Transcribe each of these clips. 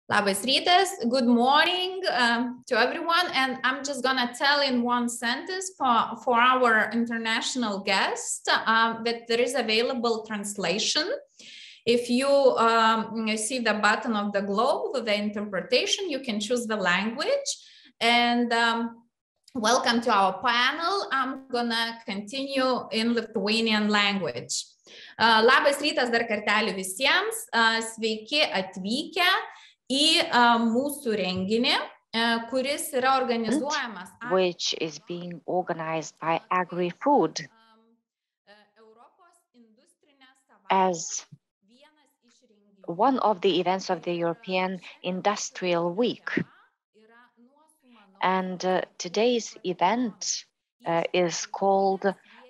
Labas rytas, good morning to everyone, and I'm just gonna tell in one sentence for our international guest that there is available translation. If you see the button of the globe with the interpretation, you can choose the language. And welcome to our panel. I'm gonna continue in Lithuanian language. Labas rytas dar kartelį visiems, sveiki atvykę į mūsų renginį, kuris yra organizuojamas. Which is being organized by Agri-Food as one of the events of the European Industrial Week. And today's event is called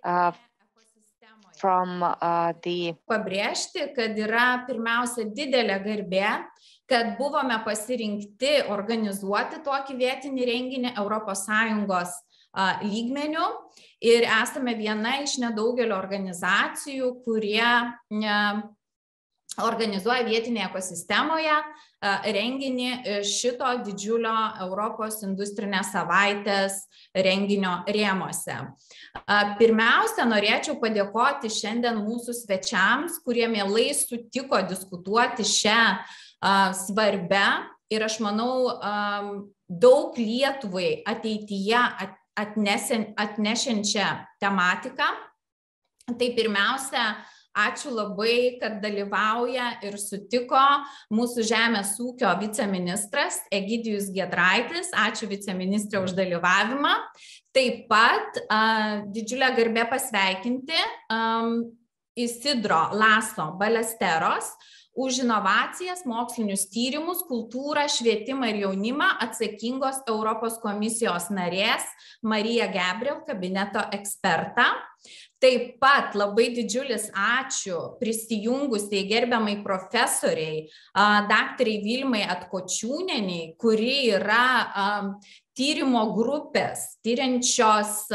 from the... Pabrėžti, kad yra pirmiausia didelė garbė, kad buvome pasirinkti organizuoti tokį vietinį renginį ES lygmeniu ir esame viena iš nedaugelio organizacijų, kurie organizuoja vietinėje ekosistemoje renginį šito didžiulio Europos industrinės savaitės renginio rėmuose. Pirmiausia, norėčiau padėkoti šiandien mūsų svečiams, kurie mielai sutiko diskutuoti šią svarbia ir aš manau daug Lietuvai ateityje atnešiančią tematiką. Tai pirmiausia, ačiū labai, kad dalyvauja ir sutiko mūsų žemės ūkio viceministras Egidijus Giedraitis. Ačiū viceministrė už dalyvavimą. Taip pat didžiulė garbė pasveikinti Isidro Laso Balesteros už inovacijas, mokslinius tyrimus, kultūrą, švietimą ir jaunimą atsakingos Europos komisijos narės Marija Gabriel kabineto ekspertą. Taip pat labai didžiulis ačiū prisijungusiai gerbiamai profesoriai, daktarai Vilmai Atkočiūnienei, kuri yra tyrimo grupės, tyriančios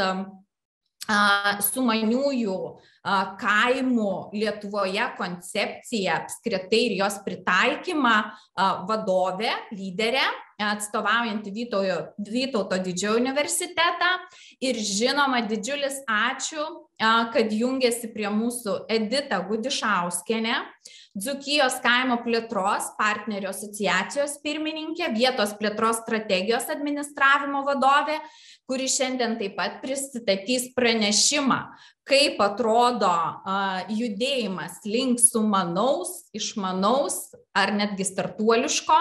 sumaniųjų kaimų Lietuvoje koncepciją apskritai ir jos pritaikymą vadovė, lyderė, atstovaujanti Vytauto didžiojo universitetą. Ir žinoma, didžiulis ačiū, kad jungiasi prie mūsų Edita Gudišauskienė, Dzūkijos kaimo plėtros partnerių asociacijos pirmininkė, vietos plėtros strategijos administravimo vadovė, kuri šiandien taip pat pristatys pranešimą, kaip atrodo judėjimas link sumanaus, išmanaus ar netgi startuoliško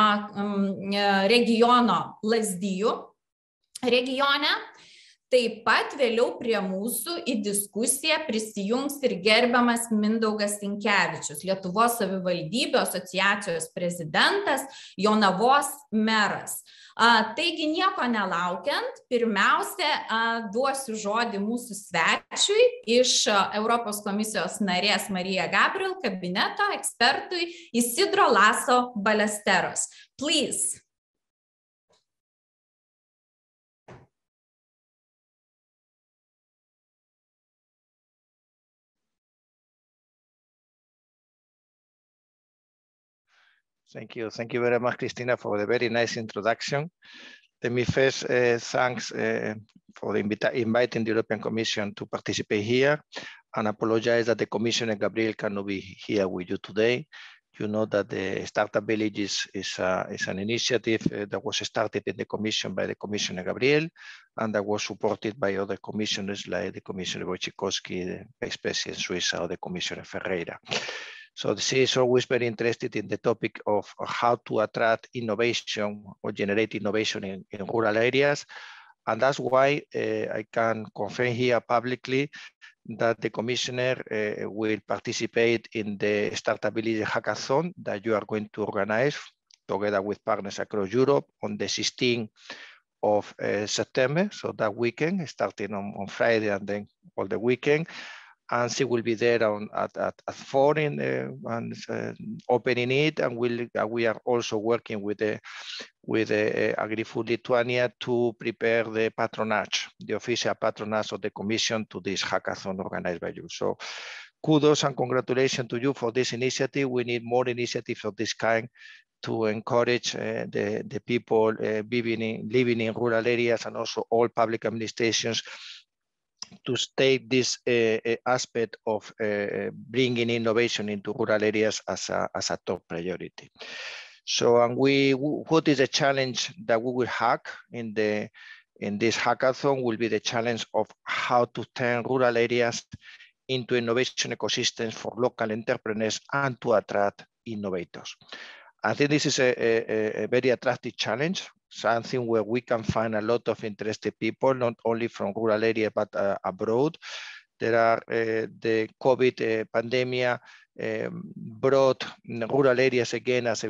regiono Lazdijų regione. Taip pat vėliau prie mūsų į diskusiją prisijungs ir gerbiamas Mindaugas Sinkevičius, Lietuvos savivaldybių asociacijos prezidentas, Jonavos meras. Taigi nieko nelaukiant, pirmiausia, duosiu žodį mūsų svečiui iš Europos komisijos narės Marija Gabriel kabineto ekspertui Isidro Laso Balesteros. Please. Thank you. Thank you very much, Cristina, for the very nice introduction. Let me first thanks for inviting the European Commission to participate here and apologize that the Commissioner Gabriel cannot be here with you today. You know that the Startup Village is an initiative that was started in the Commission by the Commissioner Gabriel and that was supported by other commissioners like the Commissioner Wojciechowski, the Vice President Suiza, or the Commissioner Ferreira. So she is always very interested in the topic of how to attract innovation or generate innovation in rural areas. And that's why I can confirm here publicly that the Commissioner will participate in the Startup Village Hackathon that you are going to organize together with partners across Europe on the 16th of September. So that weekend, starting on Friday and then all the weekend. And she will be there at 4 and opening it. And we are also working with Agri-Food Lithuania to prepare the patronage, the official patronage of the Commission to this hackathon organized by you. So kudos and congratulations to you for this initiative. We need more initiatives of this kind to encourage the people living in rural areas and also all public administrations to state this aspect of bringing innovation into rural areas as a top priority. So, and what is the challenge that we will hack in this hackathon will be the challenge of how to turn rural areas into innovation ecosystems for local entrepreneurs and to attract innovators. I think this is a very attractive challenge, something where we can find a lot of interested people, not only from rural areas, but abroad. There are the COVID pandemic brought rural areas again as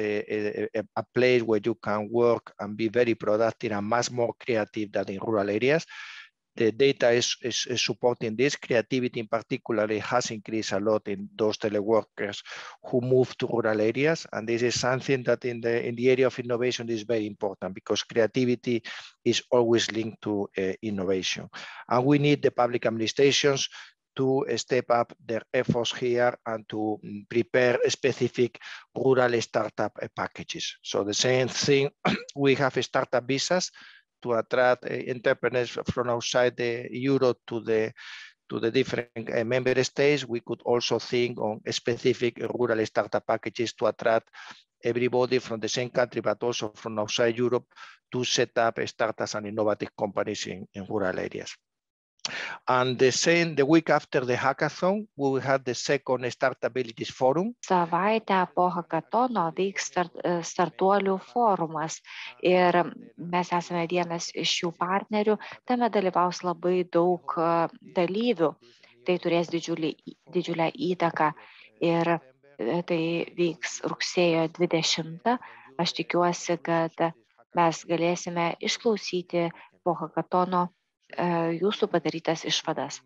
a place where you can work and be very productive and much more creative than in rural areas. The data is supporting this. Creativity in particular has increased a lot in those teleworkers who move to rural areas. And this is something that in the area of innovation is very important because creativity is always linked to innovation. And we need the public administrations to step up their efforts here and to prepare specific rural startup packages. So the same thing, we have startup visas to attract entrepreneurs from outside Europe to the different member states. We could also think on specific rural startup packages to attract everybody from the same country, but also from outside Europe to set up startups and innovative companies in rural areas. And the week after the hackathon, we will have the second Startabilities Forum. Savaitę po hackathono vyks startuolių forumas ir mes esame vienas iš šių partnerių. Tame dalyvaus labai daug dalyvių. Tai turės didžiulę įtaką ir tai vyks rugsėjo 20. Aš tikiuosi, kad mes galėsime išklausyti po hackathono jūsų padarytas išvadas.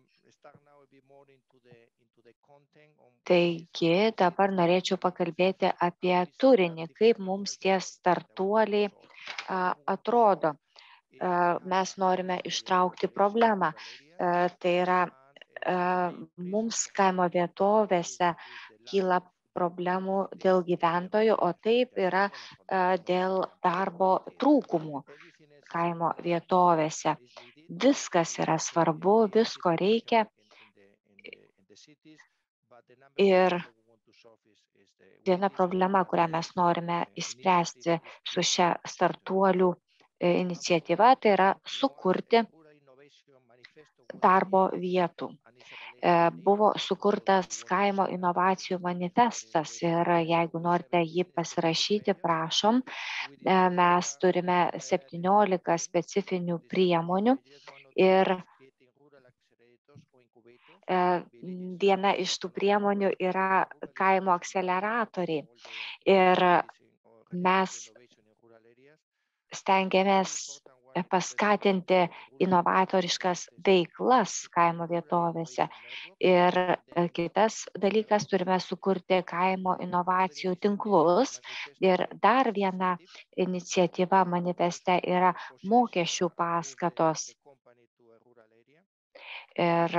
Taigi dabar norėčiau pakalbėti apie turinį, kaip mums tie startuoliai atrodo. Mes norime ištraukti problemą. Tai yra, mums kaimo vietovėse kyla problemų dėl gyventojų, o taip yra dėl darbo trūkumų kaimo vietovėse. Viskas yra svarbu, visko reikia. Ir viena problema, kurią mes norime išspręsti su šia startuolių iniciatyva, tai yra sukurti darbo vietų. Buvo sukurtas kaimo inovacijų manifestas ir jeigu norite jį pasirašyti, prašom. Mes turime 17 specifinių priemonių ir viena iš tų priemonių yra kaimo akceleratoriai. Ir mes stengiamės paskatinti inovatoriškas veiklas kaimo vietovėse. Ir kitas dalykas, turime sukurti kaimo inovacijų tinklus. Ir dar viena iniciatyva manifeste yra mokesčių paskatos. Ir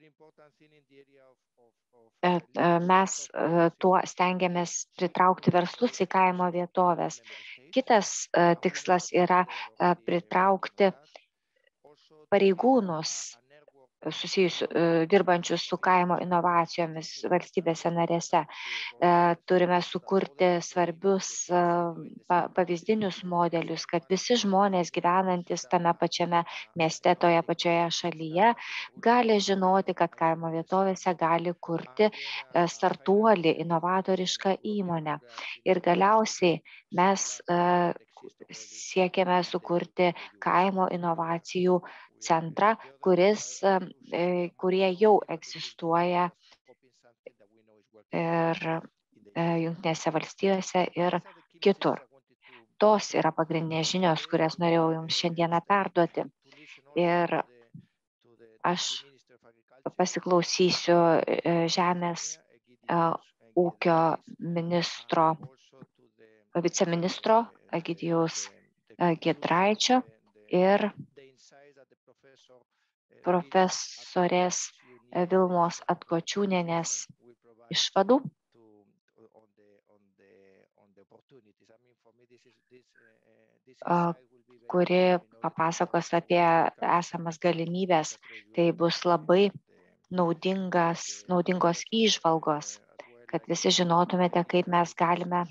mes tuo stengiamės pritraukti verslus į kaimo vietovės. Kitas tikslas yra pritraukti pareigūnus dirbančius su kaimo inovacijomis valstybėse narėse. Turime sukurti svarbius pavyzdinius modelius, kad visi žmonės gyvenantis tame pačiame mieste, toje pačioje šalyje, gali žinoti, kad kaimo vietovėse gali kurti startuolį, inovatorišką įmonę. Ir galiausiai mes siekiame sukurti kaimo inovacijų centrą, kurie jau egzistuoja ir Jungtinėse valstijose ir kitur. Tos yra pagrindinės žinios, kurias norėjau jums šiandieną perduoti. Ir aš pasiklausysiu žemės ūkio viceministro Egidijaus Giedraičio ir profesorės Vilmos Atkočiūnienės išvadų. kuri papasakos apie esamas galimybės. Tai bus labai naudingos įžvalgos, kad visi žinotumėte, kaip mes galime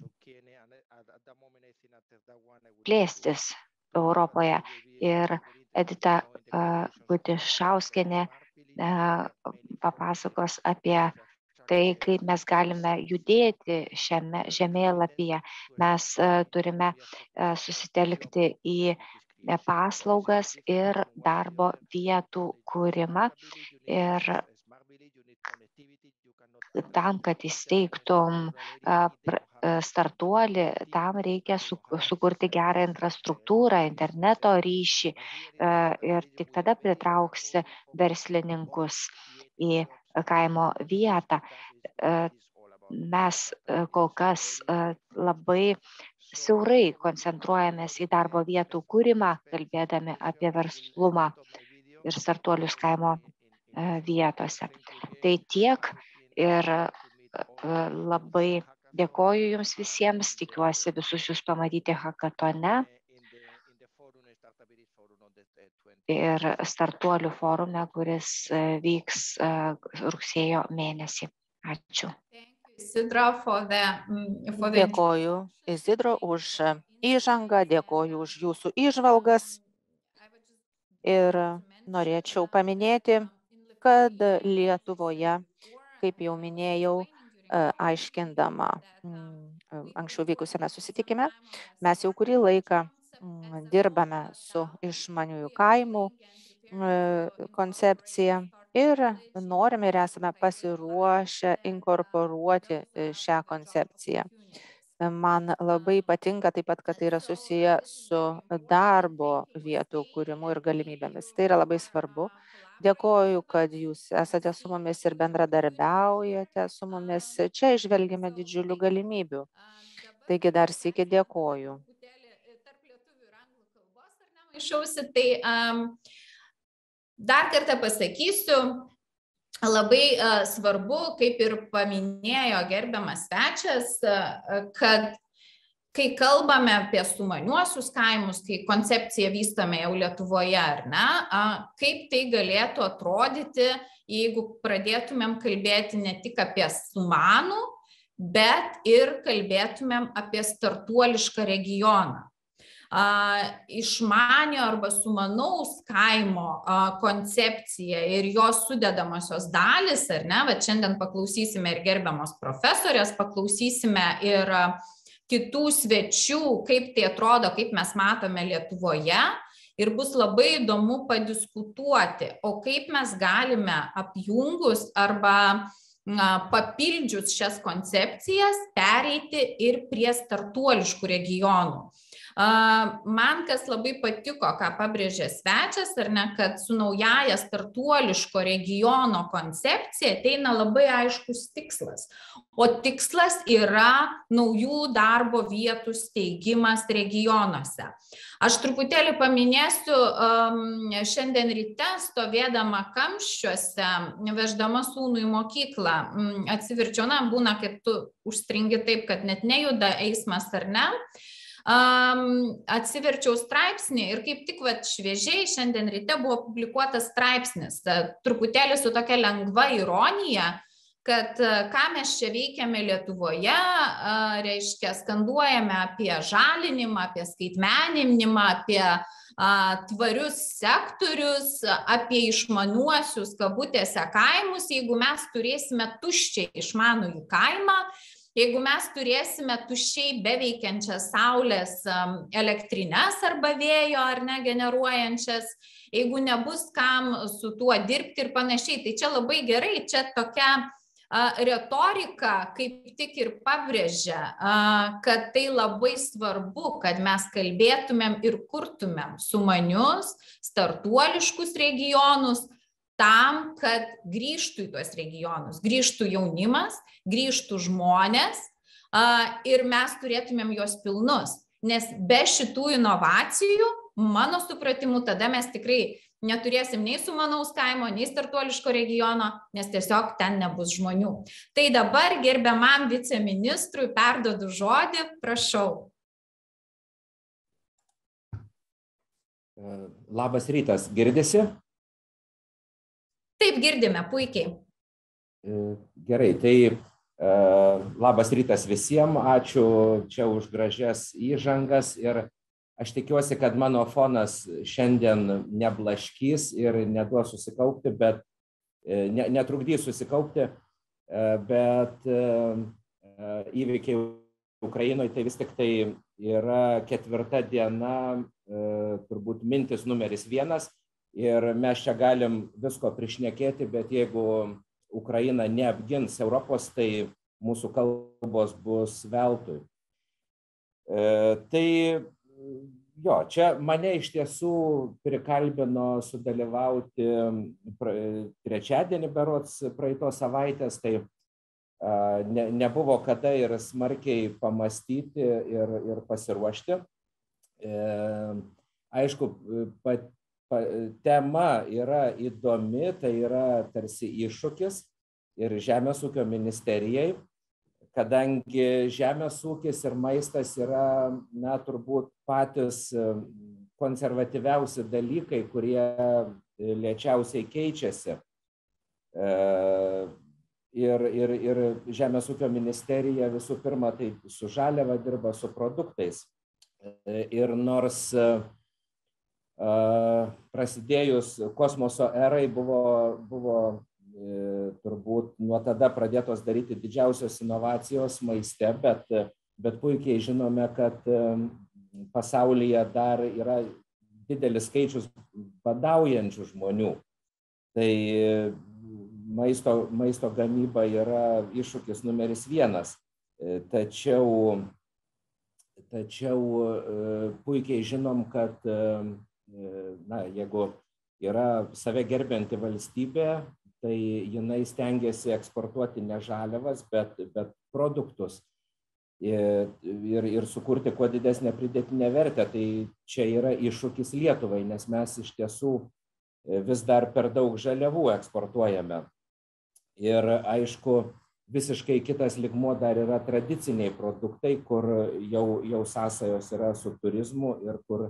plėstis Europoje. Ir Edita Gudišauskienė papasakos apie tai, kaip mes galime judėti šiame žemėlapyje. Mes turime susitelkti į paslaugas ir darbo vietų kūrimą. Ir tam, kad įsteigtum startuolį, tam reikia sukurti gerą infrastruktūrą, interneto ryšį ir tik tada pritrauksi verslininkus į kaimo vietą. Mes kol kas labai siaurai koncentruojamės į darbo vietų kūrimą, kalbėdami apie verslumą ir startuolius kaimo vietose. Tai tiek ir labai dėkoju Jums visiems, tikiuosi visus Jūs pamatyti hackatone ir startuolių forume, kuris vyks rugsėjo mėnesį. Ačiū. Dėkoju Izidro už įžangą, dėkoju už Jūsų įžvalgas ir norėčiau paminėti, kad Lietuvoje, kaip jau minėjau, aiškindama anksčiau vykusiame susitikime, mes jau kurį laiką dirbame su išmaniųjų kaimų koncepcija ir norime ir esame pasiruošę inkorporuoti šią koncepciją. Man labai patinka taip pat, kad tai yra susiję su darbo vietų kūrimu ir galimybėmis. Tai yra labai svarbu. Dėkoju, kad Jūs esate su mumis ir bendradarbiaujate su mumis. Čia išvelgiame didžiulių galimybių. Taigi dar sykį dėkoju. Tai dar kartą pasakysiu, labai svarbu, kaip ir paminėjo gerbiamas svečias, kad kai kalbame apie sumaniuosius kaimus, kai koncepciją vystome jau Lietuvoje, ar ne, kaip tai galėtų atrodyti, jeigu pradėtumėm kalbėti ne tik apie sumanų, bet ir kalbėtumėm apie startuolišką regioną. Išmanio arba sumanaus kaimo koncepcija ir jos sudedamosios dalis, ar ne, va šiandien paklausysime ir gerbiamos profesorės, paklausysime ir kitų svečių, kaip tai atrodo, kaip mes matome Lietuvoje, ir bus labai įdomu padiskutuoti, o kaip mes galime apjungus arba papildžius šias koncepcijas pereiti ir prie startuoliškų regionų. Man kas labai patiko, ką pabrėžė svečias, ar ne, kad su naujaja startuoliško regiono koncepcija ateina labai aiškus tikslas. O tikslas yra naujų darbo vietų steigimas regionuose. Aš truputėlį paminėsiu, šiandien ryte stovėdama kamščiuose, veždama sūnų į mokyklą, atsiverčiau, būna, kad tu užstringi taip, kad net nejuda eismas, ar ne. Atsiverčiau straipsnį ir kaip tik šviežiai šiandien ryte buvo publikuotas straipsnis, truputėlį su tokia lengva ironija, kad ką mes čia veikiame Lietuvoje, reiškia, skanduojame apie žalinimą, apie skaitmeninimą, apie tvarius sektorius, apie išmanuosius kabutėse kaimus, jeigu mes turėsime tuščiai išmanųjį kaimą, jeigu mes turėsime tuščiai beveikiančias saulės elektrines arba vėjo ar ne generuojančias, jeigu nebus kam su tuo dirbti ir panašiai, tai čia labai gerai, čia tokia retorika kaip tik ir pabrėžia, kad tai labai svarbu, kad mes kalbėtumėm ir kurtumėm sumanius, startuoliškus regionus, tam, kad grįžtų į tuos regionus, grįžtų jaunimas, grįžtų žmonės ir mes turėtumėm juos pilnus. Nes be šitų inovacijų, mano supratimu, tada mes tikrai neturėsim nei Sumanaus kaimo, nei Startuoliško regiono, nes tiesiog ten nebus žmonių. Tai dabar gerbiamam viceministrui perduodu žodį, prašau. Labas rytas, girdisi? Taip, girdime, puikiai. Gerai, tai labas rytas visiems, ačiū čia už gražias įžangas ir aš tikiuosi, kad mano fonas šiandien neblaškys ir neduos susikaupti, bet netrukdys susikaupti, bet įvykiai Ukrainoje tai vis tik tai yra 4. diena, turbūt mintis numeris 1 ir mes čia galim visko prišnekėti, bet jeigu Ukraina neapgins Europos, tai mūsų kalbos bus veltui. Tai jo, čia mane iš tiesų prikalbino sudalyvauti trečiadienį berods praeitos savaitės, tai nebuvo kada ir smarkiai pamastyti ir pasiruošti. Aišku, tema yra įdomi, tai yra tarsi iššūkis ir Žemės ūkio ministerijai, kadangi žemės ūkis ir maistas yra, na, turbūt patys konservatyviausi dalykai, kurie lėčiausiai keičiasi. Ir Žemės ūkio ministerija visų pirma tai su žaliava dirba, su produktais. Ir nors prasidėjus kosmoso erai buvo turbūt nuo tada pradėtos daryti didžiausios inovacijos maiste, bet puikiai žinome, kad pasaulyje dar yra didelis skaičius badaujančių žmonių. Tai maisto gamyba yra iššūkis numeris 1. Tačiau puikiai žinom, kad na, jeigu yra save gerbianti valstybė, tai jinai stengiasi eksportuoti ne žaliavas, bet produktus ir sukurti kuo didesnę pridėtinę vertę. Tai čia yra iššūkis Lietuvai, nes mes iš tiesų vis dar per daug žaliavų eksportuojame. Ir aišku, visiškai kitas lygmuo dar yra tradiciniai produktai, kur jau sąsajos yra su turizmu ir kur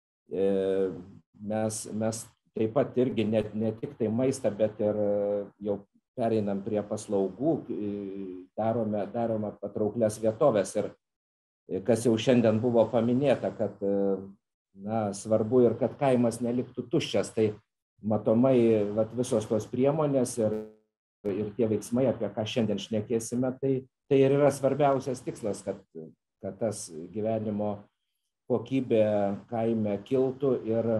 mes taip pat irgi ne tik tai maistą, bet ir jau pereinam prie paslaugų, darome patrauklias vietovės. Ir kas jau šiandien buvo paminėta, kad na, svarbu ir kad kaimas neliktų tuščias, tai matomai visos tos priemonės ir tie veiksmai, apie ką šiandien šnekėsime, tai ir yra svarbiausias tikslas, kad tas gyvenimo kokybė kaime kiltų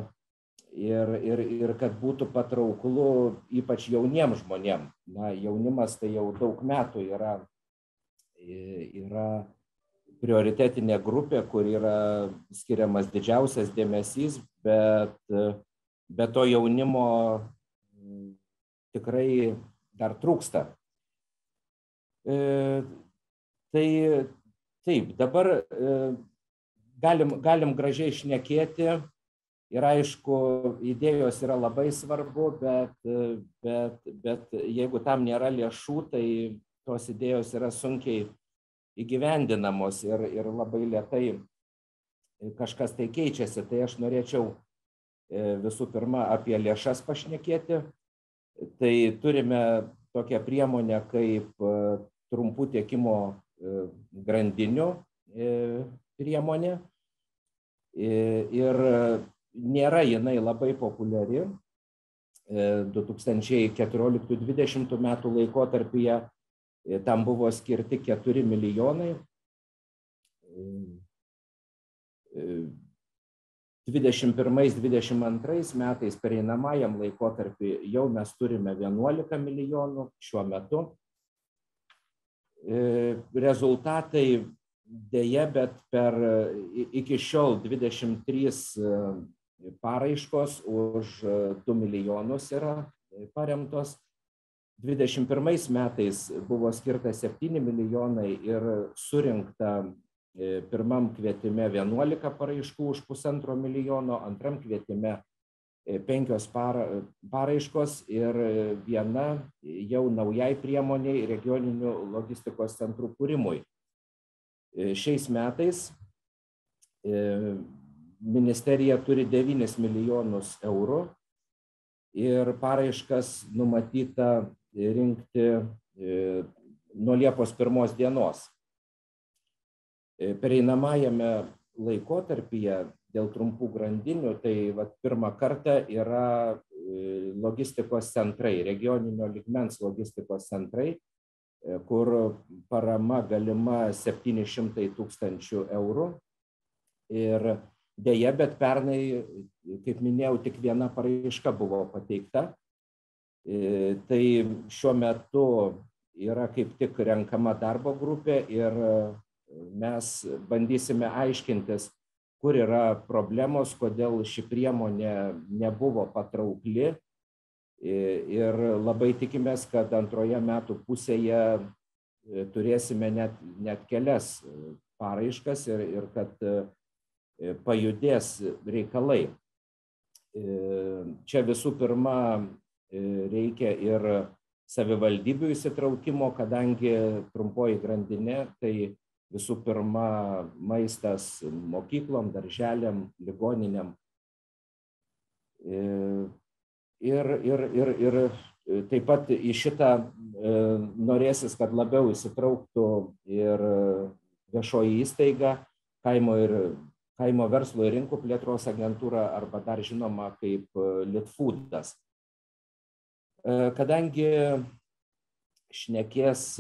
ir kad būtų patrauklu ypač jauniems žmonėms. Na, jaunimas tai jau daug metų yra prioritetinė grupė, kur yra skiriamas didžiausias dėmesys, bet to jaunimo tikrai dar trūksta. Tai taip, dabar galim gražiai šnekėti. Ir aišku, idėjos yra labai svarbu, bet jeigu tam nėra lėšų, tai tos idėjos yra sunkiai įgyvendinamos ir labai lėtai kažkas tai keičiasi. Tai aš norėčiau visų pirma apie lėšas pašnekėti. Tai turime tokią priemonę kaip trumpų tiekimo grandinių priemonė. Ir nėra jinai labai populiari. 2014-2020 metų laikotarpyje tam buvo skirti 4 milijonai. 21-22 metais pereinamajam laikotarpį jau mes turime 11 milijonų šiuo metu. Rezultatai deja, bet iki šiol 23 paraiškos už 2 milijonus yra paremtos. 21 metais buvo skirta 7 milijonai ir surinkta pirmam kvietime 11 paraiškų už 1,5 milijono, antram kvietime 5 paraiškos ir viena jau naujai priemoniai regioninių logistikos centrų kūrimui. Šiais metais ministerija turi 9 milijonus eurų ir paraiškas numatyta rinkti nuo Liepos 1 dienos. Pereinamajame laikotarpyje dėl trumpų grandinių, tai pirmą kartą yra logistikos centrai, regioninio lygmens logistikos centrai, kur parama galima 700 000 eurų. Ir deja, bet pernai, kaip minėjau, tik viena paraiška buvo pateikta. Tai šiuo metu yra kaip tik renkama darbo grupė ir mes bandysime aiškintis, kur yra problemos, kodėl ši priemonė nebuvo patraukli. Ir labai tikimės, kad antroje metų pusėje turėsime net kelias paraiškas ir kad pajudės reikalai. Čia visų pirma reikia ir savivaldybių įsitraukimo, kadangi trumpoji grandinė, tai visų pirma maistas mokyklom, darželiam, ligoninėm. Ir taip pat į šitą norėsis, kad labiau įsitrauktų ir viešoji įstaiga, kaimo verslo ir rinkų plėtros agentūra arba dar žinoma kaip Litfoodas. Kadangi šnekės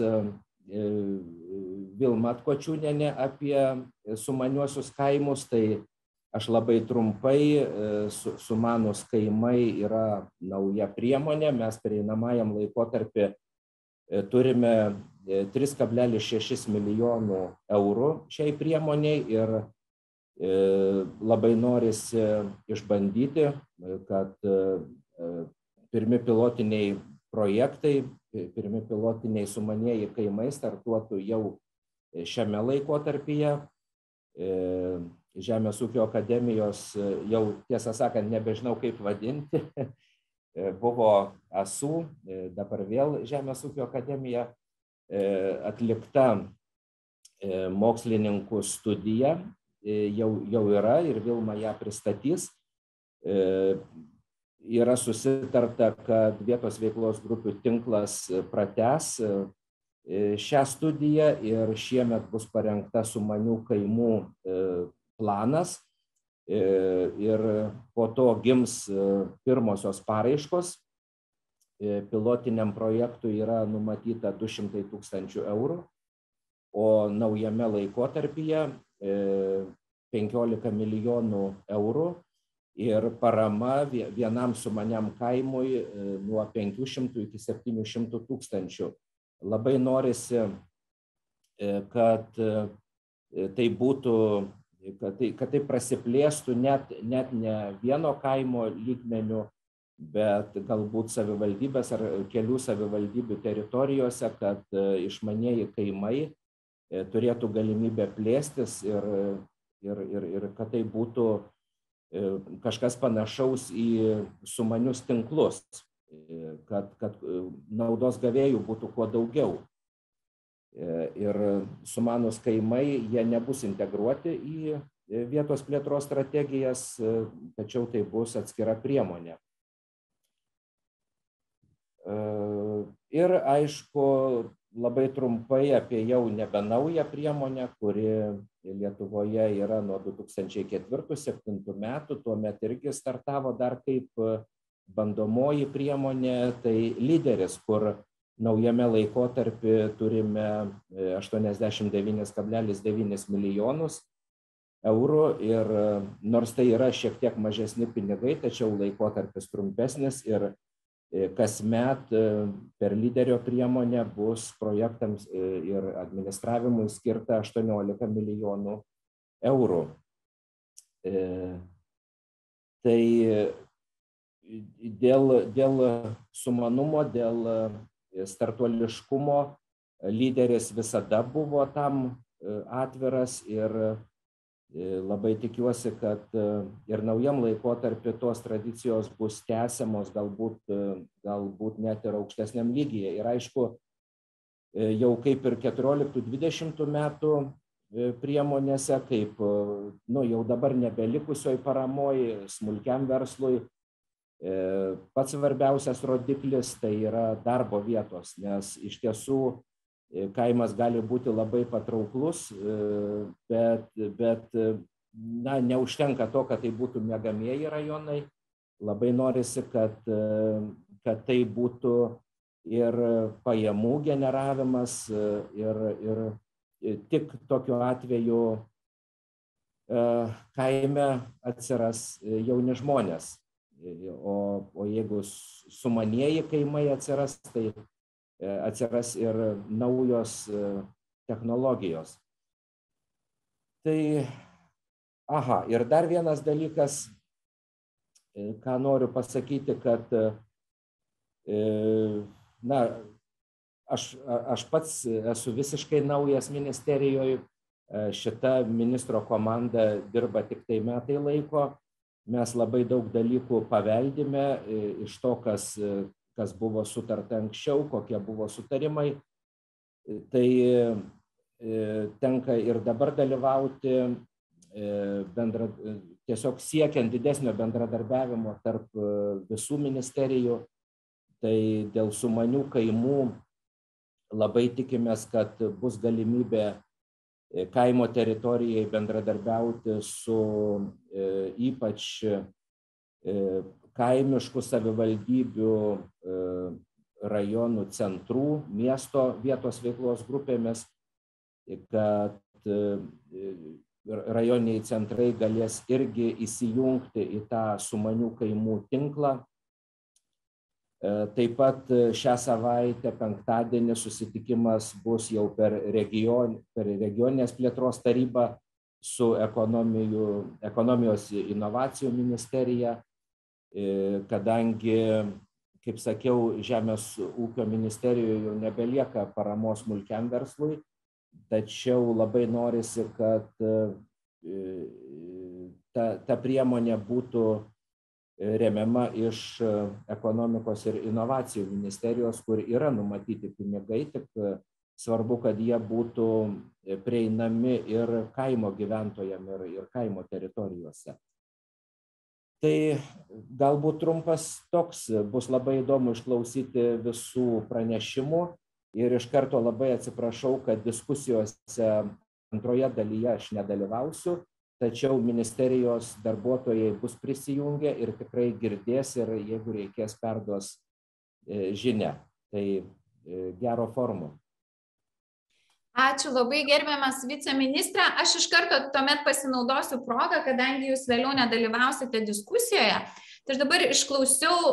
Vilma Atkočiūnienė apie sumaniuosius kaimus, tai aš labai trumpai, sumanus kaimai yra nauja priemonė. Mes pereinamajam laikotarpį turime 3,6 milijonų eurų šiai priemoniai ir labai norisi išbandyti, kad pirmi pilotiniai projektai, pirmi pilotiniai sumanieji kaimai startuotų jau šiame laikotarpyje. Žemės ūkio akademijos jau, tiesą sakant, nebežinau kaip vadinti, buvo ASU, dabar vėl Žemės ūkio akademija, atlikta mokslininkų studija, jau yra ir Vilma ją pristatys. Yra susitarta, kad vietos veiklos grupių tinklas pratęs šią studiją ir šiemet bus parengta sumanių kaimų planas ir po to gims pirmosios paraiškos. Pilotiniam projektui yra numatyta 200 000 eurų, o naujame laikotarpyje 15 milijonų eurų ir parama vienam sumaniam kaimui nuo 500 iki 700 000. Labai norisi, kad tai būtų, kad tai prasiplėstų net ne vieno kaimo lygmeniu, bet galbūt savivaldybės ar kelių savivaldybių teritorijose, kad išmanieji kaimai turėtų galimybę plėstis ir kad tai būtų kažkas panašaus į sumanius tinklus, kad naudos gavėjų būtų kuo daugiau. Ir sumanus kaimai, jie nebus integruoti į vietos plėtros strategijas, tačiau tai bus atskira priemonė. Ir aišku, labai trumpai apie jau nebe naują priemonę, kuri Lietuvoje yra nuo 2004-2007 metų, tuomet irgi startavo dar kaip bandomoji priemonė, tai lyderis, kur naujame laikotarpį turime 89,9 milijonus eurų ir nors tai yra šiek tiek mažesni pinigai, tačiau laikotarpis trumpesnis ir kasmet per lyderio priemonę bus projektams ir administravimui skirta 18 milijonų eurų. Tai dėl sumanumo, dėl startuoliškumo lyderis visada buvo tam atviras ir Labai tikiuosi, kad ir naujam laikotarpiu tos tradicijos bus tęsiamos, galbūt net ir aukštesniam lygyje. Ir aišku, jau kaip ir 14-20 metų priemonėse, kaip jau dabar nebelikusioj paramoj smulkiam verslui, pats svarbiausias rodiklis tai yra darbo vietos, nes iš tiesų kaimas gali būti labai patrauklus, bet neužtenka to, kad tai būtų miegamieji rajonai. Labai norisi, kad tai būtų ir pajamų generavimas ir tik tokiu atveju kaime atsiras jauni žmonės. O jeigu sumanieji kaimai atsiras, tai atsiras ir naujos technologijos. Tai, ir dar vienas dalykas, ką noriu pasakyti, kad aš pats esu visiškai naujas ministerijoje, šita ministro komanda dirba tik tai metai laiko, mes labai daug dalykų paveldime iš to, kas buvo sutarta anksčiau, kokie buvo sutarimai. Tai tenka ir dabar dalyvauti tiesiog siekiant didesnio bendradarbiavimo tarp visų ministerijų. Tai dėl sumanių kaimų labai tikimės, kad bus galimybė kaimo teritorijai bendradarbiauti su ypač kaimiškų savivaldybių rajonų centrų, miesto vietos veiklos grupėmis, kad rajoniniai centrai galės irgi įsijungti į tą sumanių kaimų tinklą. Taip pat šią savaitę penktadienį susitikimas bus jau per regioninės plėtros tarybą su ekonomijos inovacijų ministerija, kadangi, kaip sakiau, Žemės ūkio ministerijoje jau nebelieka paramos smulkiam verslui, tačiau labai norisi, kad ta priemonė būtų remiama iš ekonomikos ir inovacijų ministerijos, kur yra numatyti pinigai, tik svarbu, kad jie būtų prieinami ir kaimo gyventojam ir kaimo teritorijose. Tai galbūt trumpas toks, bus labai įdomu išklausyti visų pranešimų ir iš karto labai atsiprašau, kad diskusijose antroje dalyje aš nedalyvausiu, tačiau ministerijos darbuotojai bus prisijungę ir tikrai girdės ir jeigu reikės perduos žinią. Tai gero forumo. Ačiū labai, gerbiamas viceministre. Aš iš karto tuomet pasinaudosiu progą, kadangi jūs vėliau nedalyvausite diskusijoje. Tai aš dabar išklausiau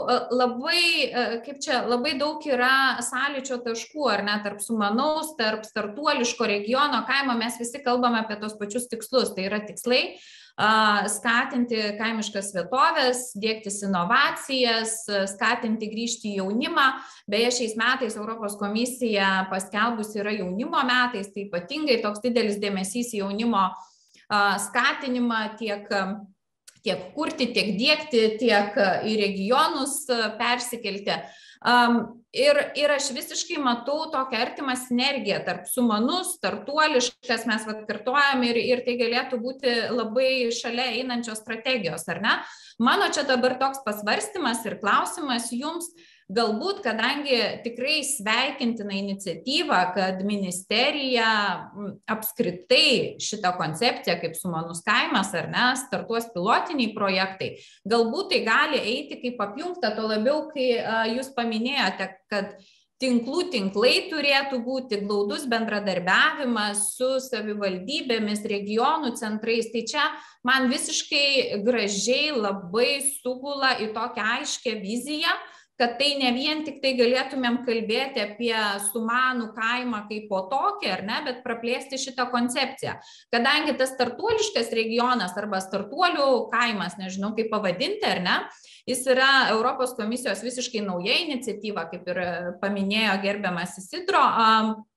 labai daug yra sąlyčio taškų, ar ne, tarp sumanaus, tarp startuoliško regiono, kaimo, mes visi kalbame apie tos pačius tikslus. Tai yra tikslai skatinti kaimiškas vietovės, diegtis inovacijas, skatinti grįžti į jaunimą. Beje, šiais metais Europos komisija paskelbus yra jaunimo metais, tai ypatingai toks didelis dėmesys į jaunimo skatinimą tiek kurti, tiek diegti, tiek į regionus persikelti. Ir aš visiškai matau tokią artimą sinergiją tarp sumanus, startuoliškas, mes kartojam ir tai galėtų būti labai šalia einančios strategijos, ar ne? Mano čia dabar toks pasvarstymas ir klausimas jums, galbūt, kadangi tikrai sveikintina iniciatyva, kad ministerija apskritai šitą koncepciją kaip sumanus kaimas, ar ne, startuos pilotiniai projektai, galbūt tai gali eiti kaip apjungta, to labiau, kai jūs paminėjote, kad tinklai turėtų būti glaudus bendradarbiavimas su savivaldybėmis, regionų centrais. Tai čia man visiškai gražiai labai sugula į tokią aiškę viziją, kad tai ne vien tik tai galėtumėm kalbėti apie sumanų kaimą kaip po tokį, ar ne, bet praplėsti šitą koncepciją. Kadangi tas startuoliškas regionas arba startuolių kaimas, nežinau kaip pavadinti, ar ne, jis yra Europos komisijos visiškai nauja iniciatyva, kaip ir paminėjo gerbiamas Isidro.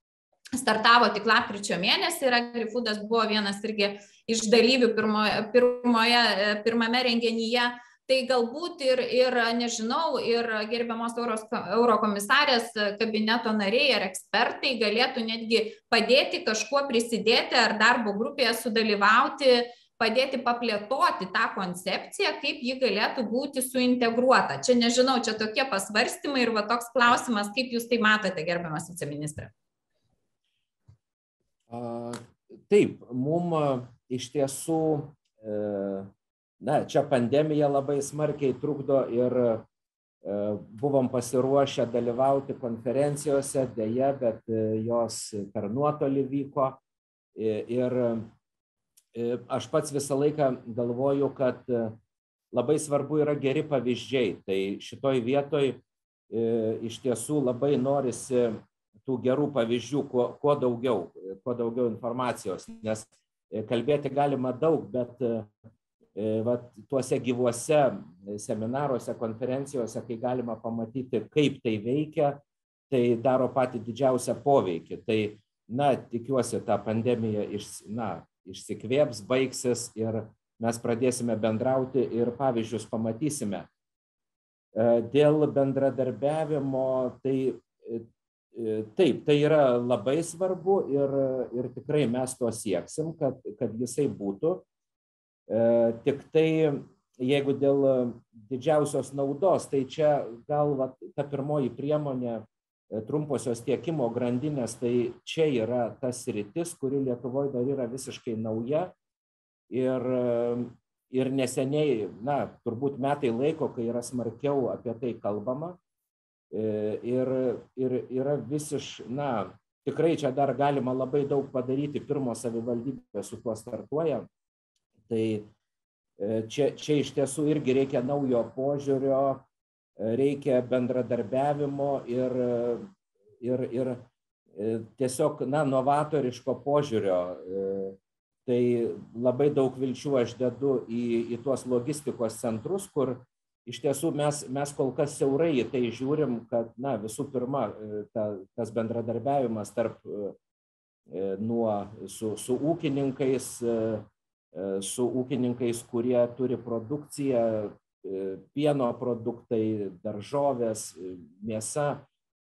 startavo tik lapkričio mėnesį ir AgriFoodas buvo vienas irgi iš dalyvių pirmame renginyje. Tai galbūt ir nežinau, ir gerbiamos eurokomisarės kabineto nariai ar ekspertai galėtų netgi padėti kažkuo prisidėti ar darbo grupėje sudalyvauti, padėti paplėtoti tą koncepciją, kaip ji galėtų būti suintegruota. Čia nežinau, čia tokie pasvarstymai ir va toks klausimas, kaip jūs tai matote, gerbiamas viceministrė? Taip, mums iš tiesų čia pandemija labai smarkiai trukdo ir buvom pasiruošę dalyvauti konferencijose, dėja, bet jos per nuotolį vyko. Ir aš pats visą laiką galvoju, kad labai svarbu yra geri pavyzdžiai. Tai šitoj vietoj iš tiesų labai norisi tų gerų pavyzdžių, kuo daugiau informacijos, nes kalbėti galima daug, bet tuose gyvuose seminaruose, konferencijose, kai galima pamatyti, kaip tai veikia, tai daro patį didžiausią poveikį. Tai, tikiuosi, ta pandemija išsikvėps, baigsis ir mes pradėsime bendrauti ir pavyzdžius pamatysime. Dėl bendradarbiavimo, taip, tai yra labai svarbu ir tikrai mes to sieksim, kad jisai būtų. Tik tai, jeigu dėl didžiausios naudos, tai čia gal ta pirmoji priemonė trumposios tiekimo grandinės, tai čia yra tas sritis, kuri Lietuvoje dar yra visiškai nauja ir neseniai, turbūt metai laiko, kai yra smarkiau apie tai kalbama ir yra tikrai čia dar galima labai daug padaryti, pirmos savivaldybės su tuo startuoja. Tai čia iš tiesų irgi reikia naujo požiūrio, reikia bendradarbiavimo ir tiesiog novatoriško požiūrio. Tai labai daug vilčių aš dedu į tuos logistikos centrus, kur iš tiesų mes kol kas siaurai į tai žiūrim, kad visų pirma tas bendradarbiavimas su ūkininkais, kurie turi produkciją, pieno produktai, daržovės, mėsa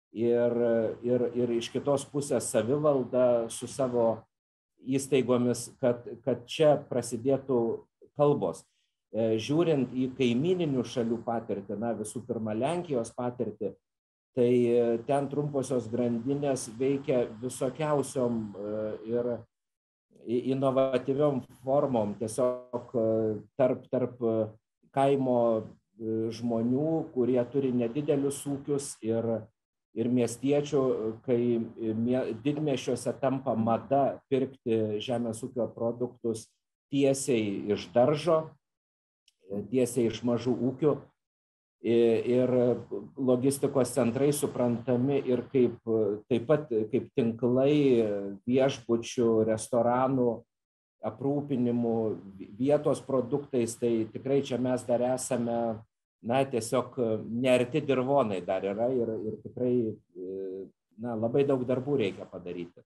ir iš kitos pusės savivalda su savo įstaigomis, kad čia prasidėtų kalbos. Žiūrint į kaimyninių šalių patirtį, visų pirma Lenkijos patirtį, tai ten trumposios grandinės veikia visokiausiom ir inovatyviom formom, tiesiog tarp kaimo žmonių, kurie turi nedidelius ūkius ir miestiečių, kai didmiesčiuose tampa mada pirkti žemės ūkio produktus tiesiai iš daržo, tiesiai iš mažų ūkių. Ir logistikos centrai suprantami ir taip pat kaip tinklai viešbučių, restoranų, aprūpinimų, vietos produktais, tai tikrai čia mes dar esame, tiesiog nearti dirvonai dar yra ir tikrai labai daug darbų reikia padaryti.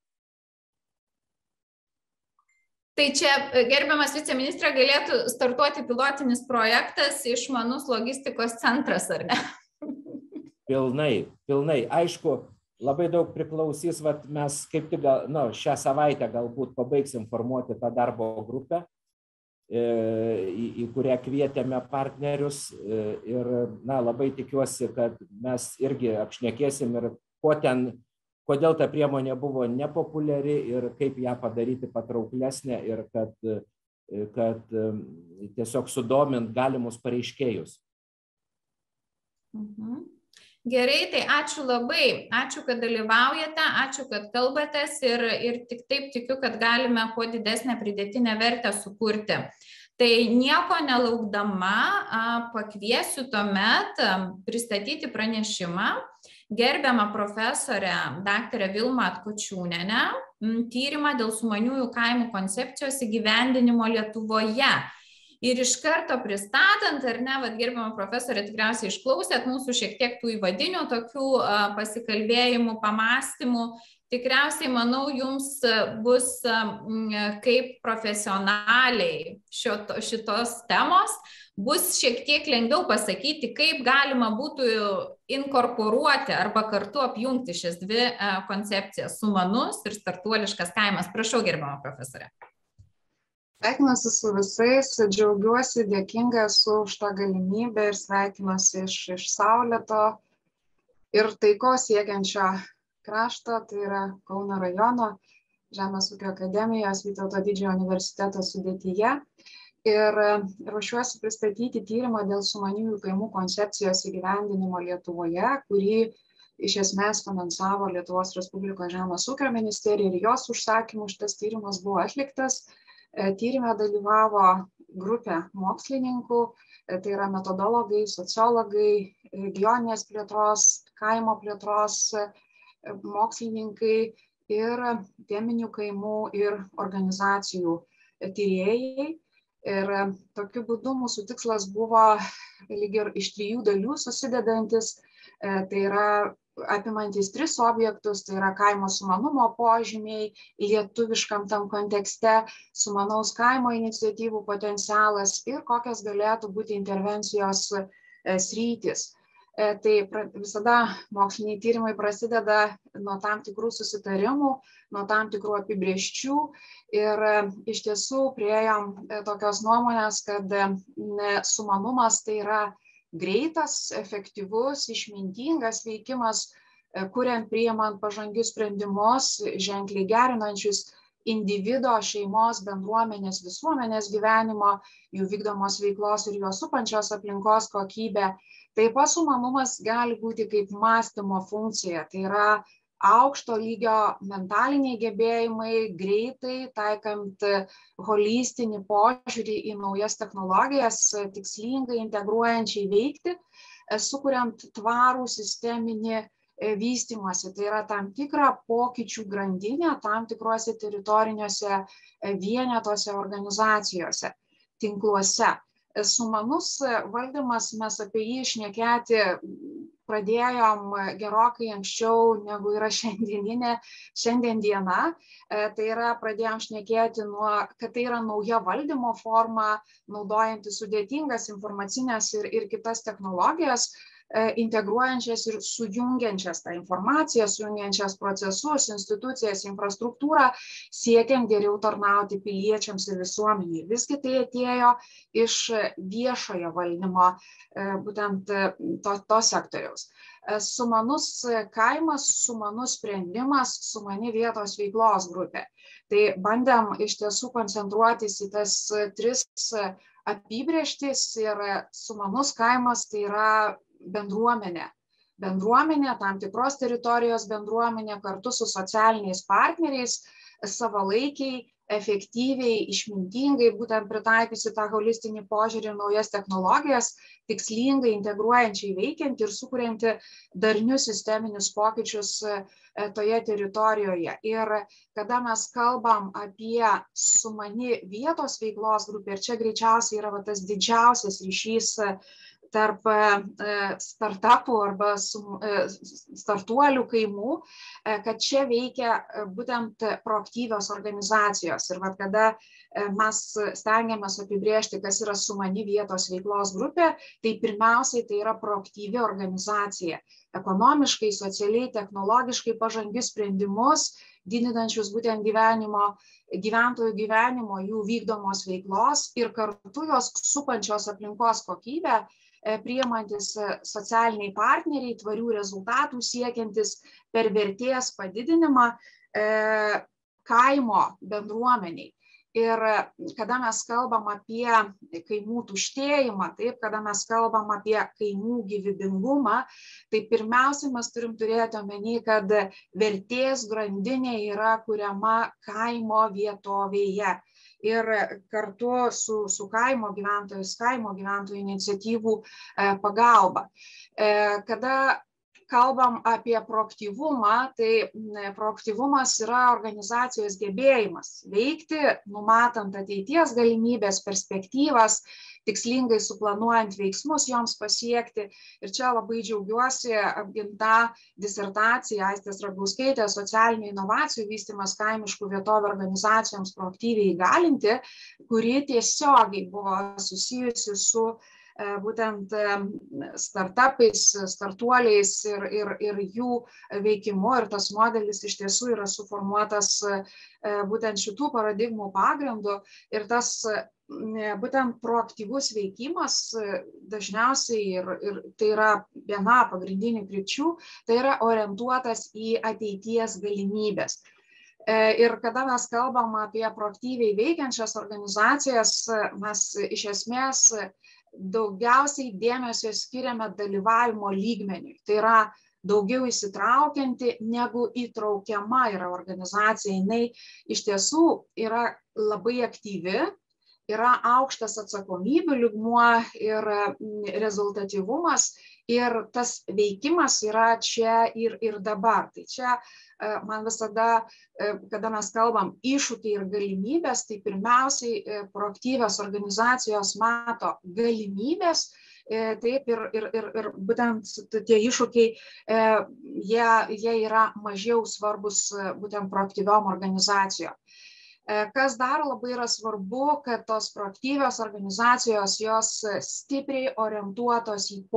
Tai čia, gerbiamas viceministrė, galėtų startuoti pilotinis projektas išmanus logistikos centras, ar ne? Pilnai. Aišku, labai daug priklausys, mes kaip tik šią savaitę galbūt pabaigsim formuoti tą darbo grupę, į kurią kvietėme partnerius ir labai tikiuosi, kad mes irgi apšnekėsim ir kodėl ta priemonė buvo nepopuliari ir kaip ją padaryti patrauklesnę ir kad tiesiog sudomint galimus pareiškėjus. Gerai, tai ačiū labai, ačiū, kad dalyvaujate, ačiū, kad kalbatės ir tik taip tikiu, kad galime kuo didesnę pridėtinę vertę sukurti. Tai nieko nelaukdama pakviesiu tuomet pristatyti pranešimą gerbiamą profesorę daktarę Vilmą Atkočiūnienę, tyrimą dėl sumaniųjų kaimų koncepcijos įgyvendinimo Lietuvoje. Ir iš karto pristatant, ar ne, gerbiamą profesorę tikriausiai išklausėt mūsų šiek tiek tų įvadinių tokių pasikalbėjimų, pamastymų. tikriausiai, manau, jums bus kaip profesionaliai šitos temos, bus šiek tiek lengviau pasakyti, kaip galima būtų inkorporuoti arba kartu apjungti šias dvi koncepcijas – sumanus ir startuoliškas kaimas. Prašau, gerbiama profesorė. Sveikinuosi su visais, džiaugiuosi, dėkinga esu už tą galimybę ir sveikinuosi iš saulėto ir taikos siekiančio krašto, tai yra Kauno rajono Žemės ūkio akademijos Vytauto Didžiojo universiteto sudėtyje. Ir ruošiuosi pristatyti tyrimą dėl sumaniųjų kaimų koncepcijos įgyvendinimo Lietuvoje, kurį iš esmės finansavo Lietuvos Respublikos Žemės ūkio ministerija ir jos užsakymų šitas tyrimas buvo atliktas. Tyrime dalyvavo grupė mokslininkų, tai yra metodologai, sociologai, regioninės plėtros, kaimo plėtros mokslininkai ir teminių kaimų ir organizacijų tyrėjai. Ir tokiu būdu mūsų tikslas buvo lyg ir iš 3 dalių susidedantis, tai yra apimantis 3 objektus, tai yra kaimo sumanumo požymiai, lietuviškam tam kontekste, sumanaus kaimo iniciatyvų potencialas ir kokios galėtų būti intervencijos sritys. Tai visada moksliniai tyrimai prasideda nuo tam tikrų susitarimų, nuo tam tikrų apibrėžčių ir iš tiesų priėjom tokios nuomonės, kad sumanumas tai yra greitas, efektyvus, išmintingas veikimas, kuriant, priimant pažangius sprendimus, ženkliai gerinančius individo, šeimos, bendruomenės, visuomenės gyvenimo, jų vykdomos veiklos ir juos supančios aplinkos kokybę. Taip pat sumanumas gali būti kaip mąstymo funkcija, tai yra aukšto lygio mentaliniai gebėjimai, greitai taikant holistinį požiūrį į naujas technologijas, tikslingai integruojančiai veikti, sukuriant tvarų sisteminį vystymąsi. Tai yra tam tikrą pokyčių grandinę tam tikruose teritoriniuose vienetuose, organizacijose, tinkluose. Sumanus valdymas, mes apie jį šnekėti pradėjom gerokai anksčiau, negu yra šiandien diena. Tai yra, pradėjom šnekėti kad tai yra nauja valdymo forma, naudojanti sudėtingas informacinės ir kitas technologijas, integruojančias ir sujungiančias tą informaciją, sujungiančias procesus, institucijas, infrastruktūrą, siekiant geriau tarnauti piliečiams ir visuomeniai. Visgi tai atėjo iš viešojo valdymo, būtent to sektoriaus. Sumanus kaimas, sumanus sprendimas, sumani vietos veiklos grupė. Tai bandėm iš tiesų koncentruotis į tas 3 apibrėžtis ir sumanus kaimas tai yra bendruomenė. Bendruomenė, tam tikros teritorijos bendruomenė kartu su socialiniais partneriais, savalaikiai, efektyviai, išmintingai, būtent pritaikiusi tą holistinį požiūrį ir naujas technologijas, tikslingai integruojančiai veikianti ir sukurianti darnius sisteminius pokyčius toje teritorijoje. Ir kada mes kalbam apie sumani vietos veiklos grupę, ir čia greičiausiai yra tas didžiausias ryšys tarp startupų arba startuolių kaimų, kad čia veikia būtent proaktyvios organizacijos. Ir kada mes stengiamės apibrėžti, kas yra sumani vietos veiklos grupė, tai pirmiausiai tai yra proaktyvi organizacija. Ekonomiškai, socialiai, technologiškai pažangius sprendimus, didinančius būtent gyventojų gyvenimo, jų vykdomos veiklos ir kartu jos supančios aplinkos kokybę, priimantis socialiniai partneriai, tvarių rezultatų siekiantis per vertės padidinimą kaimo bendruomeniai. Ir kada mes kalbam apie kaimų tuštėjimą, kada mes kalbam apie kaimų gyvybingumą, tai pirmiausiai mes turim turėti omeny, kad vertės grandinė yra kuriama kaimo vietovėje. Ir kartu su kaimo gyventojų iniciatyvų pagalba. Kada kalbam apie proaktyvumą, tai proaktyvumas yra organizacijos gebėjimas veikti, numatant ateities galimybės, perspektyvas, tikslingai suplanuojant veiksmus joms pasiekti. Ir čia labai džiaugiuosi apginta disertacija Aistės Ragauskaitės socialinių inovacijų vystymas kaimiškų vietovių organizacijoms proaktyviai įgalinti, kuri tiesiogiai buvo susijusi su būtent startupais, startuoliais ir jų veikimu. Ir tas modelis iš tiesų yra suformuotas būtent šitų paradigmų pagrindu. Ir tas būtent proaktyvus veikimas dažniausiai ir tai yra viena pagrindinių krypčių, tai yra orientuotas į ateities galimybės. Ir kada mes kalbam apie proaktyviai veikiančias organizacijas, mes iš esmės daugiausiai dėmesio skiriame dalyvavimo lygmeniui. Tai yra daugiau įsitraukianti negu įtraukiama yra organizacija. Jinai iš tiesų yra labai aktyvi, yra aukštas atsakomybių lygmuo ir rezultatyvumas ir tas veikimas yra čia ir dabar. Tai čia man visada, kada mes kalbam iššūkiai ir galimybės, tai pirmiausiai proaktyvios organizacijos mato galimybės, taip ir būtent tie iššūkiai, jie yra mažiau svarbus būtent proaktyviom organizacijom. Kas dar labai yra svarbu, kad tos proaktyvios organizacijos, jos stipriai orientuotos į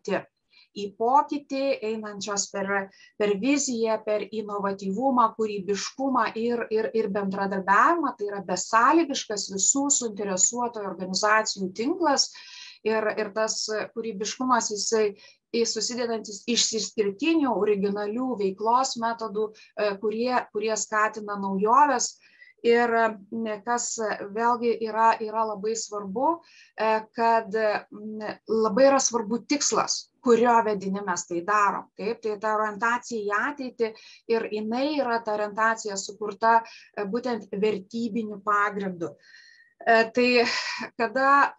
pokytį, einančios per viziją, per inovatyvumą, kūrybiškumą ir bendradarbiavimą. Tai yra besąlygiškas visų suinteresuotojų organizacijų tinklas ir tas kūrybiškumas jisai susidedantis iš išskirtinių, originalių veiklos metodų, kurie skatina naujoves. Ir kas vėlgi yra labai svarbu, kad labai yra svarbu tikslas, kurio vedini mes tai darom. Taip, tai ta orientacija į ateitį ir jinai yra ta orientacija sukurta būtent vertybiniu pagrindu. Tai kada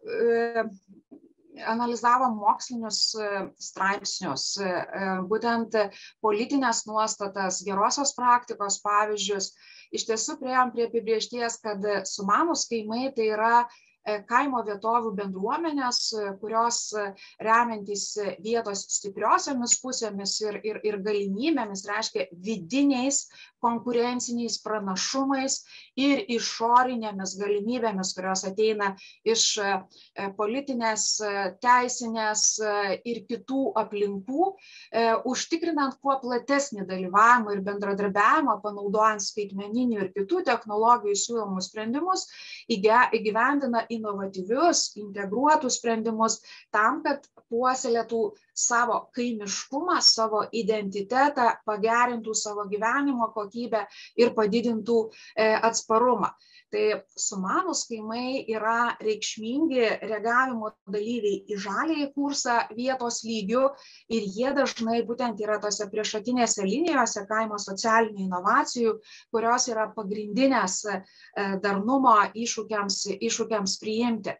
analizavom mokslinius straipsnius, būtent politinės nuostatas, gerosios praktikos pavyzdžius, iš tiesų priėjom prie apibrėžties, kad sumanūs kaimai tai yra kaimo vietovių bendruomenės, kurios remiantis vietos stipriosiomis pusėmis ir galimybėmis, reiškia vidiniais konkurenciniais pranašumais ir išorinėmis galimybėmis, kurios ateina iš politinės, teisinės ir kitų aplinkų, užtikrinant kuo platesnį dalyvavimą ir bendradarbiavimą, panaudojant skaitmeninių ir kitų technologijų siūlomus sprendimus, įgyvendina inovatyvius, integruotus sprendimus tam, kad puoselėtų savo kaimiškumą, savo identitetą, pagerintų savo gyvenimo kokybę ir padidintų atsparumą. Tai sumanūs kaimai yra reikšmingi reagavimo dalyviai į žaliąjį kursą vietos lygių ir jie dažnai būtent yra tose priešakinėse linijose kaimo socialinių inovacijų, kurios yra pagrindinės darnumo iššūkiams priimti.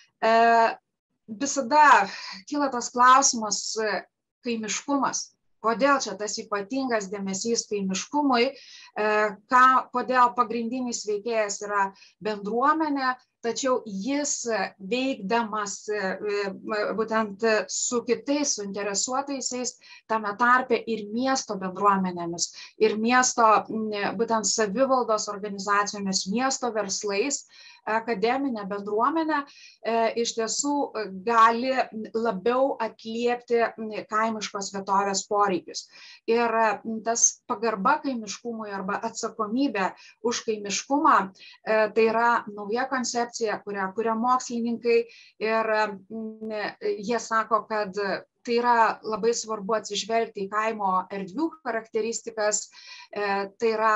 Visada kyla tas klausimas kaimiškumas. Kodėl čia tas ypatingas dėmesys kaimiškumui, kodėl pagrindinis veikėjas yra bendruomenė, tačiau jis veikdamas būtent su kitais suinteresuotaisiais, tame tarpe ir miesto bendruomenėmis, ir miesto būtent savivaldos organizacijomis, miesto verslais, akademinė bendruomenė iš tiesų gali labiau atliepti kaimiškos vietovės poreikius. Ir tas pagarba kaimiškumui arba atsakomybė už kaimiškumą, tai yra nauja koncepcija, kurią kuria mokslininkai ir jie sako, kad tai yra labai svarbu atsižvelgti į kaimo erdvių charakteristikas, tai yra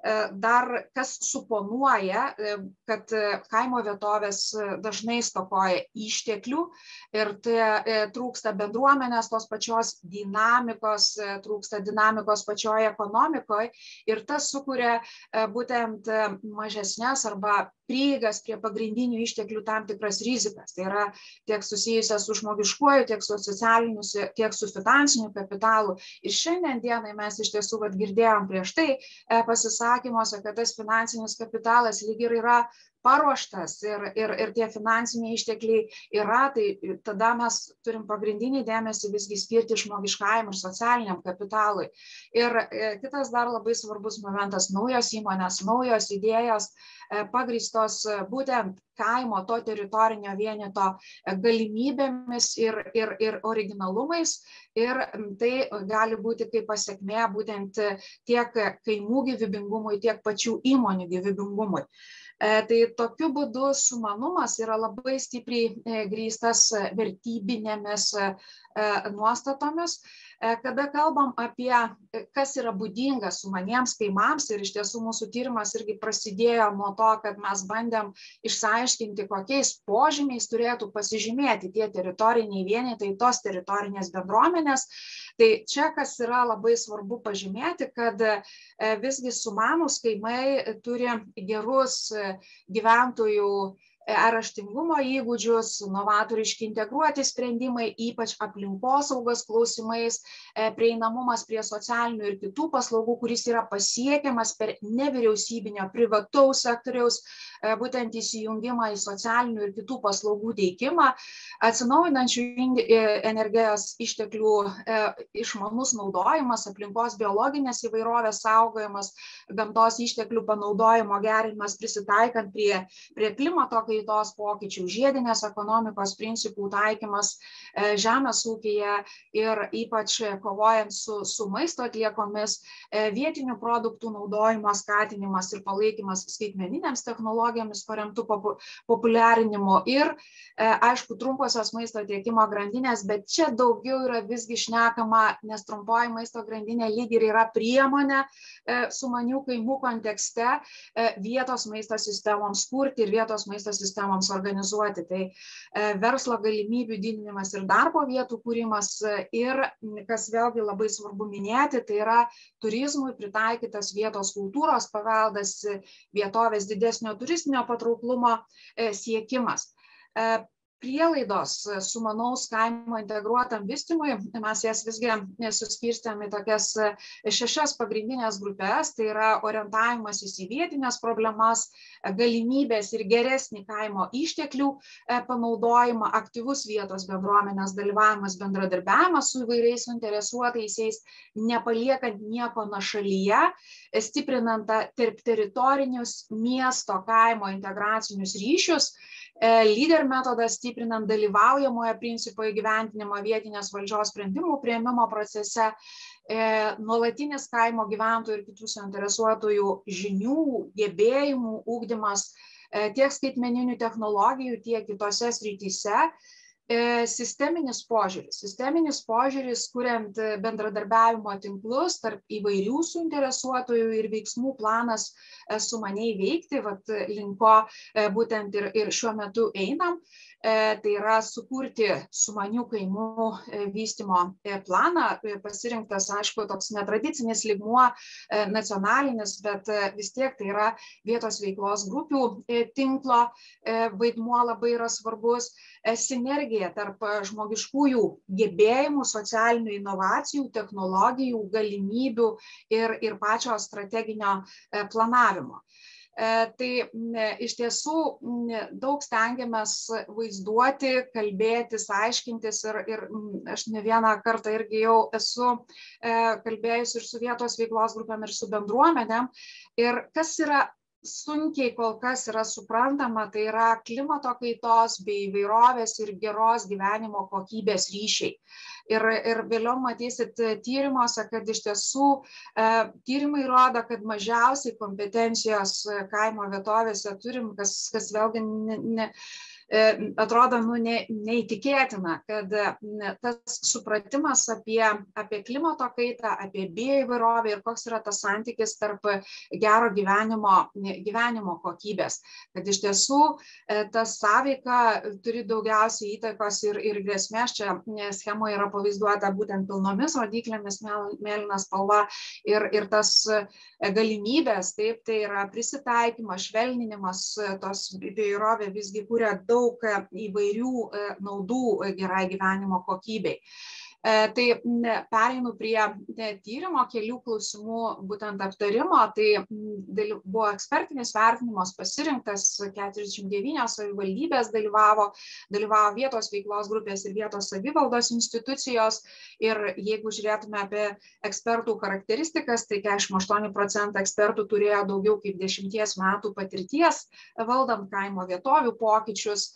dar kas suponuoja, kad kaimo vietovės dažnai stokoja išteklių ir trūksta bendruomenės tos pačios dinamikos, trūksta dinamikos pačioje ekonomikoje ir tas sukuria būtent mažesnės arba prieigas prie pagrindinių išteklių tam tikras rizikas. Tai yra tiek susijusias su žmogiškuoju, tiek su socialiniu, tiek su finansiniu kapitalu. Ir šiandien dienai mes iš tiesų girdėjom prieš tai pasisakymuose, kad tas finansinis kapitalas lyg ir yra paruoštas ir tie finansiniai ištekliai yra, tai tada mes turim pagrindinį dėmesį visgi skirti žmogiškajam ir socialiniam kapitalui. Ir kitas dar labai svarbus momentas - naujos įmonės, naujos idėjos pagrįstos būtent kaimo to teritorinio vieneto galimybėmis ir originalumais. Ir tai gali būti kaip pasekmė būtent tiek kaimų gyvybingumui, tiek pačių įmonių gyvybingumui. Tai tokiu būdu sumanumas yra labai stipriai grįstas vertybinėmis nuostatomis. Kada kalbam apie, kas yra būdinga sumaniems kaimams, ir iš tiesų mūsų tyrimas irgi prasidėjo nuo to, kad mes bandėm išsiaiškinti, kokiais požymiais turėtų pasižymėti tie teritoriniai vienetai, tos teritorinės bendruomenės. Tai čia, kas yra labai svarbu pažymėti, kad visgi sumanūs kaimai turi gerus gyventojų raštingumo įgūdžius, novatoriški integruoti sprendimai, ypač aplinkosaugos klausimais, prieinamumas prie socialinių ir kitų paslaugų, kuris yra pasiekiamas per nevyriausybinio privataus sektoriaus būtent įsijungimą į socialinių ir kitų paslaugų teikimą, atsinaujinančių energijos išteklių išmanus naudojimas, aplinkos biologinės įvairovės saugojimas, gamtos išteklių panaudojimo gerinimas prisitaikant prie klimato kaitos pokyčių, žiedinės ekonomikos principų taikymas žemės ūkyje ir ypač kovojant su maisto atliekomis, vietinių produktų naudojimo skatinimas ir palaikymas skaitmeninėms technologijomis paremtų populiarinimu ir, aišku, trumposios maisto tiekimo grandinės, bet čia daugiau yra visgi šnekama, nes trumpoji maisto grandinė lyg ir yra priemonė sumanių kaimų kontekste vietos maisto sistemoms kurti ir vietos maisto sistemoms organizuoti. Tai verslo galimybių didinimas ir darbo vietų kūrimas ir, kas vėlgi labai svarbu minėti, tai yra turizmui pritaikytas vietos kultūros paveldas, vietovės didesnio turistinio patrauklumo siekimas. Prielaidos sumanaus kaimo integruotam vystymui, mes jas visgi suskirstėm į tokias 6 pagrindinės grupės, tai yra orientavimasis į vietinės problemas, galimybės ir geresnį kaimo išteklių panaudojimą, aktyvus vietos bendruomenės dalyvavimas, bendradarbiavimas su įvairiais suinteresuotaisiais, nepaliekant nieko nuošalyje, stiprinant tarp teritorinius miesto kaimo integracinius ryšius, lyder metodas stiprinant dalyvaujamojo principo įgyvendinimą vietinės valdžios sprendimų priėmimo procese, nuolatinis kaimo gyventojų ir kitų suinteresuotųjų žinių, gebėjimų ugdymas tiek skaitmeninių technologijų, tiek kitose srityse. Sisteminis požiūris, kuriant bendradarbiavimo tinklus tarp įvairių suinteresuotojų ir veiksmų planas sumaniai veikti, linko būtent ir šiuo metu einam. Tai yra sukurti sumanių kaimų vystymo planą, pasirinktas, aišku, toks netradicinis lygmuo nacionalinis, bet vis tiek tai yra vietos veiklos grupių tinklo vaidmuo labai yra svarbus, sinergija tarp žmogiškųjų gebėjimų, socialinių inovacijų, technologijų, galimybių ir pačio strateginio planavimo. Tai iš tiesų daug stengiamės vaizduoti, kalbėtis, aiškintis ir aš ne vieną kartą irgi jau esu kalbėjus ir su vietos veiklos grupėm ir su bendruomenėm. Ir kas yra sunkiai kol kas yra suprantama, tai yra klimato kaitos bei įvairovės ir geros gyvenimo kokybės ryšiai. Ir vėliau matysit tyrimuose, kad iš tiesų tyrimai rodo, kad mažiausiai kompetencijos kaimo vietovėse turim, kas vėlgi atrodo neįtikėtina, kad tas supratimas apie klimato kaitą, apie bioįvairovę ir koks yra tas santykis tarp gero gyvenimo kokybės. Kad iš tiesų ta sąveika turi daugiausiai įtakos ir grėsmės. Čia schemoje yra pavaizduota būtent pilnomis rodyklėmis, mėlyna spalva ir tas galimybės, taip, tai yra prisitaikymas, švelninimas, tos bioįvairovė visgi kuria daug įvairių naudų gerai gyvenimo kokybei. Tai pereinu prie tyrimo kelių klausimų būtent aptarimo. Tai buvo ekspertinis vertinimas pasirinktas, 49 savivaldybės dalyvavo vietos veiklos grupės ir vietos savivaldos institucijos. Ir jeigu žiūrėtume apie ekspertų charakteristikas, tai 48% ekspertų turėjo daugiau kaip 10 metų patirties valdant kaimo vietovių pokyčius.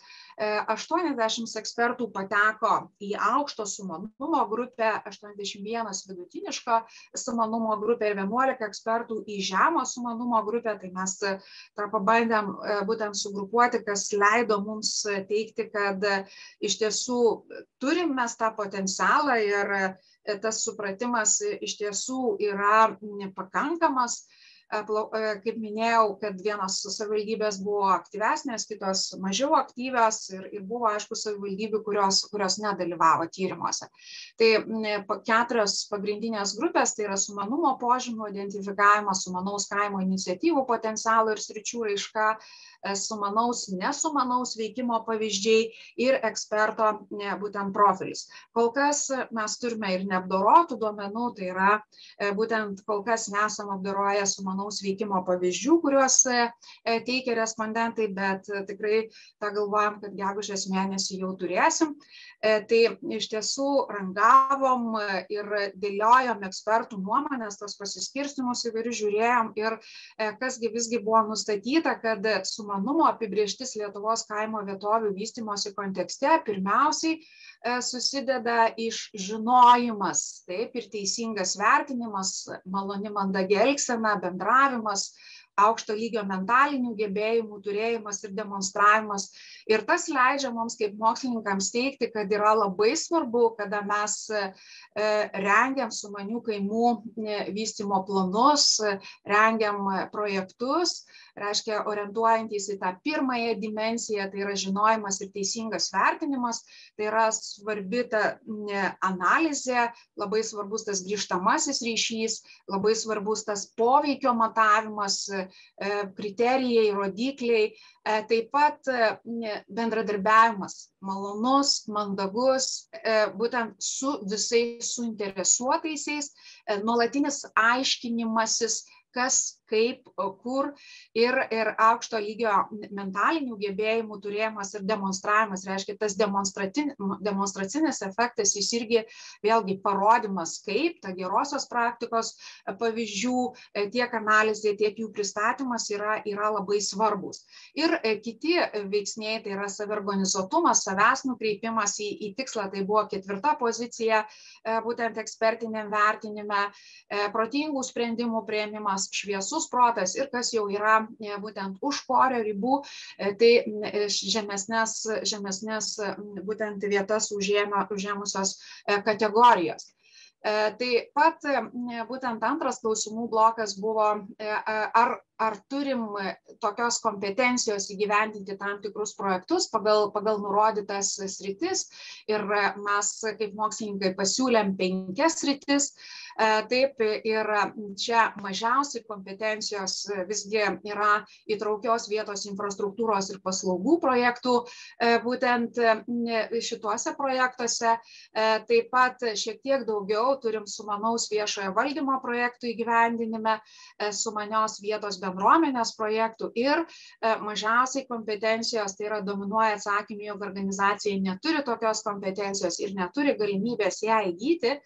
80 ekspertų pateko į aukšto sumanumo grupę, 81 vidutiniško sumanumo grupę ir 11 ekspertų į žemo sumanumo grupę. Tai mes tą pabandėm būtent sugrupuoti, kas leido mums teikti, kad iš tiesų turim mes tą potencialą ir tas supratimas iš tiesų yra pakankamas. Kaip minėjau, kad vienos savivaldybės buvo aktyvesnės, kitos mažiau aktyvios ir buvo, aišku, savivaldybių, kurios nedalyvavo tyrimuose. Tai 4 pagrindinės grupės, tai yra sumanumo požymių identifikavimas, sumanaus kaimo iniciatyvų potencialo ir sričių raiška, sumanaus, nesumanaus veikimo pavyzdžiai ir eksperto būtent profilis. Kol kas mes turime ir neapdorotų duomenų, tai yra būtent kol kas nesam apdoroję sumanaus veikimo pavyzdžių, kuriuos teikia respondentai, bet tikrai tą galvojam, kad gegužės mėnesį jau turėsim. Tai iš tiesų rangavom ir dėliojom ekspertų nuomonės, tos pasiskirstimus įvairius žiūrėjom ir kasgi visgi buvo nustatyta, kad sumanumo apibrėžtis Lietuvos kaimo vietovių vystymosi kontekste pirmiausiai susideda iš žinojimas, taip, ir teisingas vertinimas, maloni mandagi elgsena, bendravimas, aukšto lygio mentalinių gebėjimų turėjimas ir demonstravimas. Ir tas leidžia mums kaip mokslininkams teigti, kad yra labai svarbu, kada mes rengiam sumanių kaimų vystymo planus, rengiam projektus, reiškia orientuojantys į tą pirmąją dimensiją, tai yra žinojimas ir teisingas vertinimas, tai yra svarbi ta analizė, labai svarbus tas grįžtamasis ryšys, labai svarbus tas poveikio matavimas, kriterijai, rodikliai, taip pat bendradarbiavimas, malonus, mandagus, būtent su visais suinteresuotaisiais, nuolatinis aiškinimasis, kas, kaip, kur ir aukšto lygio mentalinių gebėjimų turėjimas ir demonstravimas. Reiškia, tas demonstracinis efektas, jis irgi vėlgi parodymas, kaip ta gerosios praktikos pavyzdžių tiek analizė, tiek jų pristatymas yra labai svarbus. Ir kiti veiksniai, tai yra saviorganizuotumas, savęs nukreipimas į tikslą, tai buvo 4 pozicija būtent ekspertiniam vertinime, protingų sprendimų priėmimas, šviesus protas ir kas jau yra būtent už korio ribų, tai žemesnės būtent vietas užėmusios kategorijos. Taip pat būtent antras klausimų blokas buvo, ar turim tokios kompetencijos įgyvendinti tam tikrus projektus pagal nurodytas sritis. Ir mes kaip mokslininkai pasiūlėm 5 sritis. Taip, ir čia mažiausiai kompetencijos visgi yra įtraukios vietos infrastruktūros ir paslaugų projektų būtent šituose projektuose. Taip pat šiek tiek daugiau turim sumanaus viešojo valdymo projektų įgyvendinime, sumanios vietos bendruomenės projektų ir mažiausiai kompetencijos, tai yra dominuoja atsakymai, jog organizacija neturi tokios kompetencijos ir neturi galimybės ją įgyti.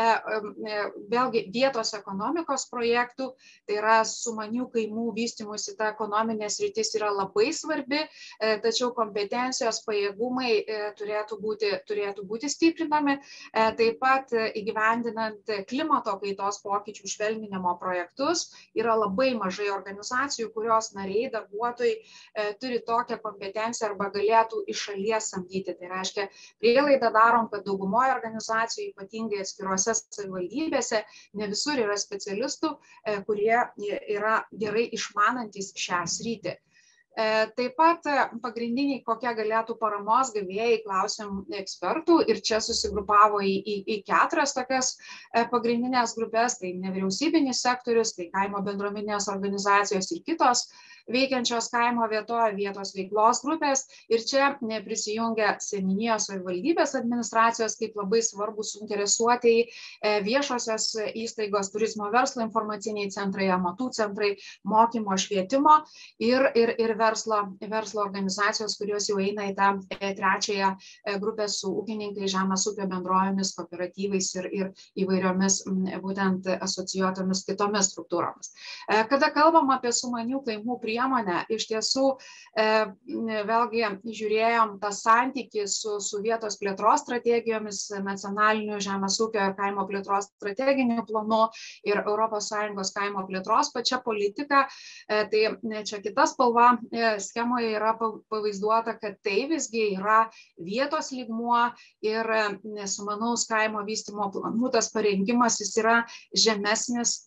Vėlgi vietos ekonomikos projektų, tai yra sumanių kaimų vystymusi, ta ekonominė sritis yra labai svarbi, tačiau kompetencijos pajėgumai turėtų būti stiprinami. Taip pat įgyvendinant klimato kaitos pokyčių švelninimo projektus yra labai mažai organizacijų organizacijų, kurios nariai, darbuotojai turi tokią kompetenciją arba galėtų iš šalies samdyti. Tai reiškia, prielaidą darom, kad daugumoje organizacijų, ypatingai atskiruose savivaldybėse, ne visur yra specialistų, kurie yra gerai išmanantys šią sritį. Taip pat pagrindiniai, kokie galėtų paramos gavėjai, klausėm ekspertų ir čia susigrupavo į 4 tokias pagrindinės grupės, tai nevyriausybinis sektorius, tai kaimo bendruomeninės organizacijos ir kitos veikiančios kaimo vietoje vietos veiklos grupės ir čia prisijungia seniūnijos savivaldybės administracijos kaip labai svarbus suinteresuotieji viešosios įstaigos, turizmo verslo informaciniai centrai, amatų centrai, mokymo, švietimo ir verslo organizacijos, kurios jau eina į tą 3 grupę su ūkininkai, žemės ūkio bendrovėmis, kooperatyvais ir įvairiomis būtent asocijuotomis kitomis struktūromis. Kada kalbam apie sumanių kaimų priemonę, iš tiesų vėlgi žiūrėjom tą santykį su vietos plėtros strategijomis, nacionaliniu žemės ūkio ir kaimo plėtros strateginiu planu ir ES kaimo plėtros pačia politika. Tai čia kita spalva schemoje yra pavaizduota, kad tai visgi yra vietos lygmuo ir sumanaus kaimo vystymo planų tas parengimas jis yra žemesnis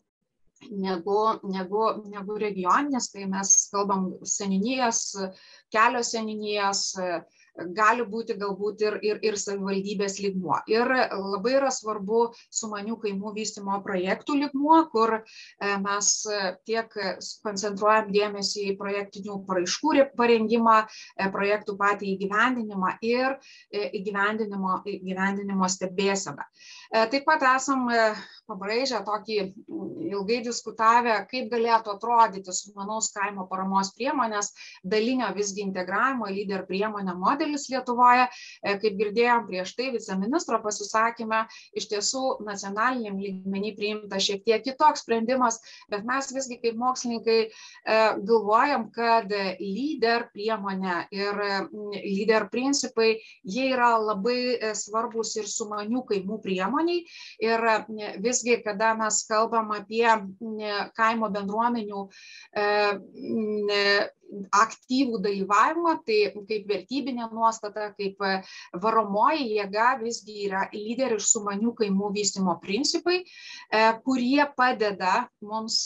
negu regioninis, tai mes kalbam seniūnijas, kelios seniūnijos, gali būti galbūt ir savivaldybės lygmuo. Ir labai yra svarbu sumanių kaimų vystymo projektų lygmuo, kur mes tiek koncentruojam dėmesį į projektinių paraiškų parengimą, projektų patį įgyvendinimą ir įgyvendinimo stebėseną. Taip pat esam pabraižę tokį ilgai diskutavę, kaip galėtų atrodyti sumanaus kaimo paramos priemonės, dalinio visgi integravimo į lyder priemonę modelis Lietuvoje. Kaip girdėjom prieš tai viceministro pasisakyme, iš tiesų nacionaliniam lygmenį priimta šiek tiek kitoks sprendimas, bet mes visgi kaip mokslininkai galvojam, kad lyder priemonė ir lyder principai, jie yra labai svarbus ir sumanių kaimų priemoniai. Ir visgi, kada mes kalbam apie kaimo bendruomenių aktyvų dalyvavimą, tai kaip vertybinė nuostata, kaip varomoji jėga visgi yra lyder ir sumanių kaimų vystymo principai, kurie padeda mums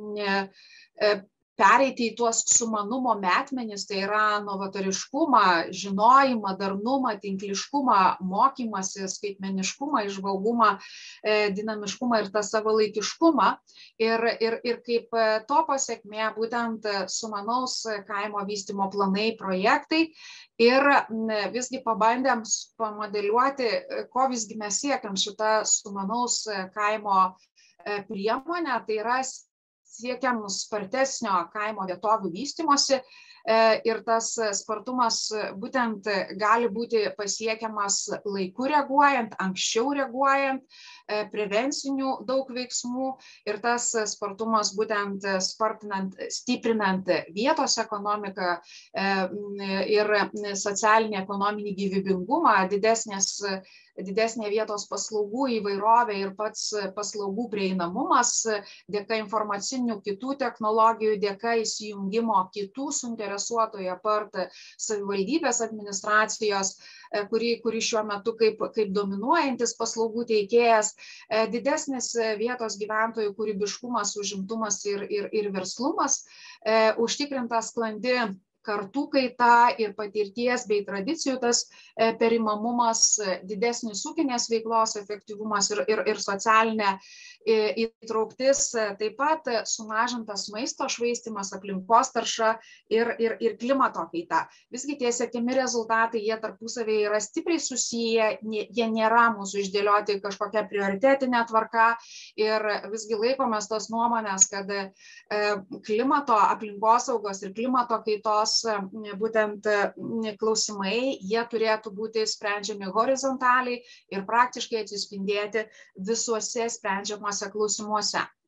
pereiti į tuos sumanumo metmenis, tai yra novatoriškumą, žinojimą, darnumą, tinkliškumą, mokymąsi, skaitmeniškumą, įžvalgumą, dinamiškumą ir tą savalaikiškumą. Ir kaip to pasekmė būtent sumanaus kaimo vystymo planai, projektai. Ir visgi pabandėm pamodeliuoti, ko visgi mes siekiam šitą sumanaus kaimo priemonę, tai yra siekiam spartesnio kaimo vietovių vystymosi ir tas spartumas būtent gali būti pasiekiamas laiku reaguojant, anksčiau reaguojant, prevencinių daug veiksmų ir tas spartumas būtent stiprinant vietos ekonomiką ir socialinį ekonominį gyvybingumą, didesnė vietos paslaugų įvairovė ir pats paslaugų prieinamumas dėka informacinių kitų technologijų, dėka įsijungimo kitų suinteresuotojų apart savivaldybės administracijos, kuri šiuo metu kaip dominuojantis paslaugų teikėjas, didesnis vietos gyventojų kūrybiškumas, užimtumas ir verslumas, užtikrintas sklandi kartų kaita ir patirties bei tradicijų tas perimamumas, didesnis ūkinės veiklos efektyvumas ir socialinė įtrauktis, taip pat sumažintas maisto švaistymas, aplinkos tarša ir klimato kaita. Visgi tie siekiami rezultatai, jie tarpusavėje yra stipriai susiję, jie nėra mūsų išdėlioti kažkokia prioritetinė tvarka ir visgi laikomės tos nuomonės, kad klimato, aplinkosaugos ir klimato kaitos būtent klausimai, jie turėtų būti sprendžiami horizontaliai ir praktiškai atsispindėti visuose sprendžiamuose klausimuose.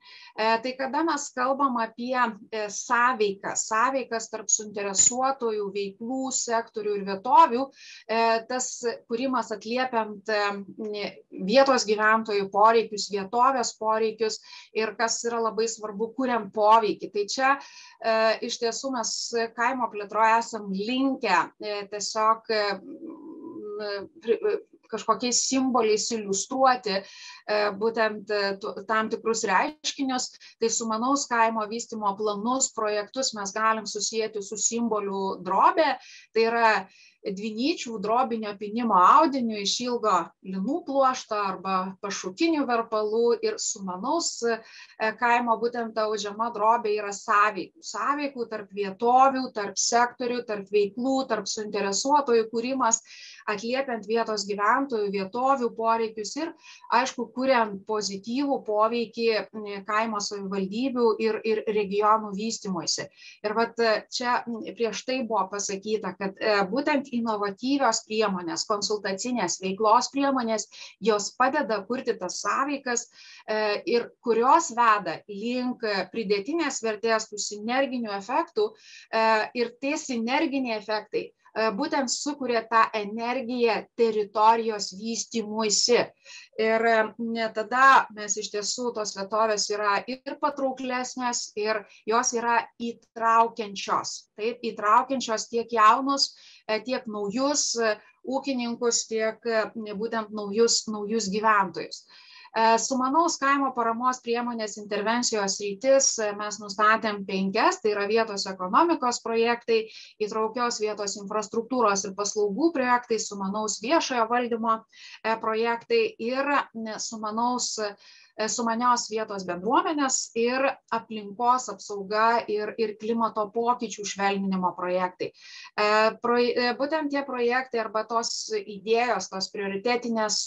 Tai kada mes kalbam apie sąveikas tarp suinteresuotojų veiklų, sektorių ir vietovių, tas kūrimas atliepiant vietos gyventojų poreikius, vietovės poreikius ir kas yra labai svarbu, kuriant poveikį. Tai čia iš tiesų mes kaimo plėtroje esam linkę tiesiog kažkokiais simboliais iliustruoti būtent tam tikrus reiškinius, tai sumanaus kaimo vystymo planus, projektus mes galim susijęti su simbolių drobė, tai yra dvinyčių drobinio pynimo audiniu iš ilgo linų pluošto arba pašukinių verpalų ir sumanaus kaimo būtent ta audžiama drobė yra sąveikų tarp vietovių, tarp sektorių, tarp veiklų, tarp suinteresuotojų kūrimas, atliepiant vietos gyventojų, vietovių poreikius ir, aišku, kuriant pozityvų poveikį kaimo savivaldybių ir regionų vystymuisi. Ir vat čia prieš tai buvo pasakyta, kad būtent inovatyvios priemonės, konsultacinės veiklos priemonės, jos padeda kurti tas sąveikas ir kurios veda link pridėtinės vertės tų sinerginių efektų ir tie sinerginiai efektai būtent sukuria tą energiją teritorijos vystymuisi. Ir tada mes iš tiesų tos vietovės yra ir patrauklesnės, ir jos yra įtraukiančios. Taip, įtraukiančios tiek jaunus, tiek naujus ūkininkus, tiek būtent naujus gyventojus. Sumanaus kaimo paramos priemonės intervencijos sritis mes nustatėm 5, tai yra vietos ekonomikos projektai, įtraukios vietos infrastruktūros ir paslaugų projektai, sumanaus viešojo valdymo projektai ir sumanios vietos bendruomenės ir aplinkos apsauga ir klimato pokyčių švelninimo projektai. Būtent tie projektai arba tos idėjos, tos prioritetinės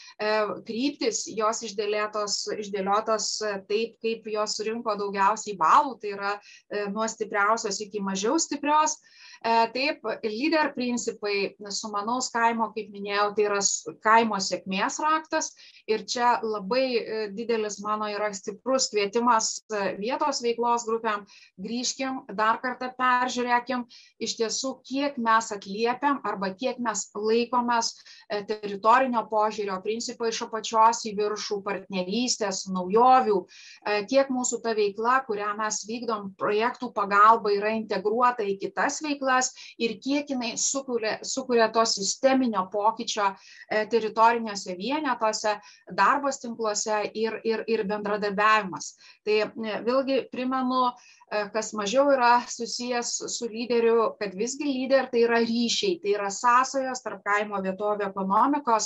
kryptis, jos išdėliotos taip, kaip jos surinko daugiausiai balų, tai yra nuo stipriausios iki mažiau stiprios. Taip, lyder principai sumanaus kaimo, kaip minėjau, tai yra kaimo sėkmės raktas ir čia labai didelis mano yra stiprus kvietimas vietos veiklos grupėm, grįžkim, dar kartą peržiūrėkim, iš tiesų, kiek mes atliepiam arba kiek mes laikomės teritorinio požiūrio principą iš apačios į viršų, partnerystės, naujovių, kiek mūsų ta veikla, kurią mes vykdom projektų pagalba, yra integruota į kitas veiklas ir kiek jinai sukuria to sisteminio pokyčio teritoriniuose vienetuose, darbos tinkluose ir bendradarbiavimas. Tai vėlgi primenu, kas mažiau yra susijęs su lyderiu, kad visgi lyder tai yra ryšiai, tai yra sąsajos tarp kaimo vietovių ekonomikos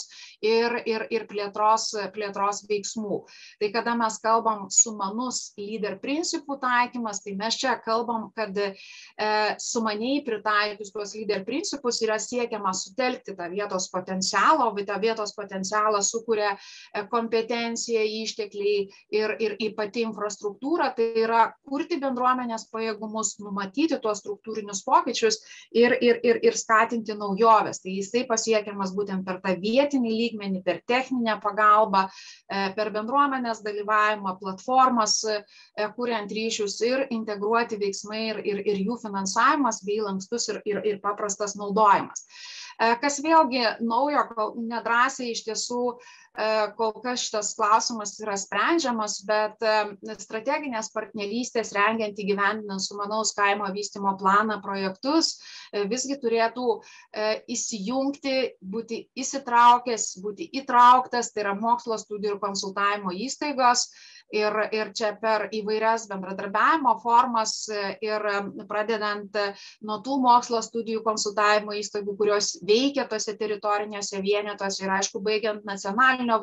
ir plėtros veiksmų. Tai kada mes kalbam sumanus lyder principų taikymas, tai mes čia kalbam, kad sumaniai pritaikius tuos lyder principus yra siekiama sutelkti tą vietos potencialą, o tą vietos potencialą sukuria kompetencija, ištekliai ir pati infrastruktūra, tai yra kurti bendruomenės pajėgumus, numatyti tuos struktūrinius pokyčius ir skatinti naujoves. Tai jisai pasiekiamas būtent per tą vietinį lygmenį, per techninę pagalbą, per bendruomenės dalyvavimą, platformas, kuriant ryšius ir integruoti veiksmai ir jų finansavimas bei lankstus ir paprastas naudojimas. Kas vėlgi naujo, nedrąsiai iš tiesų kol kas šitas klausimas yra sprendžiamas, bet strateginės partnerystės rengiant įgyvendinant sumanaus kaimo vystymo planą projektus visgi turėtų įsijungti, būti įsitraukęs, būti įtrauktas, tai yra mokslo studijų ir konsultavimo įstaigos. Ir čia per įvairias bendradarbiavimo formas ir pradedant nuo tų mokslo studijų konsultavimo įstaigų, kurios veikia tose teritorinėse vienetuose ir aišku, baigiant nacionalinio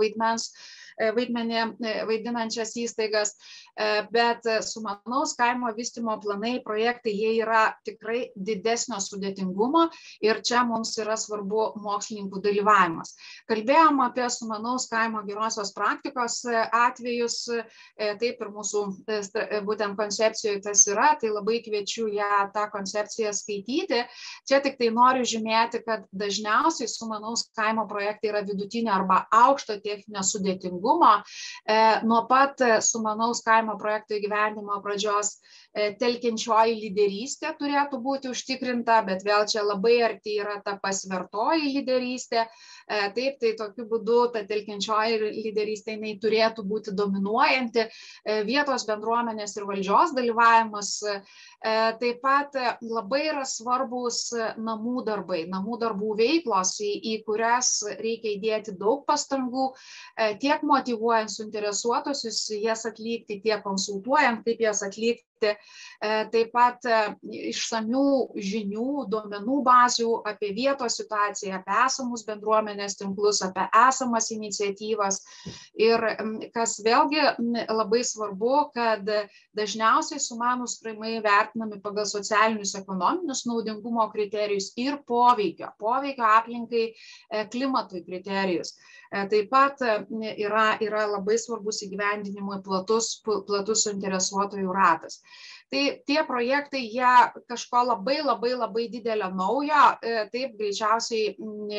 vaidmenį vaidinančias įstaigas, bet sumanaus kaimo vystymo planai, projektai, jie yra tikrai didesnio sudėtingumo ir čia mums yra svarbu mokslininkų dalyvavimas. Kalbėjom apie sumanaus kaimo gerosios praktikos atvejus, taip ir mūsų būtent koncepcijoje tas yra, tai labai kviečiu ją tą koncepciją skaityti. Čia tik tai noriu žymėti, kad dažniausiai sumanaus kaimo projektai yra vidutinio arba aukšto techninio sudėtingumo. veiksmingumo. Nuo pat sumanaus kaimo projekto įgyvendinimo pradžios telkiančioji lyderystė turėtų būti užtikrinta, bet vėl čia labai arti yra ta pasvertoji lyderystė. Taip, tai tokiu būdu ta telkiančioji lyderystė jinai turėtų būti dominuojanti, vietos bendruomenės ir valdžios dalyvavimas. Taip pat labai yra svarbus namų darbai, namų darbų veiklos, į kurias reikia įdėti daug pastangų, tiek motyvuojant suinteresuotusius jas atlikti, tiek konsultuojant, kaip jas atlikti. Taip pat išsamių žinių, duomenų bazių apie vietos situaciją, apie esamus bendruomenės tinklus, apie esamas iniciatyvas. Ir kas vėlgi labai svarbu, kad dažniausiai sumanūs kaimai vertinami pagal socialinius ekonominius naudingumo kriterijus ir poveikio aplinkai klimatui kriterijus. Taip pat yra labai svarbus įgyvendinimui platus suinteresuotojų ratas. Tai tie projektai, jie kažko labai didelio naujo, taip greičiausiai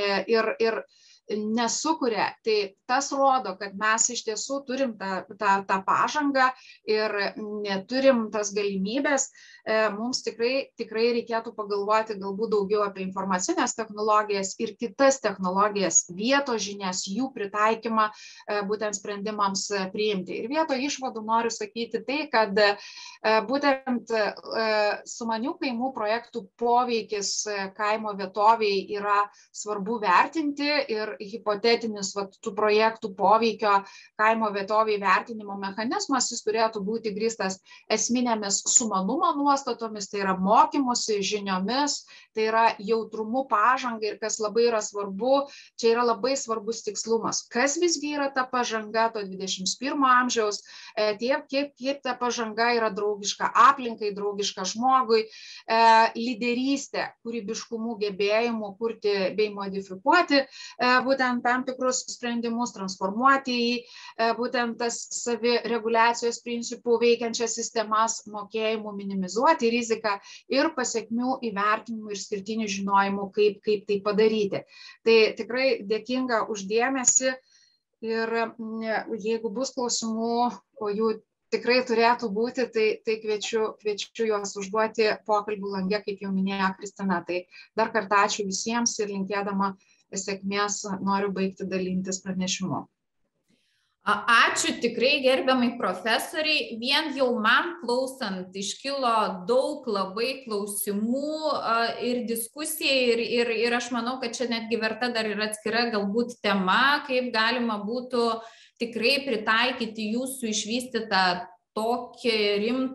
ir nesukuria. Tai tas rodo, kad mes iš tiesų turim tą pažangą ir neturim tas galimybės. Mums tikrai reikėtų pagalvoti galbūt daugiau apie informacinės technologijas ir kitas technologijas, vietos žinias, jų pritaikymą būtent sprendimams priimti. Ir vietoj išvadų noriu sakyti tai, kad būtent sumanių kaimų projektų poveikis kaimo vietoviai yra svarbu vertinti ir hipotetinis tų projektų poveikio kaimo vietoviai vertinimo mechanizmas, jis turėtų būti grįstas esminėmis sumanumo nuostatomis, tai yra mokymusi, žiniomis, tai yra jautrumu pažangai ir kas labai yra svarbu, čia yra labai svarbus tikslumas. Kas visgi yra ta pažanga to 21 amžiaus, kiek ta pažanga yra draugiška aplinkai, draugiška žmogui, lyderystė, kūrybiškumu, gebėjimu kurti bei modifikuoti būtent tam tikrus sprendimus, transformuoti į būtent tas savireguliacijos principų veikiančias sistemas, mokėjimų minimizuoti riziką ir pasiekmių įvertinimų ir skirtinių žinojimų, kaip tai padaryti. Tai tikrai dėkinga už dėmesį ir jeigu bus klausimų, o jų tikrai turėtų būti, tai kviečiu juos užduoti pokalbių lange, kaip jau minėjo Kristina. Tai dar kartą ačiū visiems ir linkėdama sėkmės noriu baigti dalintis pranešimu. Ačiū tikrai gerbiamai profesoriai. Vien jau man klausant iškilo daug labai klausimų ir diskusijai ir aš manau, kad čia netgi verta dar ir atskira galbūt tema, kaip galima būtų tikrai pritaikyti jūsų išvystytą tokią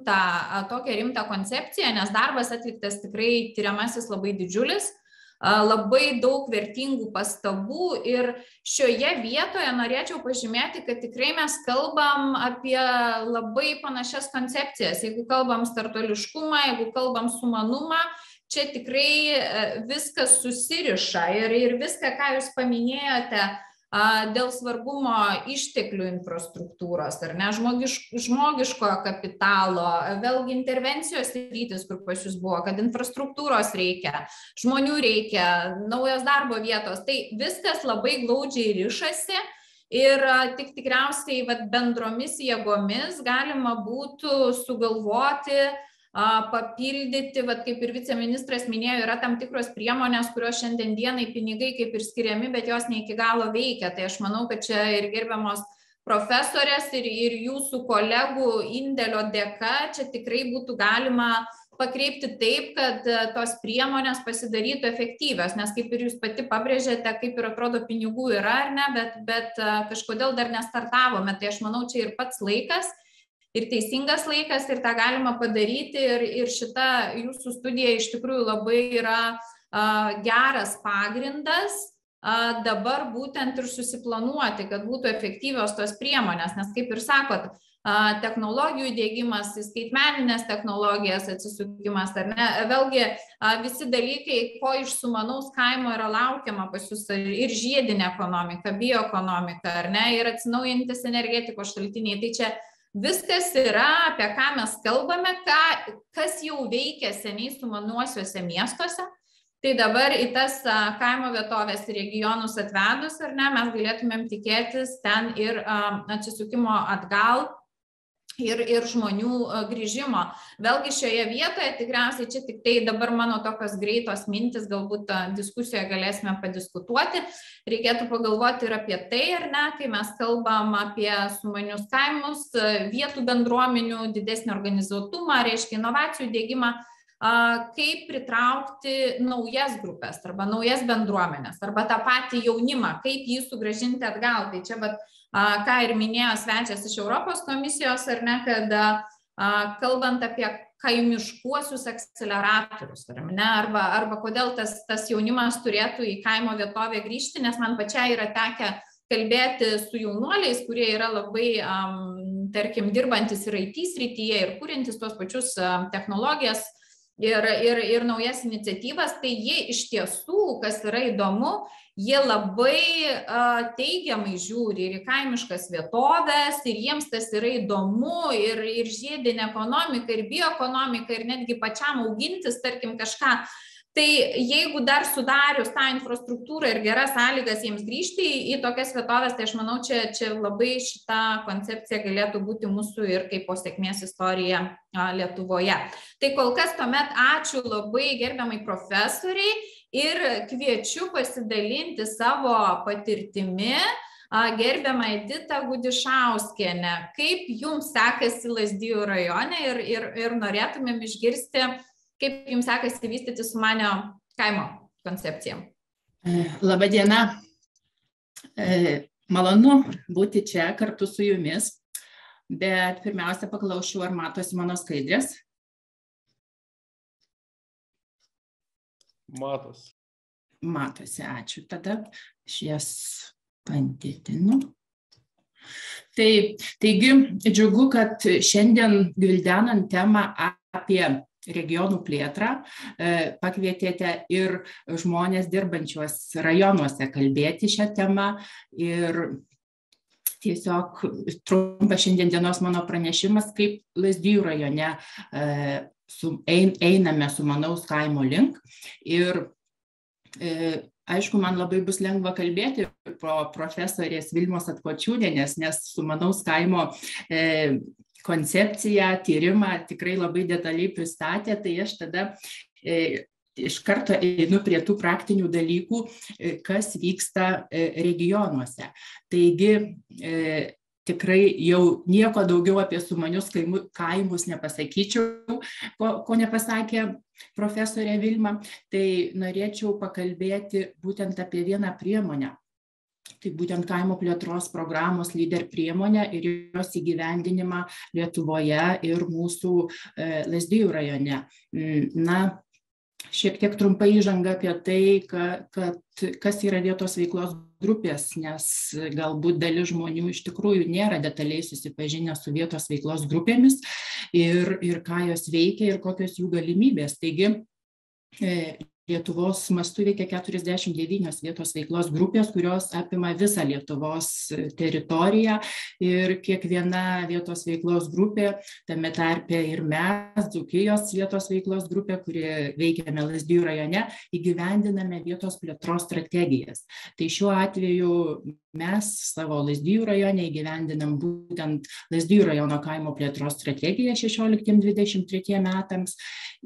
rimtą koncepciją, nes darbas atliktas tikrai tyriamasis labai didžiulis. Labai daug vertingų pastabų ir šioje vietoje norėčiau pažymėti, kad tikrai mes kalbam apie labai panašias koncepcijas. Jeigu kalbam startuoliškumą, jeigu kalbam sumanumą, čia tikrai viskas susiriša ir viską, ką jūs paminėjote dėl svarbumo išteklių infrastruktūros, ar ne, žmogiškojo kapitalo, vėlgi intervencijos rytis, kur pas jūs buvo, kad infrastruktūros reikia, žmonių reikia, naujos darbo vietos, tai viskas labai glaudžiai rišasi ir tikriausiai bendromis jėgomis galima būtų sugalvoti, papildyti, kaip ir viceministras minėjo, yra tam tikros priemonės, kurios šiandien dienai pinigai kaip ir skiriami, bet jos ne iki galo veikia. Tai aš manau, kad čia ir gerbiamos profesorės ir jūsų kolegų indėlio dėka čia tikrai būtų galima pakreipti taip, kad tos priemonės pasidarytų efektyvios, nes kaip ir jūs pati pabrėžėte, kaip ir atrodo pinigų yra ar ne, bet kažkodėl dar nestartavome. Tai aš manau, čia ir pats laikas ir teisingas laikas ir tą galima padaryti ir šita jūsų studija iš tikrųjų labai yra geras pagrindas dabar būtent ir susiplanuoti, kad būtų efektyvios tos priemonės, nes kaip ir sakot, technologijų įdiegimas, skaitmeninės technologijas atsisukimas, ar ne, vėlgi visi dalykai, ko iš sumanaus kaimo yra laukiama pas jūs ir žiedinė ekonomika, bioekonomika, ar ne, ir atsinaujantis energetikos šaltiniai, tai čia viskas yra, apie ką mes kalbame, kas jau veikia seniai sumanuosiuose miestuose. Tai dabar į tas kaimo vietovės regionus atvedus, ar ne, mes galėtumėm tikėtis ten ir atsisukimo atgal ir žmonių grįžimo. Vėlgi šioje vietoje, tikriausiai čia tik tai dabar mano tokios greitos mintis, galbūt diskusijoje galėsime padiskutuoti. Reikėtų pagalvoti ir apie tai, ar ne, kai mes kalbam apie sumanius kaimus, vietų bendruomenių, didesnį organizuotumą, reiškia inovacijų dėgymą, kaip pritraukti naujas grupės arba naujas bendruomenės arba tą patį jaunimą, kaip jį sugrąžinti atgal. Tai čia ką ir minėjo svečias iš Europos komisijos, ar ne, kad kalbant apie kaimiškuosius akceleratorius, arba kodėl tas jaunimas turėtų į kaimo vietovę grįžti, nes man pačiai yra tekę kalbėti su jaunuoliais, kurie yra labai, tarkim, dirbantis ir IT srityje ir kuriantis tuos pačius technologijas ir naujas iniciatyvas, tai jie iš tiesų, kas yra įdomu, jie labai teigiamai žiūri ir į kaimiškas vietovės, ir jiems tas yra įdomu, ir žiedinė ekonomika, ir bioekonomika, ir netgi pačiam augintis, tarkim, kažką. Tai jeigu dar sudarius tą infrastruktūrą ir geras sąlygas jiems grįžti į tokias vietovės, tai aš manau, čia labai šita koncepcija galėtų būti mūsų ir kaip po sėkmės istorija Lietuvoje. Tai kol kas tuomet ačiū labai gerbiamai profesoriai ir kviečiu pasidalinti savo patirtimi gerbiamą Editą Gudišauskienę. Kaip jums sekasi Lazdijų rajone ir norėtumėm išgirsti, kaip jums sekasi vystyti sumanio kaimo koncepciją. Labą dieną. Malonu būti čia kartu su jumis, bet pirmiausia paklausčiau, ar matosi mano skaidrės. Matosi. Matosi, ačiū. Tada aš jas padidinu. Taigi, džiugu, kad šiandien gvildenant temą apie regionų plėtrą pakvietėte ir žmonės dirbančios rajonuose kalbėti šią temą. Ir tiesiog trumpas šiandien dienos mano pranešimas, kaip Lazdijų rajone einame sumanaus kaimo link. Ir aišku, man labai bus lengva kalbėti pro profesorės Vilmos Atkočiūnienės, nes sumanaus kaimo koncepciją, tyrimą tikrai labai detaliai pristatė, tai aš tada iš karto einu prie tų praktinių dalykų, kas vyksta regionuose. Taigi, tikrai jau nieko daugiau apie sumanius kaimus nepasakyčiau, ko nepasakė profesorė Vilma, tai norėčiau pakalbėti būtent apie vieną priemonę. Tai būtent kaimo plėtros programos lyder priemonę ir jos įgyvendinimą Lietuvoje ir mūsų Lazdijų rajone. Na, šiek tiek trumpai įžanga apie tai, kas yra vietos veiklos grupės, nes galbūt dalis žmonių iš tikrųjų nėra detaliai susipažinę su vietos veiklos grupėmis ir ką jos veikia ir kokios jų galimybės. Taigi, Lietuvos mastu veikia 49 vietos veiklos grupės, kurios apima visą Lietuvos teritoriją ir kiekviena vietos veiklos grupė, tame tarpe ir mes, Dzūkijos vietos veiklos grupė, kuri veikiame Lazdijų rajone, įgyvendiname vietos plėtros strategijas. Tai šiuo atveju mes savo Lazdijų rajone įgyvendinam būtent Lazdijų rajono kaimo plėtros strategiją 16-23 metams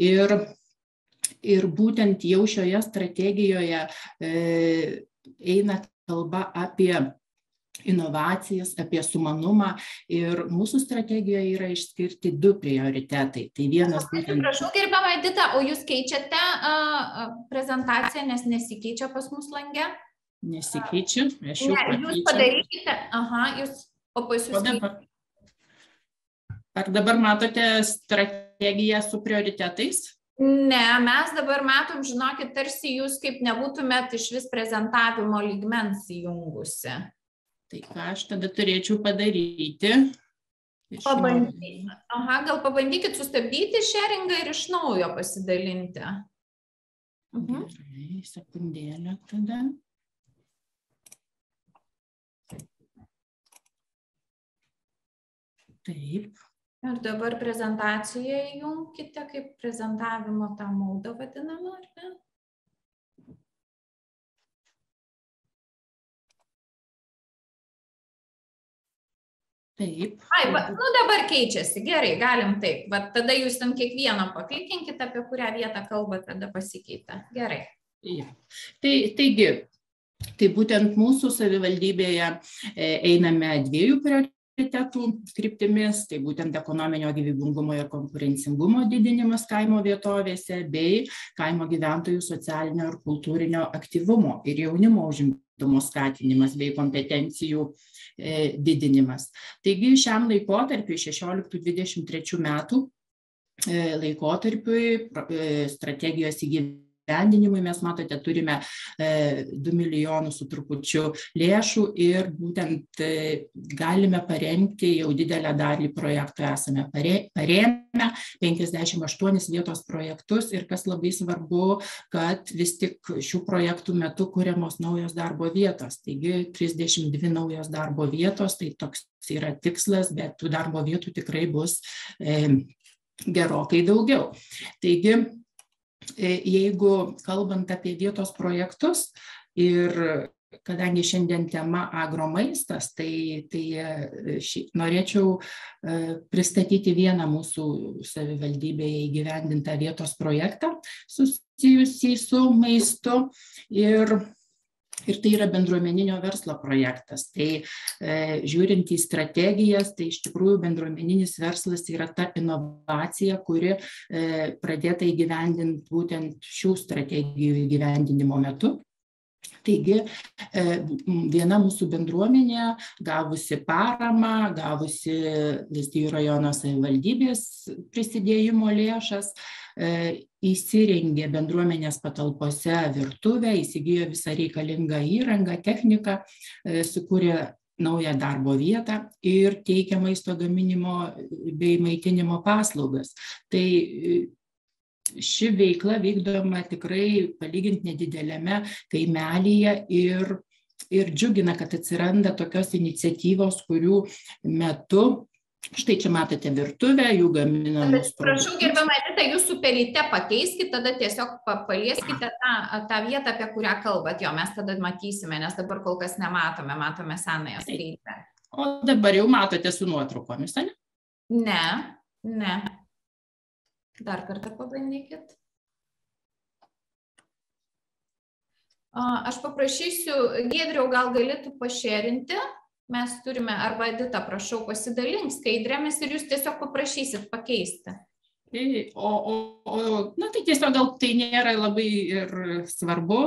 ir būtent jau šioje strategijoje eina kalba apie inovacijas, apie sumanumą ir mūsų strategijoje yra išskirti 2 prioritetai. Tai vienas būtent... Prašau, gerbiama Edita, o jūs keičiate prezentaciją, nes nesikeičia pas mus lange? Nesikeičia, aš jau pakeičiau. Jūs padarykite, o pas jūs... Ar dabar matote strategiją su prioritetais? Ne, mes dabar matom, žinokit, tarsi jūs kaip nebūtumėt iš vis prezentavimo lygmens įjungusi. Tai ką aš tada turėčiau padaryti? Gal pabandykit sustabdyti sharingą ir iš naujo pasidalinti. Gerai, sekundėlę tada. Taip. Ir dabar prezentaciją įjungkite, kaip prezentavimo tą maudą vadinamą, ar ne? Taip. Dabar keičiasi, gerai, galim taip. Vat tada jūs ten kiekvieną paklikinkit, apie kurią vietą kalbate, tada pasikeitė. Gerai. Ja. Taigi, tai būtent mūsų savivaldybėje einame dviejų prioritetų kryptimis, tai būtent ekonominio gyvybingumo ir konkurencingumo didinimas kaimo vietovėse bei kaimo gyventojų socialinio ir kultūrinio aktyvumo ir jaunimo užimtumo skatinimas bei kompetencijų didinimas. Taigi šiam laikotarpiu 16-23 metų laikotarpiui strategijos įgyvendinimui mes matote turime 2 milijonus su trupučiu lėšų ir būtent galime paremti jau didelę dalį projektų esame parėmę 58 vietos projektus ir kas labai svarbu, kad vis tik šių projektų metu kuriamos naujos darbo vietos. Taigi 32 naujos darbo vietos, tai toks yra tikslas, bet tų darbo vietų tikrai bus gerokai daugiau. Taigi, jeigu kalbant apie vietos projektus ir kadangi šiandien tema agromaistas, tai norėčiau pristatyti vieną mūsų savivaldybėje įgyvendintą vietos projektą susijusį su maistu ir tai yra bendruomeninio verslo projektas. Tai žiūrint į strategijas, tai iš tikrųjų bendruomeninis verslas yra ta inovacija, kuri pradėta įgyvendinti būtent šių strategijų įgyvendinimo metu. Taigi, viena mūsų bendruomenė gavusi paramą, gavusi Lazdijų rajono savivaldybės prisidėjimo lėšas, įsirengė bendruomenės patalpose virtuvę, įsigijo visą reikalingą įrangą, techniką, sukūrė naują darbo vietą ir teikia maisto gaminimo bei maitinimo paslaugas. Tai ši veikla vykdoma tikrai palyginti nedidelėme kaimelyje ir džiugina, kad atsiranda tokios iniciatyvos, kurių metu, štai čia matote virtuvę, jų gaminamus produktus. Prašau, gerbiama Edita, jūsų pelyte pakeiskite, tada tiesiog palieskite tą vietą, apie kurią kalbat. Jo, mes tada matysime, nes dabar kol kas nematome, matome senąją skaitę. O dabar jau matote su nuotraukomis, ne? Ne. Dar kartą pabandykit. Aš paprašysiu, Giedriau, gal galėtų pašėrinti. Mes turime, arba Edita, prašau, pasidalink skaidrėmis ir jūs tiesiog paprašysit pakeisti. Na tai tiesiog gal tai nėra labai ir svarbu.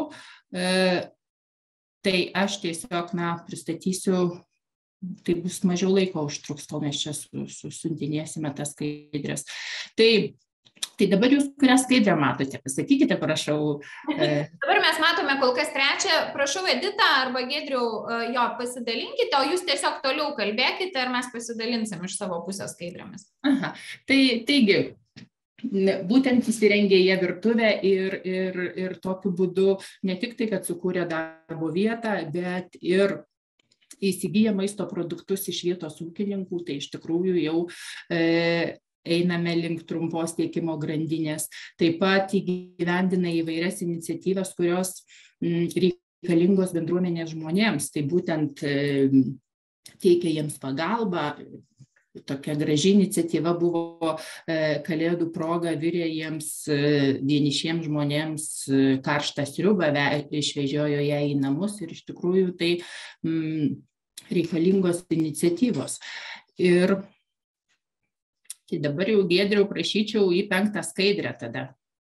Tai aš tiesiog, pristatysiu, tai bus mažiau laiko užtruks, kol mes čia susiuntinėsime tas skaidrės. Tai dabar jūs kurią skaidrę matote? Pasakykite, prašau. Dabar mes matome kol kas trečią. Prašau, Edita arba Giedriau, jo, pasidalinkite, o jūs tiesiog toliau kalbėkite ir mes pasidalinsim iš savo pusės skaidrėmis. Aha, taigi, būtent įsirengė jie virtuvę ir tokiu būdu ne tik tai, kad sukūrė darbo vietą, bet ir įsigyja maisto produktus iš vietos ūkininkų, tai iš tikrųjų jau einame link trumpos tiekimo grandinės. Taip pat įgyvendina įvairias iniciatyvas, kurios reikalingos bendruomenės žmonėms. Tai būtent teikia jiems pagalbą. Tokia graži iniciatyva buvo Kalėdų proga virė jiems vienišiems žmonėms karštą sriubą, išvežiojo ją į namus ir iš tikrųjų tai reikalingos iniciatyvos. Ir tai dabar jau Giedriau prašyčiau į 5. skaidrę tada.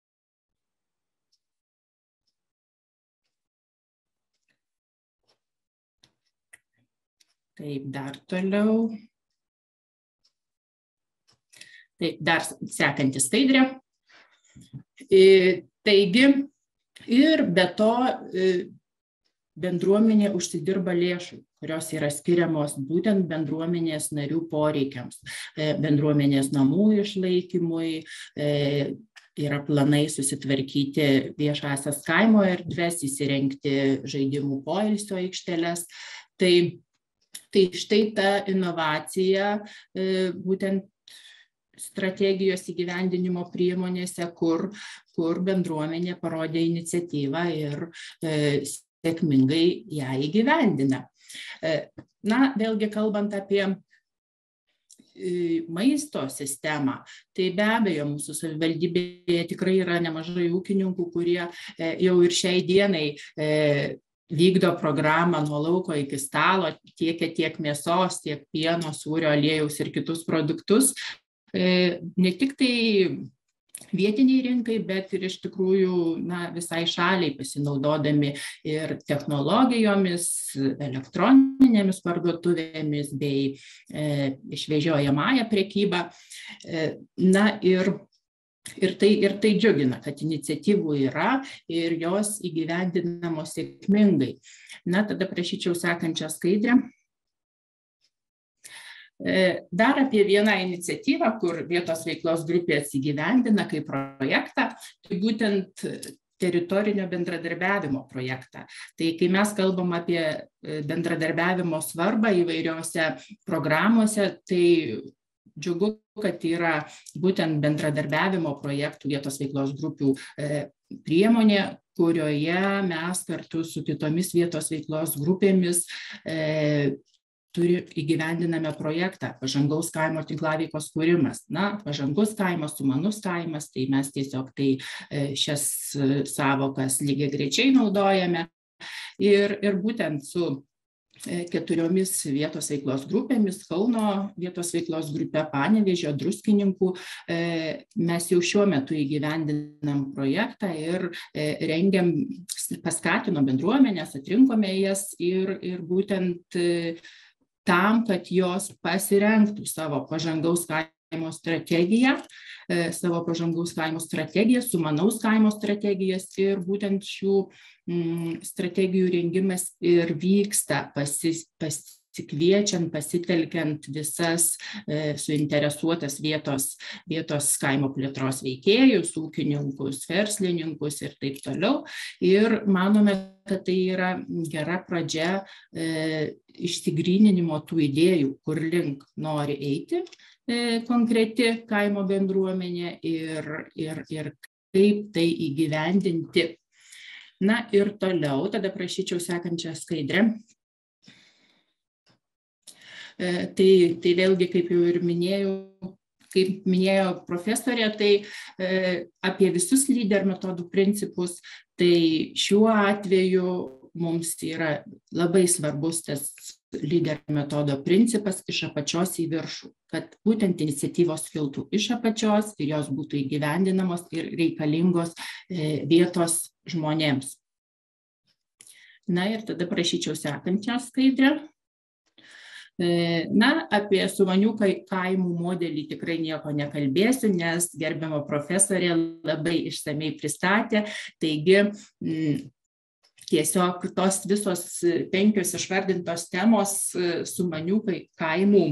Taip, dar toliau. Tai dar sekanti skaidrė. Taigi, ir be to bendruomenė užsidirba lėšų, kurios yra skiriamos būtent bendruomenės narių poreikiams, bendruomenės namų išlaikymui, yra planai susitvarkyti viešasias kaimo erdves, įsirengti žaidimų poilsio aikšteles. Tai štai ta inovacija būtent strategijos įgyvendinimo priemonėse, kur bendruomenė parodė iniciatyvą ir sėkmingai ją įgyvendina. Na, vėlgi kalbant apie maisto sistemą, tai be abejo mūsų savivaldybėje tikrai yra nemažai ūkininkų, kurie jau ir šiai dienai vykdo programą nuo lauko iki stalo, tiekia tiek mėsos, tiek pieno, sūrio, aliejaus ir kitus produktus. Ne tik tai vietiniai rinkai, bet ir iš tikrųjų visai šaliai pasinaudodami ir technologijomis, elektroninėmis parduotuvėmis bei išvežiojamąją prekybą. Ir tai džiugina, kad iniciatyvų yra ir jos įgyvendinamos sėkmingai. Tada prašyčiau sekančią skaidrę. Dar apie vieną iniciatyvą, kur vietos veiklos grupės įgyvendina kaip projektą, tai būtent teritorinio bendradarbiavimo projektą. Tai kai mes kalbam apie bendradarbiavimo svarbą įvairiose programuose, tai džiugu, kad yra būtent bendradarbiavimo projektų vietos veiklos grupių priemonė, kurioje mes kartu su kitomis vietos veiklos grupėmis įgyvendiname projektą Pažangaus kaimo tinklaveikos kūrimas. Pažangus kaimas, sumanus kaimas, tai mes tiesiog šias savokas lygiagrečiai naudojame. Ir būtent su 4 vietos veiklos grupėmis, Kauno vietos veiklos grupė, Panevėžio, Druskininkų, mes jau šiuo metu įgyvendinam projektą ir paskatino bendruomenės, atrinkome jas ir būtent tam, kad jos pasirengtų savo pažangaus kaimo strategiją, sumanaus kaimo strategijas ir būtent šių strategijų rengimas ir vyksta pasikviečiant, pasitelkiant visas suinteresuotas vietos kaimo plėtros veikėjus, ūkininkus, verslininkus ir taip toliau. Ir manome, kad tai yra gera pradžia išsigryninimo tų idėjų, kur link nori eiti konkreti kaimo bendruomenė ir kaip tai įgyvendinti. Ir toliau, tada prašyčiau sekančią skaidrę. Tai vėlgi, kaip jau ir minėjo profesorė, tai apie visus lyder metodų principus, tai šiuo atveju mums yra labai svarbus tas lyder metodo principas iš apačios į viršų, kad būtent iniciatyvos kiltų iš apačios ir jos būtų įgyvendinamos ir reikalingos vietos žmonėms. Ir tada prašyčiau sekančią skaidrę. Apie sumanių kaimų modelį tikrai nieko nekalbėsiu, nes gerbiama profesorė labai išsamei pristatė. Taigi, tiesiog tos visos 5 išvardintos temos sumanių kaimų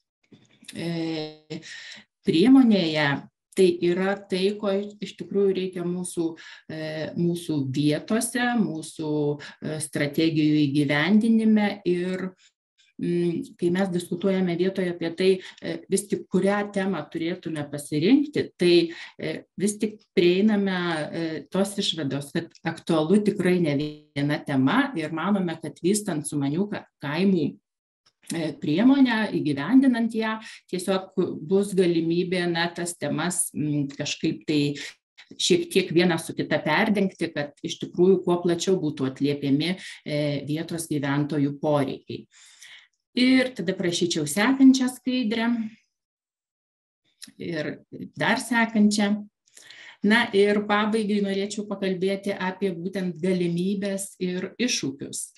priemonėje, tai yra tai, ko iš tikrųjų reikia mūsų vietose, mūsų strategijų įgyvendinime ir kai mes diskutuojame vietoje apie tai, vis tik kurią temą turėtume pasirinkti, tai vis tik prieiname tos išvados, kad aktualu tikrai ne viena tema ir manome, kad vystant sumanių kaimų priemonę, įgyvendinant ją, tiesiog bus galimybė tas temas kažkaip tai šiek tiek vieną su kita perdengti, kad iš tikrųjų kuo plačiau būtų atliepiami vietos gyventojų poreikiai. Ir tada prašyčiau sekančią skaidrę ir dar sekančią. Ir pabaigai norėčiau pakalbėti apie būtent galimybės ir iššūkius.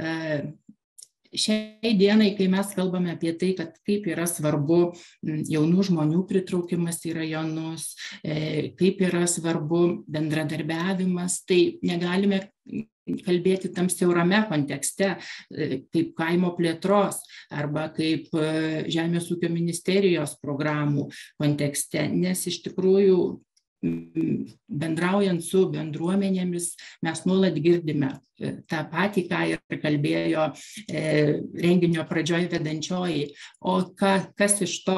Šiai dienai, kai mes kalbame apie tai, kad kaip yra svarbu jaunų žmonių pritraukimas į rajonus, kaip yra svarbu bendradarbiavimas, tai negalime kalbėti tam siaurame kontekste, kaip kaimo plėtros arba kaip Žemės ūkio ministerijos programų kontekste, nes iš tikrųjų bendraujant su bendruomenėmis mes nuolat girdime tą patį, ką ir kalbėjo renginio pradžioje vedančioji. O kas iš to?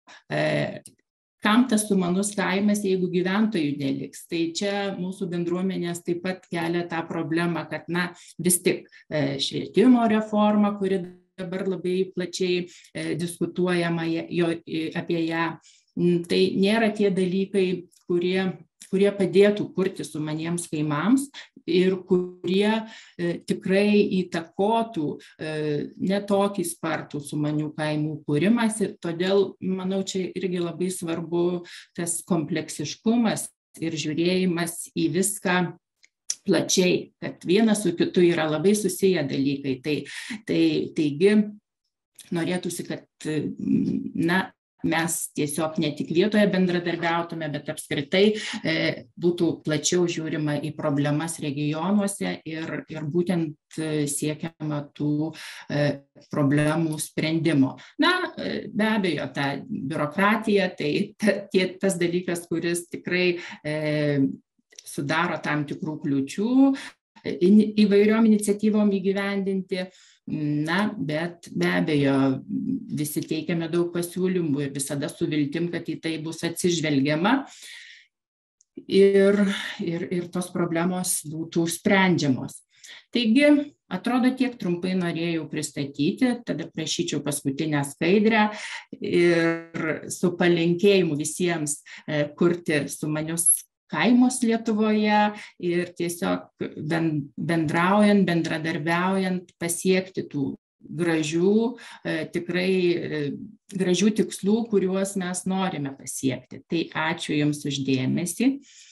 Kam tas sumanus kaimas, jeigu gyventojų neliks? Tai čia mūsų bendruomenės taip pat kelia tą problemą, kad vis tik švietimo reforma, kuri dabar labai plačiai diskutuojama apie ją. Tai nėra tie dalykai, kurie padėtų kurti sumaniems kaimams ir kurie tikrai įtakotų netokį spartų sumanių kaimų kūrimąsi. Todėl, manau, čia irgi labai svarbu tas kompleksiškumas ir žiūrėjimas į viską plačiai, kad vienas su kitu yra labai susiję dalykai. Taigi, norėtųsi, kad mes tiesiog ne tik vietoje bendradarbiautume, bet apskritai būtų plačiau žiūrima į problemas regionuose ir būtent siekiama tų problemų sprendimo. Be abejo, ta biurokratija, tai tas dalykas, kuris tikrai sudaro tam tikrų kliūčių įvairiom iniciatyvom įgyvendinti. Bet be abejo, visi teikiame daug pasiūlymų ir visada su viltim, kad į tai bus atsižvelgiama ir tos problemos būtų sprendžiamos. Taigi, atrodo, tiek trumpai norėjau pristatyti, tada prašyčiau paskutinę skaidrę ir su palinkėjimu visiems kurti sumanius kaimus Lietuvoje ir tiesiog bendraujant, bendradarbiaujant pasiekti tų tikrai gražių tikslų, kuriuos mes norime pasiekti. Tai ačiū Jums už dėmesį.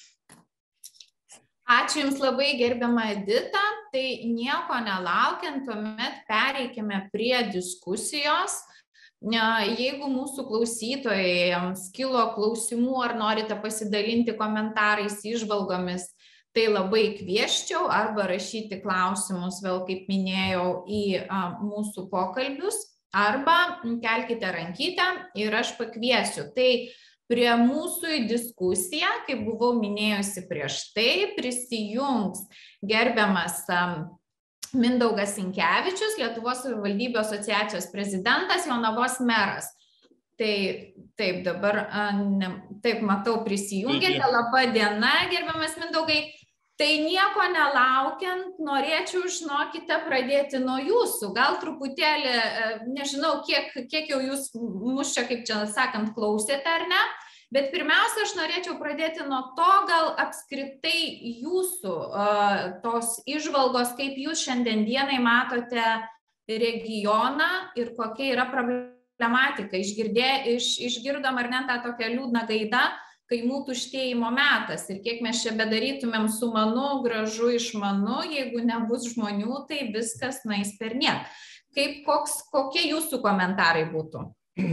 Ačiū Jums labai, gerbiama Edita. Tai nieko nelaukiant, tuomet pereikime prie diskusijos. Jeigu mūsų klausytojams kilo klausimų ar norite pasidalinti komentarais, įžvalgomis, tai labai kvieščiau arba rašyti klausimus, vėl kaip minėjau, į mūsų pokalbius, arba kelkite rankytę ir aš pakviesiu. Tai prie mūsų į diskusiją, kaip buvau minėjusi prieš tai, prisijungs gerbiamas Mindaugas Sinkevičius, Lietuvos savivaldybių asociacijos prezidentas, Jonavos meras. Tai taip, dabar taip matau prisijungėte. Labą dieną, gerbiamas Mindaugai. Tai nieko nelaukiant, norėčiau, žinokite, pradėti nuo jūsų. Gal truputėlį, nežinau, kiek jau jūs mus čia, kaip čia sakant, klausėte ar ne. Bet pirmiausia, aš norėčiau pradėti nuo to, gal apskritai jūsų tos įžvalgos, kaip jūs šiandien dienai matote regioną ir kokia yra problematika. Išgirdom ar ne tą tokią liūdną gaidą, kaimų tuštėjimo metas. Ir kiek mes čia bedarytumėm sumanu, gražu, išmanu, jeigu nebus žmonių, tai viskas nueis per niek. Kokie jūsų komentarai būtų?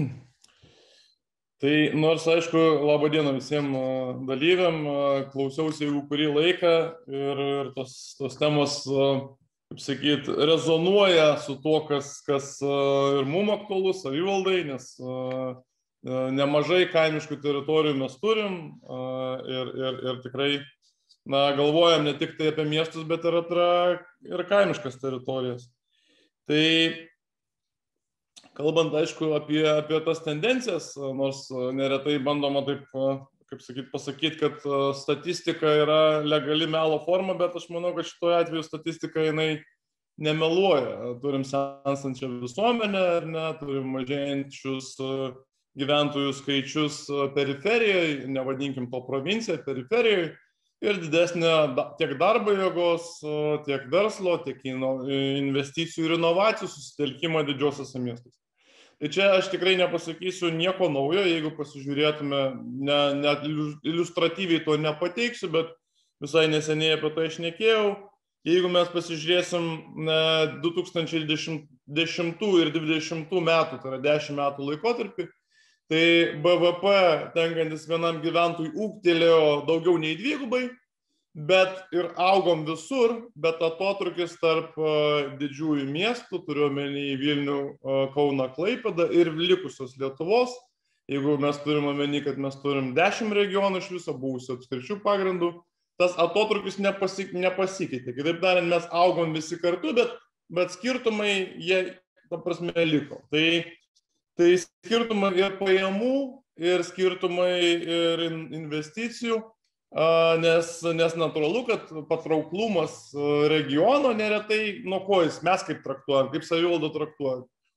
Tai nors, aišku, labą dieną visiems dalyviam, klausiausi jau kurį laiką ir tos temos, kaip sakyt, rezonuoja su tuo, kas ir mums aktualu, savivaldai, nes nemažai kaimiškų teritorijų mes turim ir tikrai galvojam ne tik tai apie miestus, bet ir kaimiškas teritorijas. Tai kalbant, aišku, apie tas tendencijas, nors neretai bandoma taip, kaip pasakyti, kad statistika yra legali melo forma, bet aš manau, kad šitoje atveju statistika jinai nemeluoja. Turim senstančią visuomenę, turim mažėjančius gyventojų skaičius periferijoje, nevadinkim to provinciją, periferijoje, ir didesnė tiek darbo jėgos, tiek verslo, tiek investicijų ir inovacijų susitelkimą didžiosiuose miestuose. Tai čia aš tikrai nepasakysiu nieko naujo, jeigu pasižiūrėtume, net iliustratyviai to nepateiksiu, bet visai neseniai apie tai šnekėjau. Jeigu mes pasižiūrėsim 2010 ir 2020 metų, tai yra 10 metų laikotarpį, tai BVP tenkantis vienam gyventojui ūgtelėjo daugiau nei dvigubai, bet ir augom visur, bet atotrukis tarp didžiųjų miestų, turiuomenį Vilnių, Kauną, Klaipėdą ir likusios Lietuvos. Jeigu mes turime omeny, kad mes turim 10 regionų iš viso buvusių apskričių pagrindų, tas atotrukis nepasikeitė. Kitaip tariant, mes augom visi kartu, bet skirtumai jie, ta prasme, liko. Tai skirtumai ir pajamų, ir skirtumai ir investicijų, nes natūralu, kad patrauklumas regiono neretai, nuo ko mes kaip traktuojam, kaip savivalda traktuojam.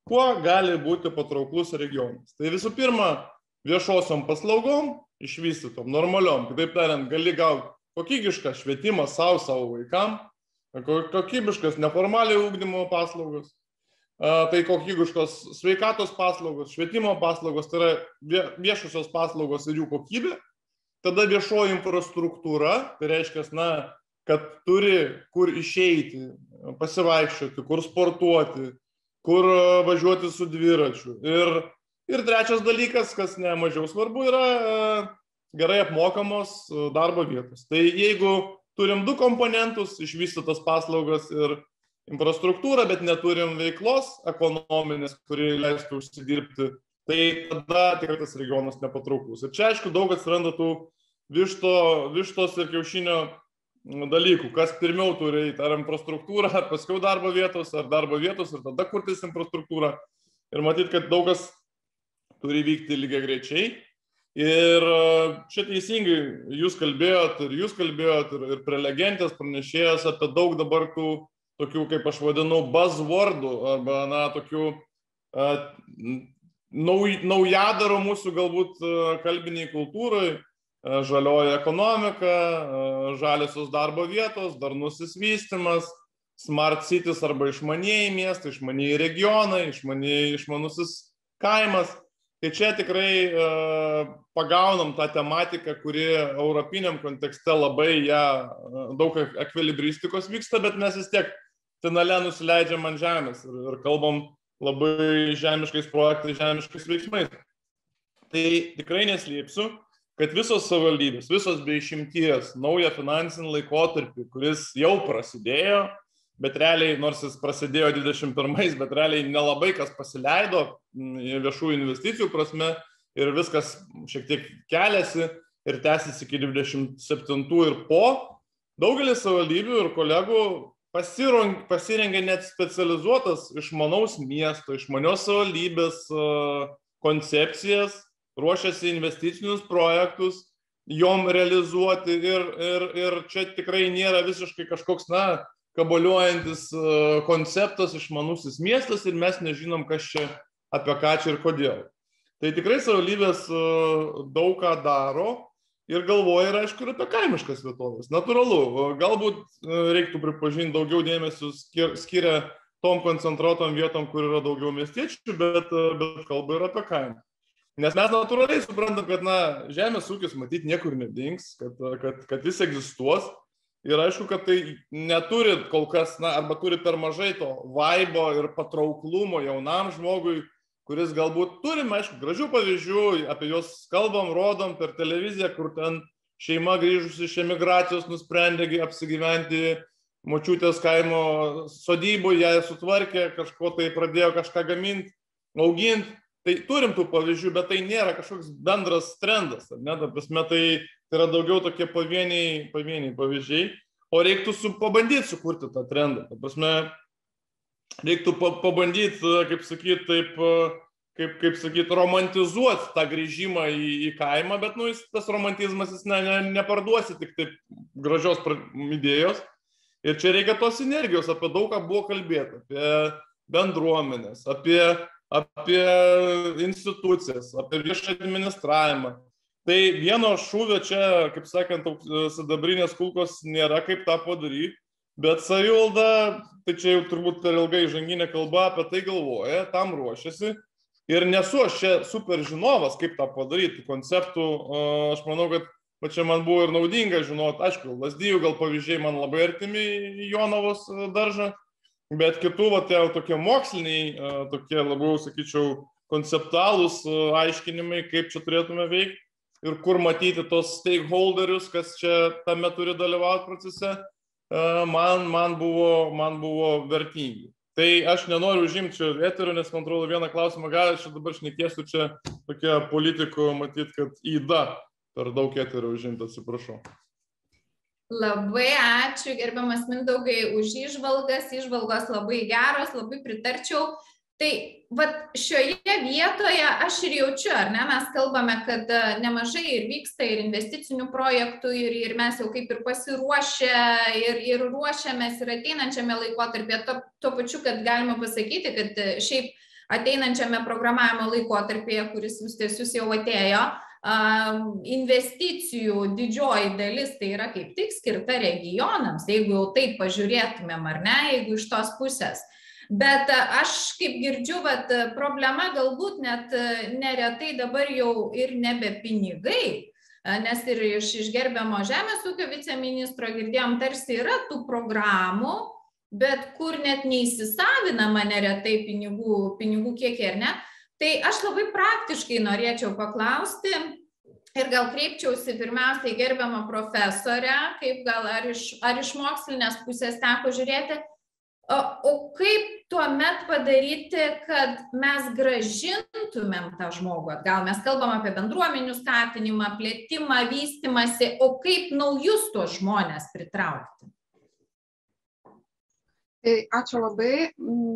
kuo gali būti patrauklus regionas. Tai visų pirma, viešosiom paslaugom, išvystytom, normaliom, kitaip tariant, gali gauti kokybišką švietimą savo vaikam, kokybiškas neformaliai ugdymo paslaugos, tai kokybiškos sveikatos paslaugos, švietimo paslaugos, tai yra viešosios paslaugos ir jų kokybė. Tada viešoji infrastruktūra, tai reiškia, kad turi kur išeiti, pasivaikščioti, kur sportuoti, kur važiuoti su dviračiu. Ir trečias dalykas, kas ne mažiau svarbu, yra gerai apmokamos darbo vietos. Tai jeigu turim du komponentus, išvystytas paslaugas ir infrastruktūrą, bet neturim veiklos ekonominės, kuri leistų užsidirbti, tai tada tikrai tas regionas nepatrauklus. Ir čia, aišku, daug atsiranda tų vištos ir kiaušinio dalykų, kas pirmiau turi eiti, ar infrastruktūra, ar paskiau darbo vietos, ar darbo vietos, ir tada kurtis infrastruktūrą. Ir matyt, kad daug kas turi vykti lygiai greičiai. Ir čia teisingai jūs kalbėjot, ir prelegentės pranešėjas apie daug dabar tų tokių, kaip aš vadinu, buzzwordų, arba, tokių naujadarų mūsų galbūt kalbiniai kultūrai, žalioji ekonomika, žaliosios darbo vietos, darnusis vystymas, smart cities arba išmanieji miestai, išmanieji regionai, išmanusis kaimas. Tai čia tikrai pagaunam tą tematiką, kuri europiniam kontekste labai daug ekvilibristikos vyksta, bet mes vis tiek finale nusileidžiam ant žemės ir kalbam labai žemiškais projektais, žemiškais veiksmais. Tai tikrai neslėpsiu, kad visos savivaldybės, visos be išimties naują finansinį laikotarpį, kuris jau prasidėjo, bet realiai, nors jis prasidėjo 21, bet realiai nelabai kas pasileido viešųjų investicijų prasme ir viskas šiek tiek keliasi ir tęsis iki 27 ir po. Daugelis savivaldybių ir kolegų pasirengė net specializuotas išmanaus miesto, išmanios savivaldybės koncepcijas, ruošiasi investicinius projektus, jom realizuoti ir čia tikrai nėra visiškai kažkoks, kabaliuojantis konceptas išmanusis miestas ir mes nežinom, kas čia, apie ką čia ir kodėl. Tai tikrai savivaldybės daug ką daro ir galvoja ir aišku ir apie kaimiškas vietovės. Natūralu, galbūt reiktų pripažinti daugiau dėmesio skiria tom koncentruotom vietom, kur yra daugiau miestiečių, bet kalba ir apie kaimą. Nes mes natūraliai suprantam, kad žemės ūkis matyt niekur nedings, kad jis egzistuos. Ir aišku, kad tai neturi kol kas, arba turi per mažai to vaibo ir patrauklumo jaunam žmogui, kuris galbūt turim, aišku, gražių pavyzdžių, apie juos kalbam, rodom per televiziją, kur ten šeima grįžusi iš emigracijos nusprendė apsigyventi močiutės kaimo sodyboje, ją sutvarkė, kažko tai pradėjo kažką gaminti, auginti. Tai turim tų pavyzdžių, bet tai nėra kažkoks bendras trendas, ne? Ta prasme, tai yra daugiau tokie pavieniai pavyzdžiai, o reiktų pabandyti sukurti tą trendą. Ta prasme, reiktų pabandyti, kaip sakyt, romantizuoti tą grįžimą į kaimą, bet tas romantizmas jis neparduosi tik taip gražios idėjos. Ir čia reikia tos sinergijos, apie daug ką buvo kalbėta, apie bendruomenės, apie institucijas, apie viešą administravimą. Tai vieno šūvio čia, kaip sakant, sidabrinės kulkos nėra, kaip tą padaryti, bet savivalda, tai čia jau turbūt per ilgai įžanginė kalba apie tai galvoja, tam ruošiasi. Ir nesu aš čia super žinovas, kaip tą padaryti, konceptų, aš manau, kad čia man buvo ir naudinga žinoti, aišku, Lazdijų gal pavyzdžiai man labai artimi į Jonavos daržą, bet kitų, tokie moksliniai, tokie labiau, sakyčiau, konceptualūs aiškinimai, kaip čia turėtume veikti ir kur matyti tos stakeholderius, kas čia tame turi dalyvauti procese, man buvo vertingi. Tai aš nenoriu užimti čia eterio, nes man atrodo vieną klausimą gal aš dabar šnekėsiu čia tokie politikų, matyt, kad įda per daug eterio užimti, atsiprašau. Labai ačiū, gerbiamas Mindaugai, už įžvalgos labai geros, labai pritarčiau. Tai šioje vietoje aš ir jaučiu, ar ne, mes kalbame, kad nemažai ir vyksta ir investicinių projektų ir mes jau kaip ir pasiruošę ir ruošiamės ir ateinančiame laikotarpyje, tuo pačiu, kad galima pasakyti, kad šiaip ateinančiame programavimo laikotarpyje, kuris jūs jau atėjo, investicijų didžioji dalis tai yra kaip tik skirta regionams, jeigu jau taip pažiūrėtumėm, ar ne, jeigu iš tos pusės. Bet aš kaip girdžiu, problema galbūt net neretai dabar jau ir nebe pinigai, nes ir iš gerbiamo žemės ūkio viceministro girdėjom, tarsi yra tų programų, bet kur net neįsisavinama neretai pinigų kiekiai, ar ne? Tai aš labai praktiškai norėčiau paklausti ir gal kreipčiausi pirmiausiai gerbiamą profesorę, kaip gal ar iš mokslinės pusės teko žiūrėti, o kaip tuomet padaryti, kad mes grąžintumėm tą žmogų atgal? Mes kalbam apie bendruomenių skatinimą, plėtimą, vystymąsi, o kaip naujus tuos žmones pritraukti? Ačiū labai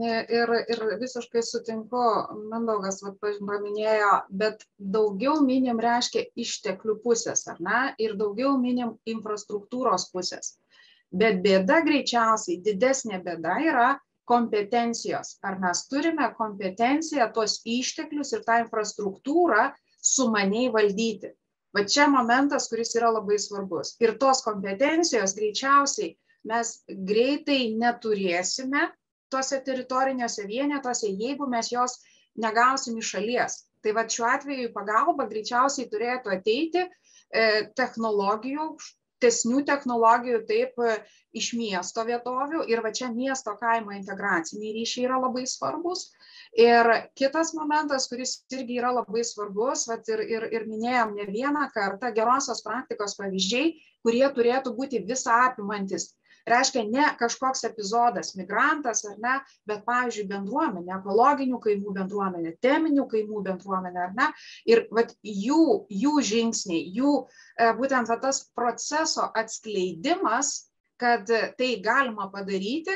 ir visiškai sutinku, Mindaugas paminėjo, bet daugiau minim reiškia išteklių pusės, ar ne, ir daugiau minim infrastruktūros pusės. Bet bėda greičiausiai, didesnė bėda yra kompetencijos. Ar mes turime kompetenciją, tuos išteklius ir tą infrastruktūrą sumaniai valdyti. Va čia momentas, kuris yra labai svarbus. Ir tos kompetencijos greičiausiai mes greitai neturėsime tose teritoriniuose vienetuose, jeigu mes jos negausim iš šalies. Tai va šiuo atveju pagalba greičiausiai turėtų ateiti technologijų, tesnių technologijų taip iš miesto vietovių ir va čia miesto kaimo integraciniai ryšiai yra labai svarbus. Ir kitas momentas, kuris irgi yra labai svarbus, vat ir minėjom ne vieną kartą, gerosios praktikos pavyzdžiai, kurie turėtų būti visą apimantis. Reiškia ne kažkoks epizodas, migrantas ar ne, bet, pavyzdžiui, bendruomenė, ekologinių kaimų bendruomenė, teminių kaimų bendruomenė, ar ne, ir vat, jų žingsniai, jų būtent tas proceso atskleidimas, kad tai galima padaryti,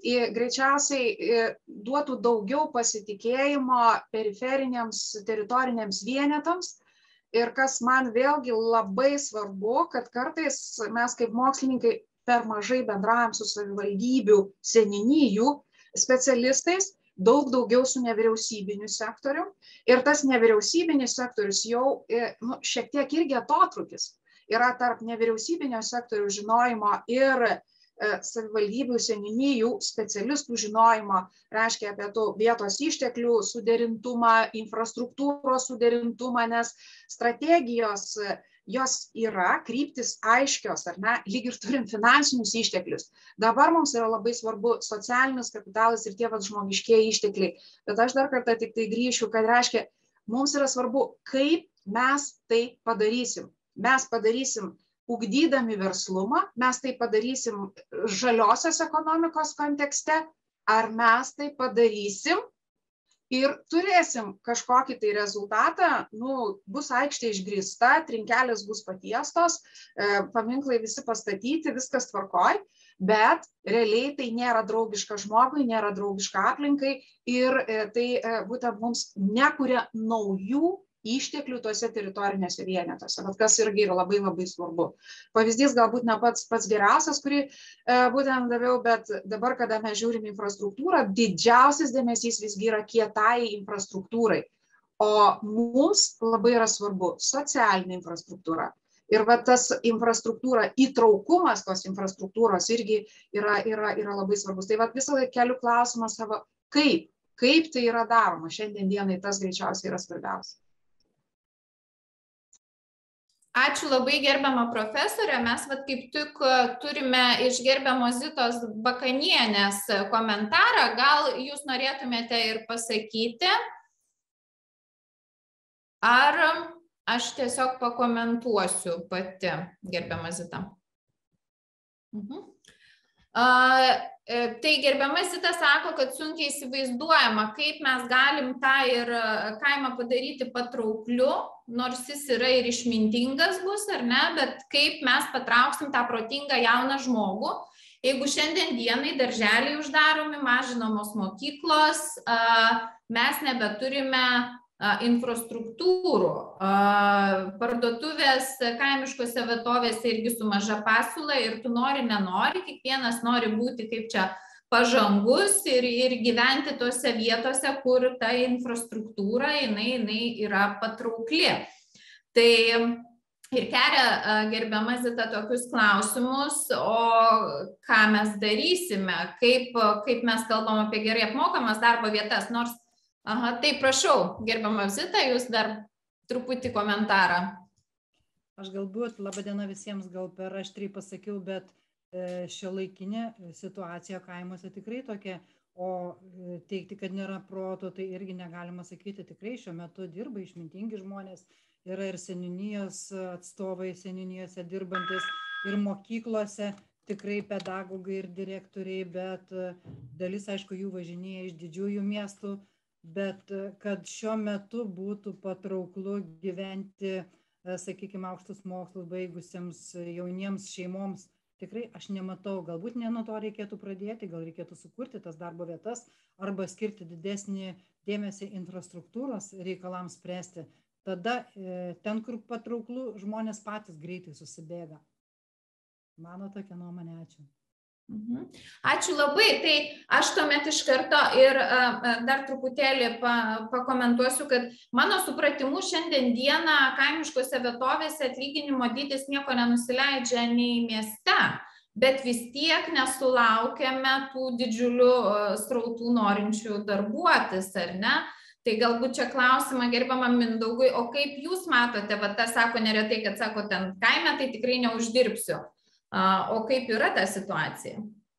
greičiausiai duotų daugiau pasitikėjimo periferiniams teritoriniams vienetams. Ir kas man vėlgi labai svarbu, kad kartais mes kaip mokslininkai per mažai bendraujam su savivaldybių, seniūnijų specialistais, daugiau su nevyriausybiniu sektoriu. Ir tas nevyriausybinis sektorius jau šiek tiek irgi atotrūkis yra tarp nevyriausybinio sektorių žinojimo ir savivaldybių, seniūnijų specialistų žinojimo, reiškia apie tų vietos išteklių suderintumą, infrastruktūros suderintumą, nes strategijos jos yra, kryptis aiškios, ar ne, lyg ir turim finansinius išteklius. Dabar mums yra labai svarbu socialinis kapitalas ir tie žmogiškieji ištekliai. Bet aš dar kartą tik tai grįšiu, kad reiškia, mums yra svarbu, kaip mes tai padarysim. Mes padarysim ugdydami verslumą, mes tai padarysim žaliosios ekonomikos kontekste, ar mes tai padarysim ir turėsim kažkokį tai rezultatą, bus aikštė išgrįsta, trinkelės bus patiestos, paminklai visi pastatyti, viskas tvarkoj, bet realiai tai nėra draugiška žmogui, nėra draugiška aplinkai ir tai būtent mums nekuria naujų išteklių tuose teritoriniuose vienetuose, bet kas irgi yra labai labai svarbu. Pavyzdys galbūt ne pats geriausias, kurį būtent daviau, bet dabar, kada mes žiūrim infrastruktūrą, didžiausias dėmesys visgi yra kietai infrastruktūrai, o mums labai yra svarbu socialinė infrastruktūra. Ir va tas infrastruktūra, įtraukumas tos infrastruktūros irgi yra labai svarbus. Tai va visą laiką keliu klausimą savo, kaip tai yra daroma. Šiandien dienai tas greičiausiai yra svarbiausia. Ačiū labai gerbiamą profesorę. Mes kaip tik turime iš gerbiamos Zitos Bakanienės komentarą. Gal jūs norėtumėte ir pasakyti, ar aš tiesiog pakomentuosiu pati, gerbiama Zita. Tai gerbiama Zita sako, kad sunkiai įsivaizduojama, kaip mes galim tą ir kaimą padaryti patraukliu, nors jis yra ir išmintingas bus, ar ne, bet kaip mes patrauksim tą protingą jauną žmogų, jeigu šiandien dienai darželiai uždaromi, mažinamos mokyklos, mes nebeturime infrastruktūrų, parduotuvės kaimiškose vietovėse irgi su maža pasiūla ir tu nori, nenori, kiekvienas nori būti, kaip čia pažangus ir gyventi tose vietose, kur ta infrastruktūra jinai yra patraukli. Tai ir kelia gerbiama Zita tokius klausimus, o ką mes darysime, kaip mes kalbam apie gerai apmokamas darbo vietas, nors, tai prašau, gerbiama Zita, jūs dar truputį komentarą. Aš galbūt, laba diena visiems, gal per aštriai pasakiau, bet šiuolaikinė situacija kaimuose tikrai tokia, o teigti, kad nėra proto, tai irgi negalima sakyti, tikrai šiuo metu dirba išmintingi žmonės. Yra ir seniūnijos atstovai, seniūnijose dirbantis, ir mokyklose tikrai pedagogai ir direktoriai, bet dalis, aišku, jų važinėja iš didžiųjų miestų, bet kad šiuo metu būtų patrauklu gyventi, sakykime, aukštus mokslus baigusiems jauniems šeimoms, tikrai aš nematau, galbūt ne nuo to reikėtų pradėti, gal reikėtų sukurti tas darbo vietas arba skirti didesnį dėmesį infrastruktūros reikalams spręsti. Tada ten, kur patrauklų, žmonės patys greitai susibėga. Mano tokia nuomonė, ačiū. Ačiū labai. Tai aš tuomet iš karto ir dar truputėlį pakomentuosiu, kad mano supratimu šiandien dieną kaimiškose vietovėse atlyginimo dydis nieko nenusileidžia nei mieste, bet vis tiek nesulaukiame tų didžiulių srautų norinčių darbuotis, ar ne? Tai galbūt čia klausimą gerbiamam Mindaugui, o kaip jūs matote, va tas sako neretai, kad sako, ten kaime tai tikrai neuždirbsiu. O kaip yra ta situacija?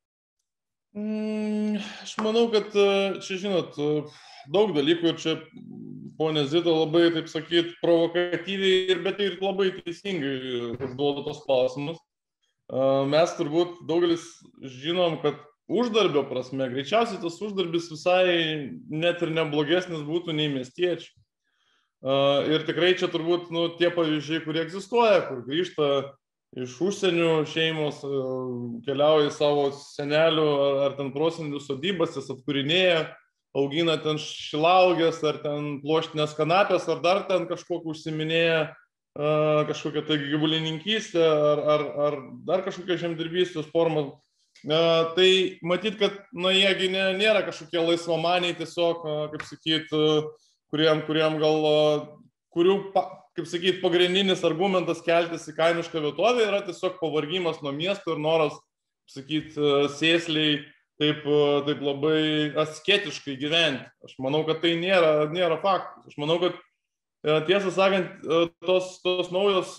Aš manau, kad čia, žinot, daug dalykų ir čia ponė Zita labai, taip sakyt, provokatyviai, bet ir labai teisingai užduoda tos klausimus. Mes turbūt daugelis žinom, kad uždarbio prasme, greičiausiai tas uždarbis visai net ir neblogesnis būtų nei miestiečių. Ir tikrai čia turbūt tie pavyzdžiai, kurie egzistuoja, kur grįžta iš užsienių šeimos, keliauja į savo senelių ar ten prosenelių sodybas, jas atkūrinėja, augina ten šilauogės ar ten pluoštinės kanapės, ar dar ten kažkokį užsiminėja kažkokią tai gyvulininkystę ar dar kažkokią žemdirbystės formą. Tai matyt, kad jiegi nėra kažkokie laisvamaniai tiesiog, kaip sakyt, kuriam gal, kurių, kaip sakyt, pagrindinis argumentas keltis į kaimišką vietovę yra tiesiog pavargimas nuo miesto ir noras, sakyt, sėsliai taip labai asketiškai gyventi. Aš manau, kad tai nėra faktas. Aš manau, kad tiesą sakant, tos naujos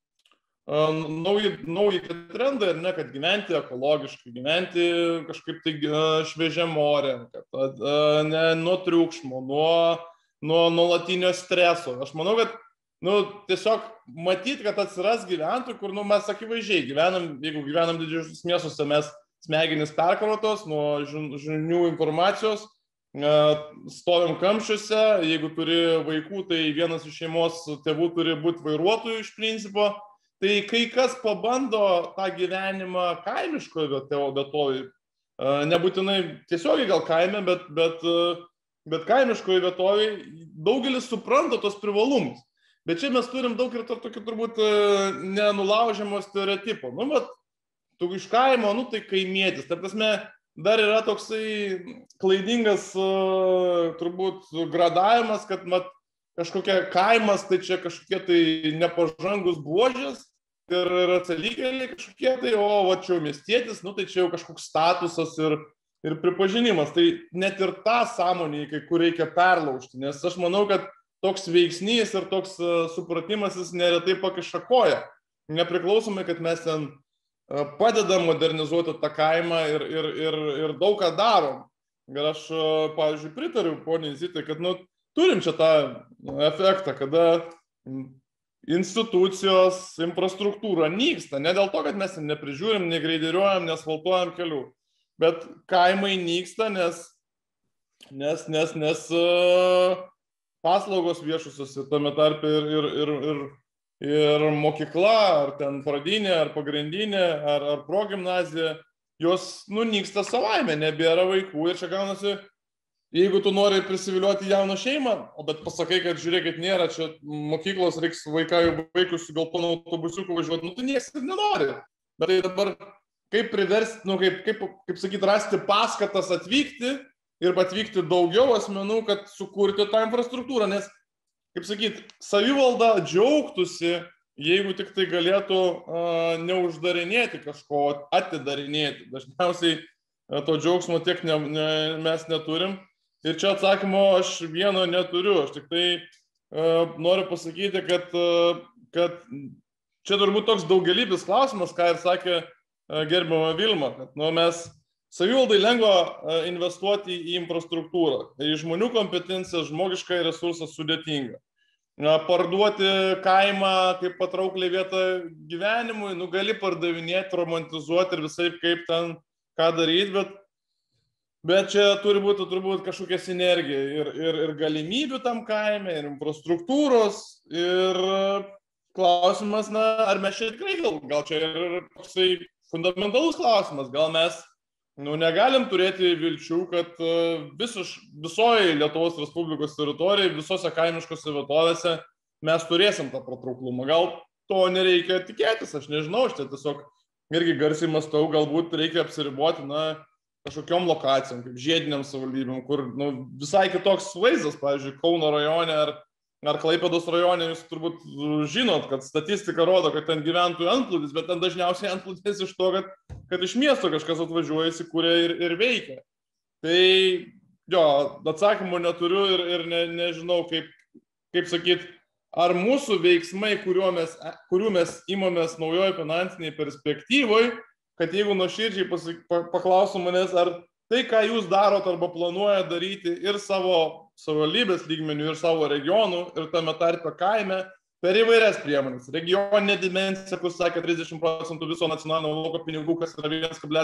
nauji trendai, ar ne, kad gyventi ekologiškai, gyventi kažkaip tai šviežiam ore, nuo triukšmo, nuo nuolatinio streso. Aš manau, kad tiesiog matyti, kad atsiras gyventojų, kur mes akivaizdžiai gyvenam, jeigu gyvenam didžiuosius miestuose, mes smegenys perkrautos nuo žinių informacijos, stovim kamščiuose, jeigu turi vaikų, tai vienas iš šeimos tėvų turi būti vairuotojų iš principo. Tai kai kas pabando tą gyvenimą kaimiškoje vietovėje, nebūtinai tiesiogiai gal kaime, bet kaimiškoje vietovėje, daugelis supranta tos privalumus. Bet čia mes turim daug ir tokio turbūt nenulaužiamo stereotipo. Tu iš kaimo, tai kaimietis. Ta prasme, dar yra toksai klaidingas turbūt gradavimas, kad kažkokia kaimas, tai čia kažkokie tai nepažangus buožės ir atsilikėliai kažkokie tai, o čia jau miestietis, tai čia jau kažkoks statusas ir pripažinimas. Tai net ir tą sąmonį, kur reikia perlaužti, nes aš manau, kad toks veiksnys ir toks supratimas jis neretai pakiša koją. Nepriklausomai, kad mes ten padedam modernizuoti tą kaimą ir daug ką darom. Ir aš, pavyzdžiui, pritariu poniai Zitai, kad turim čia tą efektą, kada institucijos, infrastruktūra nyksta. Ne dėl to, kad mes neprižiūrim, negreideriuojam, nesvaltuojam kelių, bet kaimai nyksta, nes paslaugos viešusios, tame tarpe ir mokykla, ar ten pradinė, ar pagrindinė, ar progimnazija, jos nyksta savaime, nebėra vaikų ir čia gaunasi. Jeigu tu nori prisiviliuoti jauną šeimą, bet pasakai, kad žiūrėkit, nėra čia mokyklos, reiks vaikus gal panu autobusiuku važiuoti, tu niekas ir nenori. Bet tai dabar kaip priversti, kaip sakyt, rasti paskatas atvykti ir atvykti daugiau asmenų, kad sukurti tą infrastruktūrą, nes, kaip sakyt, savivalda džiaugtųsi, jeigu tik tai galėtų neuždarinėti kažko, atidarinėti. Dažniausiai to džiaugsmo tiek mes neturim. Ir čia atsakymo aš vieno neturiu. Aš tik tai noriu pasakyti, kad čia turbūt toks daugelybis klausimas, ką ir sakė gerbiama Vilma, kad mes savivaldai lengva investuoti į infrastruktūrą, į žmonių kompetenciją, žmogišką resursą sudėtinga. Parduoti kaimą kaip patrauklią vietą gyvenimui, gali pardavinėti, romantizuoti ir visai kaip ten ką daryti, bet čia turi būti turbūt kažkokia sinergija ir galimybių tam kaime, ir infrastruktūros, ir klausimas, ar mes čia tikrai gal čia ir toksai fundamentalus klausimas, gal mes negalim turėti vilčių, kad visoje Lietuvos Respublikos teritorijoje, visose kaimiškose vietovėse mes turėsim tą patrauklumą. Gal to nereikia tikėtis, aš nežinau, aš čia tiesiog irgi garsiai mąstau, galbūt reikia apsiriboti, kažkokiom lokacijom, kaip žiediniam savivaldybėm, kur visai kitoks vaizdas, pavyzdžiui, Kauno rajone ar Klaipėdos rajone, jūs turbūt žinot, kad statistika rodo, kad ten gyventojų antplūdis, bet ten dažniausiai antplūdis iš to, kad iš miesto kažkas atvažiuoja, įsikūrė ir veikia. Tai jo, atsakymų neturiu ir nežinau, kaip sakyt, ar mūsų veiksmai, kurių mes imamės naujoje finansinėje perspektyvoje, kad jeigu nuoširdžiai paklausų manęs, ar tai, ką jūs darot arba planuoja daryti ir savo savivaldybės lygmenių, ir savo regionų, ir tame tarpe kaime, per įvairias priemonės. Regioninė dimensija, kur sakė 30% viso nacionalinio lauko pinigų, kas yra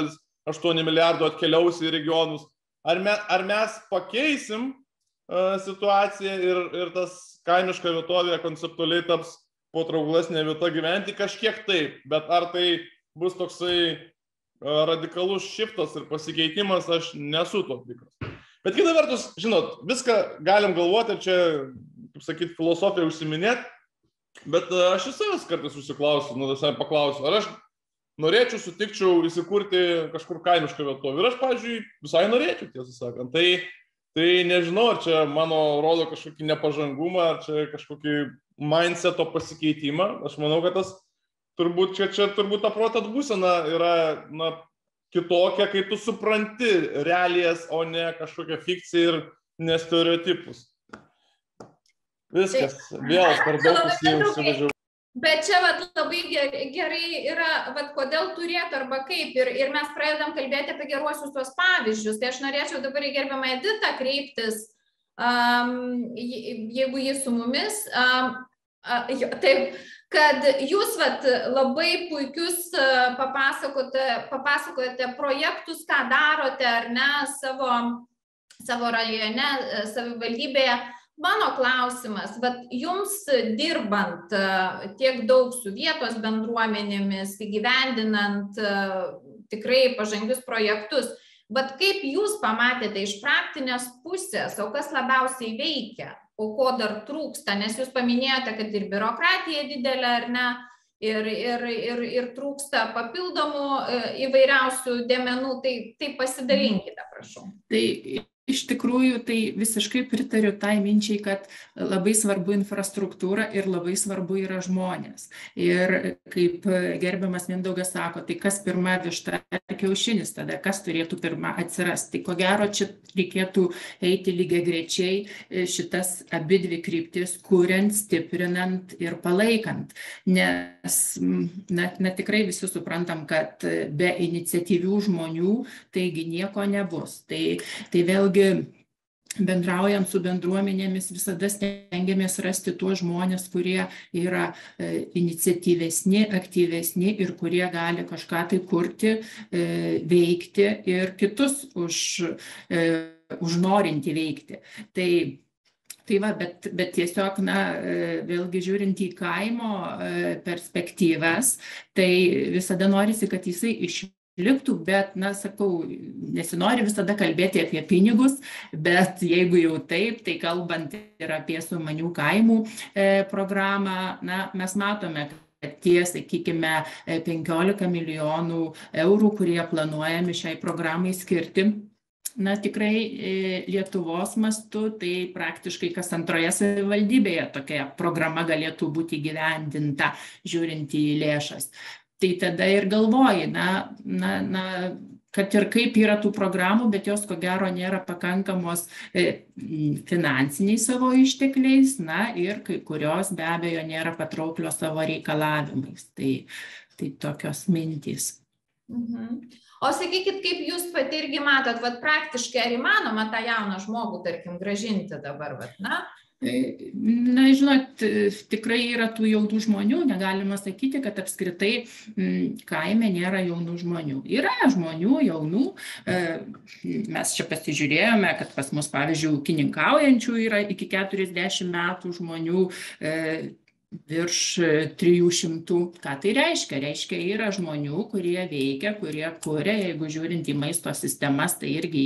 1,8 milijardo atkeliaus į regionus. Ar mes pakeisim situaciją ir tas kaimiška vietovė konceptualiai taps patrauklesnė vieta gyventi? Kažkiek taip, bet ar tai bus toksai radikalus šiftas ir pasikeitimas, aš nesu to tikras. Bet kita vertus, žinot, viską galim galvoti, čia, kaip sakyt, filosofiją užsiminėti, bet aš iš savęs kartais užsiklausiu, paklausiu, ar aš norėčiau, sutikčiau įsikurti kažkur kaimišką vietovę. Ir aš, pavyzdžiui, visai norėčiau, tiesą sakant. Tai nežinau, ar čia mano rodo kažkokį nepažangumą, ar čia kažkokį mindseto pasikeitimą. Aš manau, kad tas turbūt ta proto būsena yra kitokia, kai tu supranti realijas, o ne kažkokią fikciją ir nestereotipus. Viskas, vėl per daug užsivažiavau. Bet čia labai gerai yra, kodėl turėtų arba kaip. Ir mes pradedam kalbėti apie geruosius tuos pavyzdžius. Tai aš norėčiau dabar į gerbiamą Editą kreiptis, jeigu jis su mumis. Taip, kad jūs labai puikius papasakojate projektus, ką darote ar ne savo rajone, savivaldybėje. Mano klausimas, jums dirbant tiek daug su vietos bendruomenėmis, įgyvendinant tikrai pažangius projektus, kaip jūs pamatėte iš praktinės pusės, o kas labiausiai veikia? O ko dar trūksta, nes jūs paminėjote, kad ir biurokratija didelė, ar ne, ir trūksta papildomų įvairiausių dėmenų, tai pasidalinkite, prašau. Tai iš tikrųjų, tai visiškai pritariu tai minčiai, kad labai svarbu infrastruktūra ir labai svarbu yra žmonės. Ir kaip gerbiamas Mindaugas sako, tai kas pirma višta ar kiaušinis, tada kas turėtų pirma atsirasti. Tai ko gero, čia reikėtų eiti lygiagrečiai šitas abidvi kryptis, kuriant, stiprinant ir palaikant. Nes tikrai visi suprantam, kad be iniciatyvių žmonių taigi nieko nebus. Tai vėlgi bendraujant su bendruomenėmis visada stengiamės rasti tuos žmonės, kurie yra iniciatyvesni, aktyvesni ir kurie gali kažką tai kurti, veikti ir kitus užnorinti veikti. Bet tiesiog, vėlgi žiūrint į kaimo perspektyvas, tai visada norisi, kad jisai išliktų, bet, sakau, nesinori visada kalbėti apie pinigus, bet jeigu jau taip, tai kalbant ir apie sumanių kaimų programą, mes matome, tie, sakykime, 15 milijonų eurų, kurie planuojami šiai programai skirti, na, tikrai Lietuvos mastu, tai praktiškai kas antroje savivaldybėje tokia programa galėtų būti įgyvendinta, žiūrint į lėšas. Tai tada ir galvoji, kad ir kaip yra tų programų, bet jos ko gero nėra pakankamos finansiniais savo ištekliais, na ir kai kurios be abejo nėra patrauklios savo reikalavimais. Tai tokios mintys. O sakykit, kaip jūs pati irgi matot, praktiškai ar įmanoma tą jauną žmogų, tarkim, grąžinti dabar, na? Na, žinot, tikrai yra tų jaunų žmonių, negalima sakyti, kad apskritai kaime nėra jaunų žmonių. Yra žmonių, jaunų, mes čia pasižiūrėjome, kad pas mus, pavyzdžiui, ūkininkaujančių yra iki 40 metų žmonių, virš 300. Ką tai reiškia? Reiškia, yra žmonių, kurie veikia, kurie kuria, jeigu žiūrint į maisto sistemas, tai irgi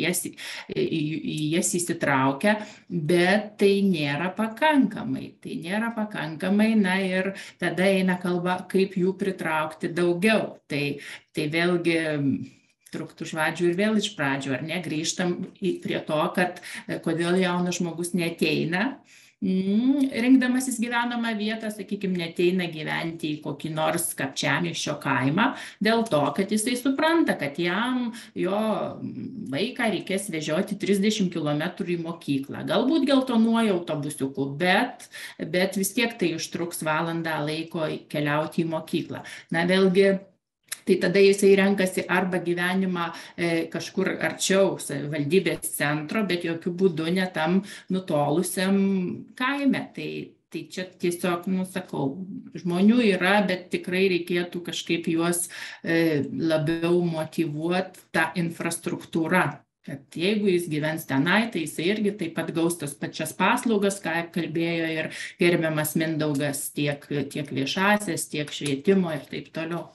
jas įsitraukia, bet tai nėra pakankamai. Tai nėra pakankamai, na ir tada eina kalba, kaip jų pritraukti daugiau. Tai vėlgi truktų iš vadžių ir vėl iš pradžių, ar ne? Grįžtam prie to, kad kodėl jaunas žmogus neateina. Rinkdamasis gyvenamą vietą, sakykime, neateina gyventi į kokį nors Kapčiamiesčio kaimą, dėl to, kad jisai supranta, kad jam jo vaiką reikės vežioti 30 km į mokyklą. Galbūt geltonuoju autobusiuku, bet vis tiek tai užtruks valandą laiko keliauti į mokyklą. Na, vėlgi, tai tada jisai renkasi arba gyvenimą kažkur arčiau savivaldybės centro, bet jokių būdų ne tam nutolusiam kaime. Tai čia tiesiog, sakau, žmonių yra, bet tikrai reikėtų kažkaip juos labiau motyvuoti tą infrastruktūrą. Kad jeigu jis gyvens tenai, tai jisai irgi taip pat gaus tas pačias paslaugas, ką kalbėjo ir gerbiamas Mindaugas, tiek viešasias, tiek švietimo ir taip toliau.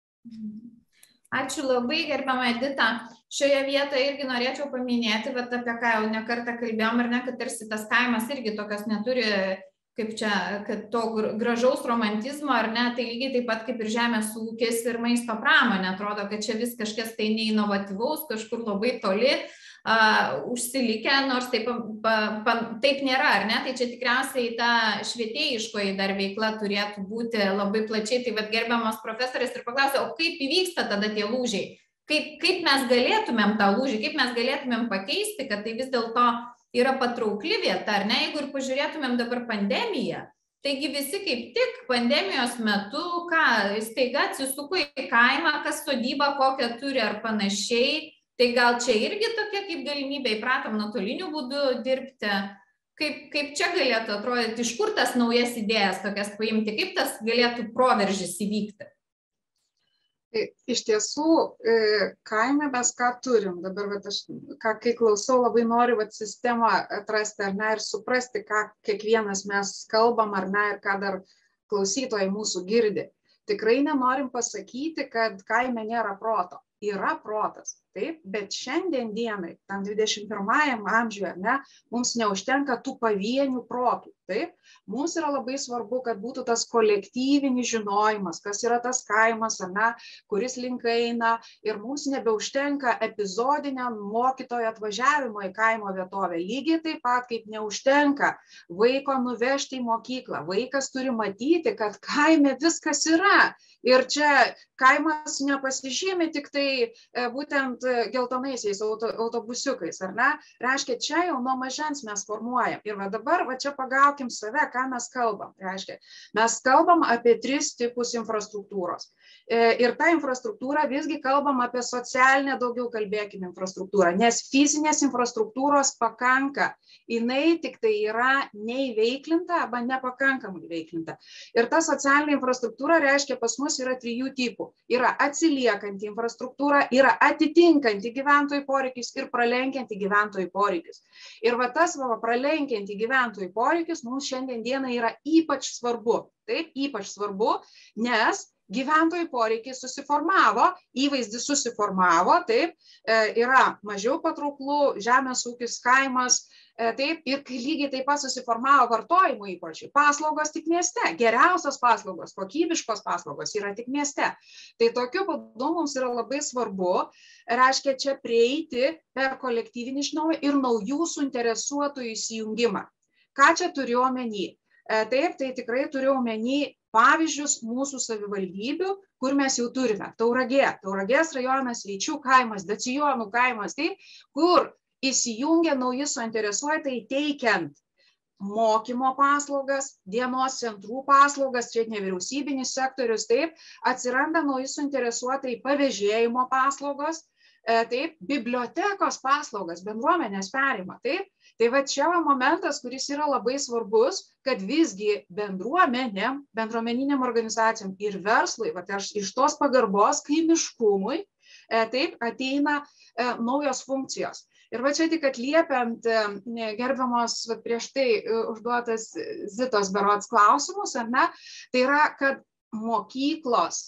Ačiū labai, gerbiama Edita. Šioje vietoje irgi norėčiau paminėti, apie ką jau ne kartą kalbėjom, ar ne, kad tarsi tas kaimas irgi tokios neturi, kaip čia, kad to gražaus romantizmo, ar ne, tai lygiai taip pat kaip ir žemės ūkis ir maisto pramonė. Atrodo, kad čia vis kažkas tai neinovatyvaus, kažkur labai toli užsilikę, nors taip nėra, ar ne? Tai čia tikriausiai ta švietėjiškoji dar veikla turėtų būti labai plačiai. Tai gerbiamas profesorės ir paklausė, o kaip įvyksta tada tie lūžiai? Kaip mes galėtumėm tą lūžį, kaip mes galėtumėm pakeisti, kad tai vis dėlto yra patraukli vieta, ar ne? Jeigu ir pažiūrėtumėm dabar pandemiją, taigi visi kaip tik pandemijos metu, staiga atsisuko į kaimą, kas sodybą kokią turi ar panašiai. Tai gal čia irgi tokia kaip galimybė, įpratom nuotoliniu būdu dirbti. Kaip čia galėtų atrodyti, iš kur tas naujas idėjas tokias paimti, kaip tas galėtų proveržis įvykti? Iš tiesų, kaime mes ką turim. Dabar, aš, kai klausau, labai noriu sistemą atrasti, ar ne, ir suprasti, ką kiekvienas mes kalbam, ar ne, ir ką dar klausytojai mūsų girdi. Tikrai nenorim pasakyti, kad kaime nėra proto. Yra protas, taip, bet šiandien dienai, tam 21 amžiuje, ne, mums neužtenka tų pavienių protų, taip. Mums yra labai svarbu, kad būtų tas kolektyvinis žinojimas, kas yra tas kaimas, ne, kuris link eina, ir mums nebeužtenka epizodiniam mokytojo atvažiavimo į kaimo vietovę. Lygiai taip pat, kaip neužtenka vaiko nuvežti į mokyklą. Vaikas turi matyti, kad kaime viskas yra. Ir čia kaimas nepasižymi tik tai būtent geltonaisiais autobusiukais, ar ne? Reiškia, čia jau nuo mažens mes formuojam. Ir dabar čia pagaukim save, ką mes kalbam. Reiškia, mes kalbam apie 3 tipus infrastruktūros. Ir tą infrastruktūrą visgi kalbam apie socialinę, daugiau kalbėkim infrastruktūrą, nes fizinės infrastruktūros pakanka. Jinai tik tai yra neįveiklinta arba nepakankamai įveiklinta. Ir ta socialinė infrastruktūra reiškia, pas mus yra 3 tipų. Yra atsiliekanti infrastruktūra, yra atitinkanti gyventojų poreikius ir pralenkianti gyventojų poreikius. Ir tas pralenkianti gyventojų poreikius mums šiandien dienai yra ypač svarbu. Taip, ypač svarbu, nes gyventojų poreikiai susiformavo, įvaizdis susiformavo, taip, yra mažiau patrauklų, žemės ūkis, kaimas, taip, ir kai lygiai taip pat susiformavo vartojimo įpročiai, paslaugos tik mieste, geriausios paslaugos, kokybiškos paslaugos yra tik mieste. Tai tokiu būdu mums yra labai svarbu, reiškia, čia prieiti per kolektyvinį žinojimą ir naujų suinteresuotų įsijungimą. Ką čia turiu omeny? Taip, tai tikrai turiu omeny pavyzdžius mūsų savivaldybių, kur mes jau turime. Tauragės rajonas, Vyčių kaimas, Dacijonų kaimas, taip, kur įsijungia nauji suinteresuotai teikiant mokymo paslaugas, dienos centrų paslaugas, čia nevyriausybinis sektorius, taip, atsiranda nauji suinteresuotai pavėžėjimo paslaugos, taip, bibliotekos paslaugas, bendruomenės perima, taip. Tai va čia momentas, kuris yra labai svarbus, kad visgi bendruomeniniam organizacijom ir verslui, va, iš tos pagarbos kaimiškumui, taip, ateina naujos funkcijos. Ir va čia tik atliepiant gerbiamos prieš tai užduotas Zitos berods klausimus, ar ne, tai yra, kad mokyklos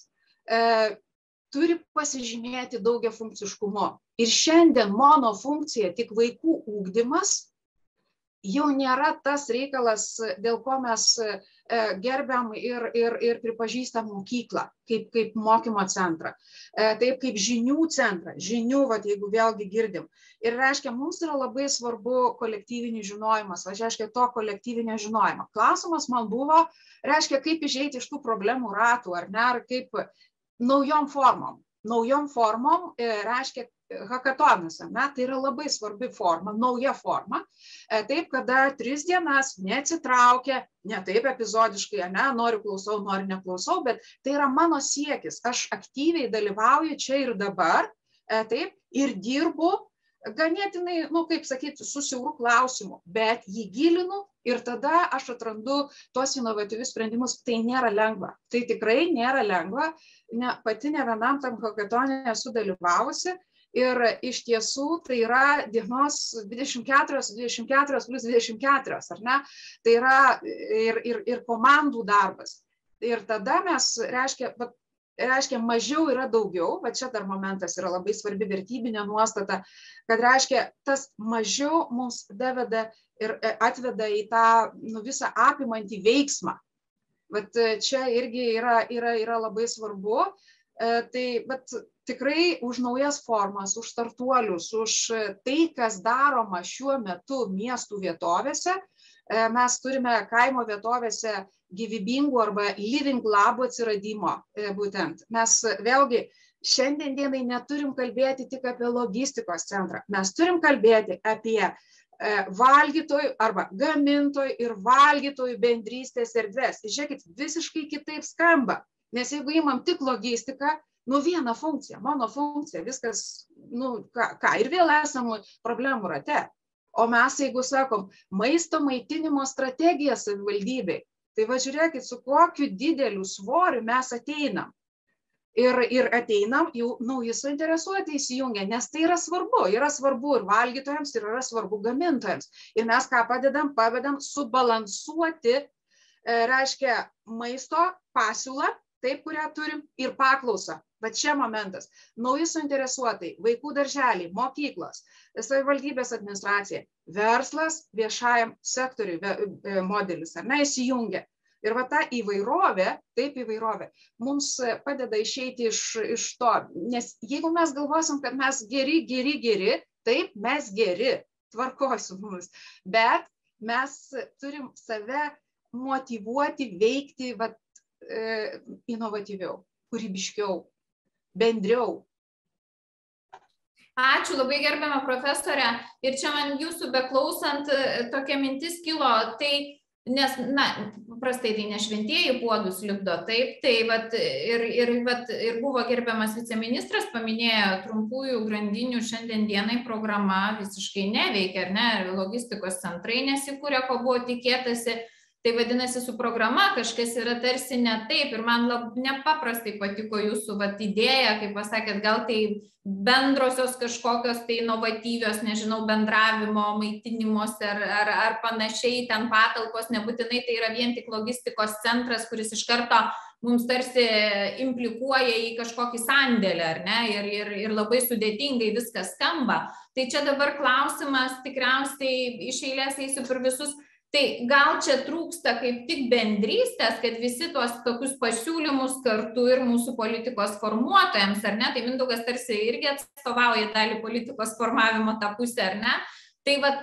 turi pasižymėti daugiafunkciškumu. Ir šiandien monofunkcija, tik vaikų ūkdymas, jau nėra tas reikalas, dėl ko mes gerbiam ir pripažįstam mokyklą kaip mokymo centrą, taip kaip žinių centrą, žinių, vat, jeigu vėlgi girdim. Ir reiškia, mums yra labai svarbu kolektyvinis žinojimas, reiškia to kolektyvinio žinojimo. Klausimas man buvo, reiškia, kaip išeiti iš tų problemų ratų, ar ne, ar kaip naujom formom. Naujom formom reiškia hakatonas, ne, tai yra labai svarbi forma, nauja forma, taip, kada 3 dienas neatsitraukia, ne taip epizodiškai, ne, noriu klausau, noriu neklausau, bet tai yra mano siekis, aš aktyviai dalyvauju čia ir dabar, taip, ir dirbu ganėtinai, kaip sakyti, su siauru klausimu, bet jį gilinu ir tada aš atrandu tos inovatyvius sprendimus. Tai nėra lengva, tai tikrai nėra lengva, pati ne vienam tam hakatone esu dalyvavusi. Ir iš tiesų tai yra dienos 24 plus 24, ar ne? Tai yra ir komandų darbas. Ir tada mes, reiškia mažiau yra daugiau, bet čia dar momentas yra labai svarbi vertybinė nuostata, kad reiškia tas mažiau mums daveda ir atveda į tą visą apimantį veiksmą. Bet čia irgi yra labai svarbu. Bet tikrai už naujas formas, už startuolius, už tai, kas daroma šiuo metu miestų vietovėse. Mes turime kaimo vietovėse gyvybingų arba living labų atsiradimo būtent. Mes vėlgi šiandien dienai neturim kalbėti tik apie logistikos centrą. Mes turim kalbėti apie valgytojų arba gamintojų ir valgytojų bendrystės erdvės. Žiūrėkit, visiškai kitaip skamba. Nes jeigu imam tik logistiką, vieną funkciją, monofunkciją, viskas, ką, ir vėl esam problemų rate. O mes, jeigu sakom, maisto maitinimo strategija savivaldybei, tai va žiūrėkit, su kokiu dideliu svoriu mes ateinam. Ir ateinam, jau nauji suinteresuoti įsijungia, nes tai yra svarbu ir valgytojams, ir yra svarbu gamintojams. Ir mes ką padedam subalansuoti, reiškia, maisto pasiūlą, taip, kurią turim, ir paklausą. Bet čia momentas. Nauji suinteresuotai, vaikų darželiai, mokyklos, savivaldybės administracija, verslas, viešajam sektoriui modelis, ar ne, įsijungia. Ir va ta įvairovė, mums padeda išeiti iš to. Nes jeigu mes galvosim, kad mes geri, taip, mes geri, tvarkoj su mumis. Bet mes turim save motyvuoti, veikti, inovatyviau, kūrybiškiau, bendriau. Ačiū, labai gerbiama profesorė. Ir čia man jūsų beklausant tokia mintis kilo, tai, nes, paprastai tai ne šventieji puodus lipdo, taip, tai ir buvo gerbiamas viceministras, paminėjo trumpųjų grandinių šiandien dienai programa visiškai neveikia, ar ne, logistikos centrai nesikūrė, ko buvo tikėtasi. Tai vadinasi, su programa kažkas yra tarsi ne taip ir man nepaprastai patiko jūsų idėja, kaip pasakėt, gal tai bendrosios kažkokios tai inovatyvios, nežinau, bendravimo, maitinimos ar panašiai, ten patalpos, nebūtinai tai yra vien tik logistikos centras, kuris iš karto mums tarsi implikuoja į kažkokį sandėlį, ar ne, ir labai sudėtingai viskas skamba. Tai čia dabar klausimas tikriausiai iš eilės eisiu per visus. Tai gal čia trūksta kaip tik bendrystės, kad visi tuos tokius pasiūlymus kartu ir mūsų politikos formuotojams, ar ne? Tai Mindaugas tarsi irgi atstovauja dalį politikos formavimo tą pusę, ar ne? Tai vat,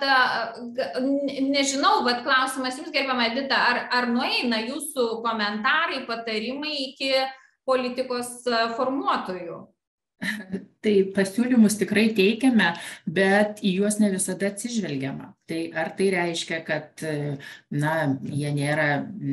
nežinau, vat klausimas jums, gerbiama Edita, ar nueina jūsų komentarai, patarimai iki politikos formuotojų? Tai pasiūlymus tikrai teikiame, bet į juos ne visada atsižvelgiama. Tai ar tai reiškia, kad jie nėra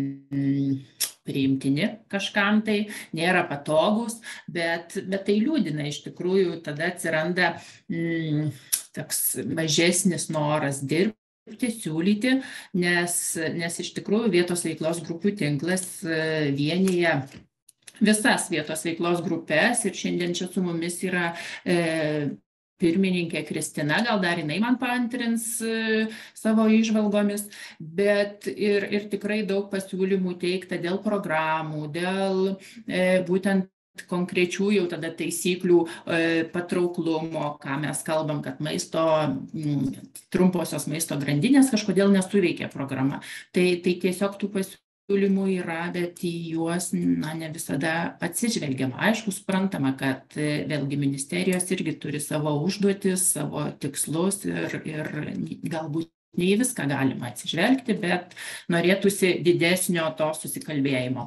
priimtini kažkam, tai nėra patogus, bet tai liūdina iš tikrųjų, tada atsiranda toks mažesnis noras dirbti, siūlyti, nes iš tikrųjų vietos veiklos grupių tinklas vienyje visas vietos veiklos grupės ir šiandien čia su mumis yra pirmininkė Kristina, gal dar jinai man paantrins savo įžvalgomis, bet ir tikrai daug pasiūlymų teikta dėl programų, dėl būtent konkrečių jau tada taisyklių patrauklumo, ką mes kalbam, kad trumposios maisto grandinės kažkodėl nesuveikia programa. Tai tiesiog tų pasiūlymų yra, bet į juos ne visada atsižvelgiama. Aišku, suprantama, kad vėlgi ministerijos irgi turi savo užduotis, savo tikslus ir galbūt ne į viską galima atsižvelgti, bet norėtųsi didesnio to susikalbėjimo.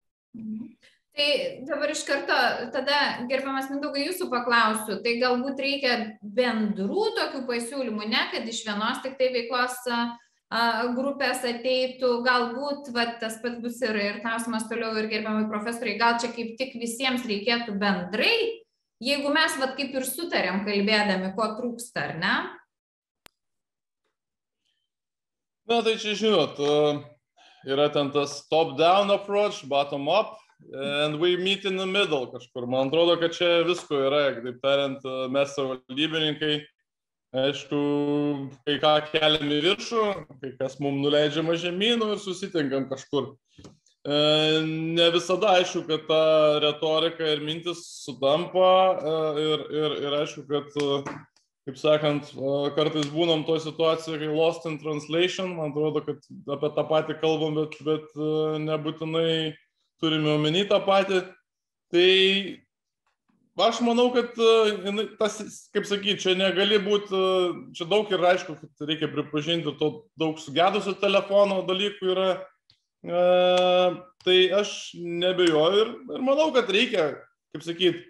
Tai dabar iš karto, tada, gerbiamas Mindaugai, jūsų paklausiu, tai galbūt reikia bendrų tokių pasiūlymų, ne, kad iš vienos tik tai veiklos grupės ateitų, galbūt tas pats bus ir klausimas toliau ir gerbiamai profesoriai, gal čia kaip tik visiems reikėtų bendrai, jeigu mes kaip ir sutarėm kalbėdami, ko trūksta, ar ne? Na, tai čia žinot, yra ten tas top-down approach, bottom-up, and we meet in the middle kažkur. Man atrodo, kad čia visko yra, kaip tariant, mes savivaldybininkai, aišku, kai ką keliam į viršų, kai kas mums nuleidžiama žemynų ir susitinkam kažkur. Ne visada aišku, kad ta retorika ir mintis sutampa ir aišku, kad, kaip sakant, kartais būnam toj situacijoje, kai lost in translation, man atrodo, kad apie tą patį kalbam, bet nebūtinai turime omeny tą patį. Tai aš manau, kad tas, kaip sakyti, čia negali būti, čia daug ir aišku, kad reikia pripažinti, to daug sugedusio telefono dalykų yra. Tai aš nebejoju ir manau, kad reikia, kaip sakyti,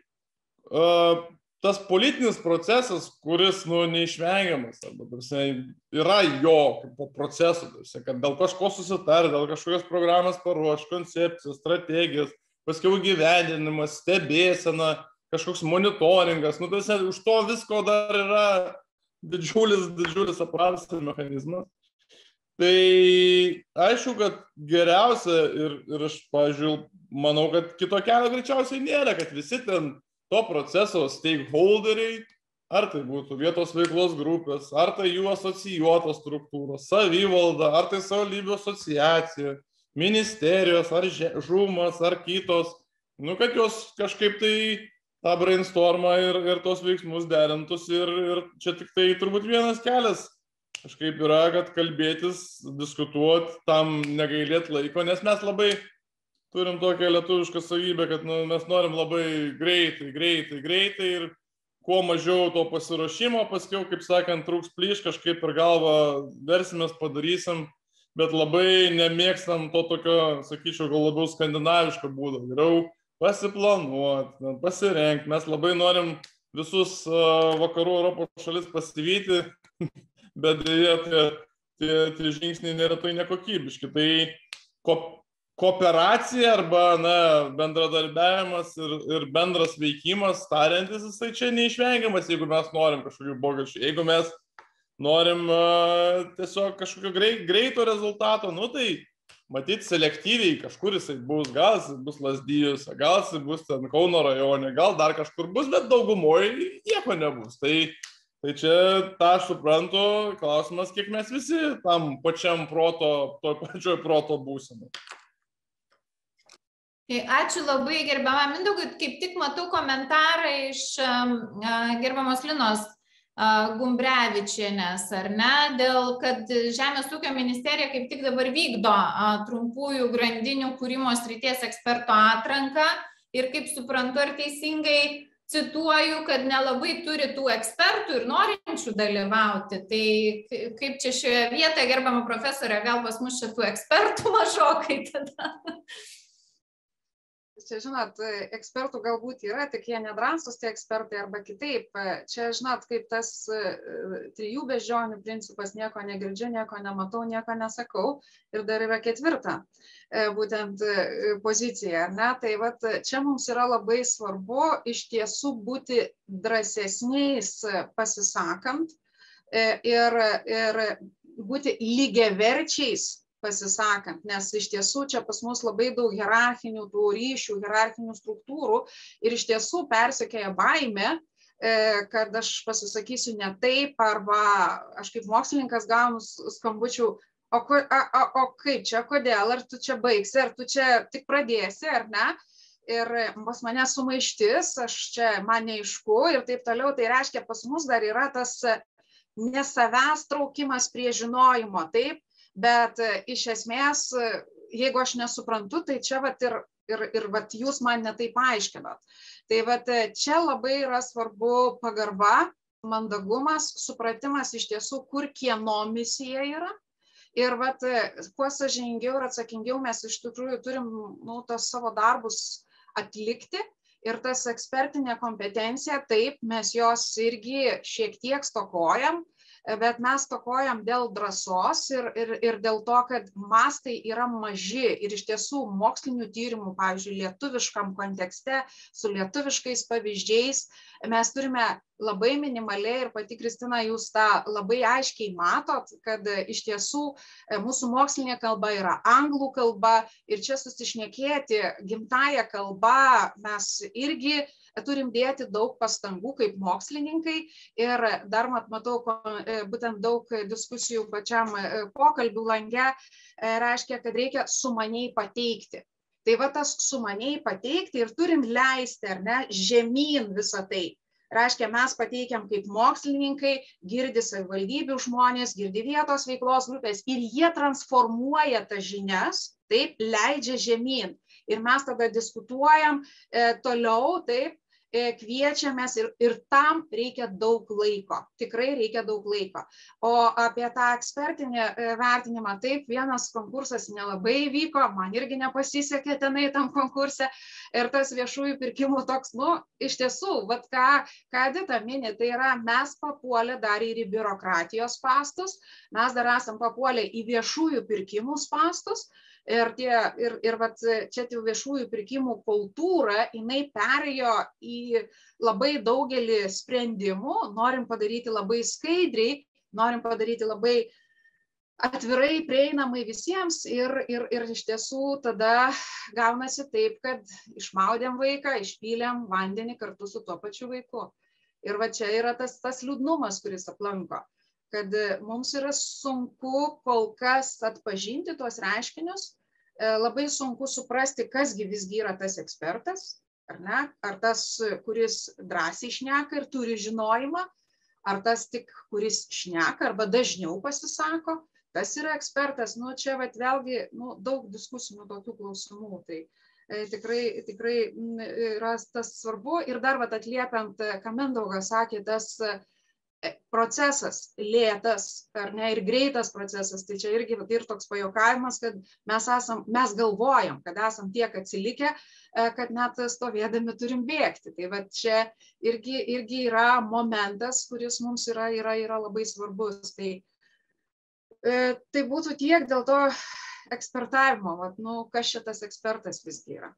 tas politinis procesas, kuris neišvengiamas, arba yra jo proceso, kad dėl kažko susitar, dėl kažkokios programos paruoš, koncepcijos, strategijos, paskiau gyvendinimas, stebėsena, kažkoks monitoringas, už to visko dar yra didžiulis aparatas ir mechanizmas. Tai aišku, kad geriausia ir aš, pavyzdžiui, manau, kad kito kelio greičiausiai nėra, kad visi ten to proceso stakeholderiai, ar tai būtų vietos veiklos grupės, ar tai jų asocijuotos struktūros, savivalda, ar tai savivaldybių asociacija, ministerijos, ar žumas, ar kitos, kad jos kažkaip tai tą brainstormą ir tos veiksmus derintus ir čia tik tai turbūt vienas kelias kažkaip yra, kad kalbėtis, diskutuoti, tam negailėti laiko, nes mes labai turim tokią lietuvišką savybę, kad mes norim labai greitai ir kuo mažiau to pasiruošimo, paskiau, kaip sakant, trūks plyš, kažkaip per galvą versimės, padarysim, bet labai nemėgstam to tokio, sakyčiau, gal labiau skandinaviško būdo. Geriau pasiplanuoti, pasirengti. Mes labai norim visus vakarų Europos šalis pasivyti, bet tie žingsniai neretai nekokybiški. Tai kooperacija arba bendradarbiavimas ir bendras veikimas, tariantis, jisai čia neišvengiamas, jeigu mes norim kažkokių pokyčių. Jeigu mes norim tiesiog kažkokio greito rezultato, tai matyti selektyviai kažkur jisai bus, gal jisai bus Lazdijuose, gal jisai bus ten Kauno rajone, gal dar kažkur bus, bet daugumoje nieko nebus. Tai čia tą aš suprantu, klausimas, kiek mes visi tam pačiam toj pačioj proto būsime. Ačiū labai, gerbiama Mindaugai. Kaip tik matau komentarą iš gerbiamos Linos Gumbrevičienės, ar ne, dėl kad Žemės ūkio ministerija kaip tik dabar vykdo trumpųjų grandinių kūrimo srities eksperto atranką ir kaip suprantu, ar teisingai cituoju, kad nelabai turi tų ekspertų ir norinčių dalyvauti. Tai kaip čia šioje vietoje, gerbiama profesorė, gal pas mus čia tų ekspertų mažokai tada? Čia, žinot, ekspertų galbūt yra, tik jie nedrąsūs tie ekspertai arba kitaip. Čia, žinot, kaip tas 3 beždžionių principas, nieko negirdžiu, nieko nematau, nieko nesakau. Ir dar yra 4 būtent pozicija. Ne? Tai vat, čia mums yra labai svarbu iš tiesų būti drąsesniais pasisakant ir būti lygiaverčiais pasisakant, nes iš tiesų čia pas mus labai daug hierarchinių tų ryšių, hierarchinių struktūrų ir iš tiesų persekioja baimė, kad aš pasisakysiu ne taip, arba aš kaip mokslininkas gaunu skambučių, o kaip čia, kodėl, ar tu čia baigsi, ar tu čia tik pradėsi, ar ne? Ir pas mane sumaištis, aš čia man neaišku ir taip toliau, tai reiškia pas mus dar yra tas ne savęs traukimas prie žinojimo, taip? Bet iš esmės, jeigu aš nesuprantu, tai čia vat ir vat jūs man netaip paaiškinat. Tai vat čia labai yra svarbu pagarba, mandagumas, supratimas iš tiesų, kur kieno misija yra. Ir vat kuo sąžiningiau ir atsakingiau mes iš tikrųjų turim tos savo darbus atlikti. Ir tas ekspertinė kompetencija, taip, mes jos irgi šiek tiek stokojam, bet mes stokojam dėl drąsos ir dėl to, kad mastai yra maži ir iš tiesų mokslinių tyrimų, pavyzdžiui, lietuviškam kontekste, su lietuviškais pavyzdžiais, mes turime labai minimaliai ir pati Kristina, jūs tą labai aiškiai matot, kad iš tiesų mūsų mokslinė kalba yra anglų kalba ir čia susišnekėti gimtąją kalbą mes irgi turim dėti daug pastangų kaip mokslininkai ir dar matau būtent daug diskusijų pačiam pokalbių lange, reiškia, kad reikia sumaniai pateikti. Tai va tas sumaniai pateikti ir turim leisti, ar ne, žemyn visą tai. Reiškia, mes pateikiam kaip mokslininkai, girdi savivaldybių žmonės, girdi vietos veiklos grupės ir jie transformuoja tas žinias, taip, leidžia žemyn. Ir mes tada diskutuojam toliau, taip, kviečiamės ir tam reikia daug laiko, tikrai reikia daug laiko. O apie tą ekspertinį vertinimą, taip, vienas konkursas nelabai vyko, man irgi nepasisekė tenai tam konkurse ir tas viešųjų pirkimų toks, iš tiesų, vat ką Edita mini, tai yra mes papuolę dar ir į biurokratijos spąstus, mes dar esam papuolę į viešųjų pirkimų spąstus. Ir vat čia viešųjų pirkimų kultūra, jinai perėjo į labai daugelį sprendimų, norim padaryti labai skaidriai, norim padaryti labai atvirai, prieinamai visiems ir iš tiesų tada gaunasi taip, kad išmaudėm vaiką, išpylėm vandenį kartu su tuo pačiu vaiku. Ir va čia yra tas liūdnumas, kuris aplanko. Kad mums yra sunku kol kas atpažinti tuos reiškinius, labai sunku suprasti, kasgi visgi yra tas ekspertas, ar ne? Ar tas, kuris drąsiai šneka ir turi žinojimą, ar tas tik, kuris šneka arba dažniau pasisako, kas yra ekspertas, čia vat vėlgi daug diskusinių tokių klausimų, tai tikrai yra tas svarbu ir dar vat atliepiant, ką Mindaugas sakė, tas procesas lėtas, ar ne, ir greitas procesas, tai čia irgi ir toks pajuokavimas, kad mes galvojam, kad esam tiek atsilikę, kad net stovėdami turim bėgti. Tai va čia irgi yra momentas, kuris mums yra labai svarbus. Tai būtų tiek dėl to ekspertavimo, kas šitas ekspertas visgi yra.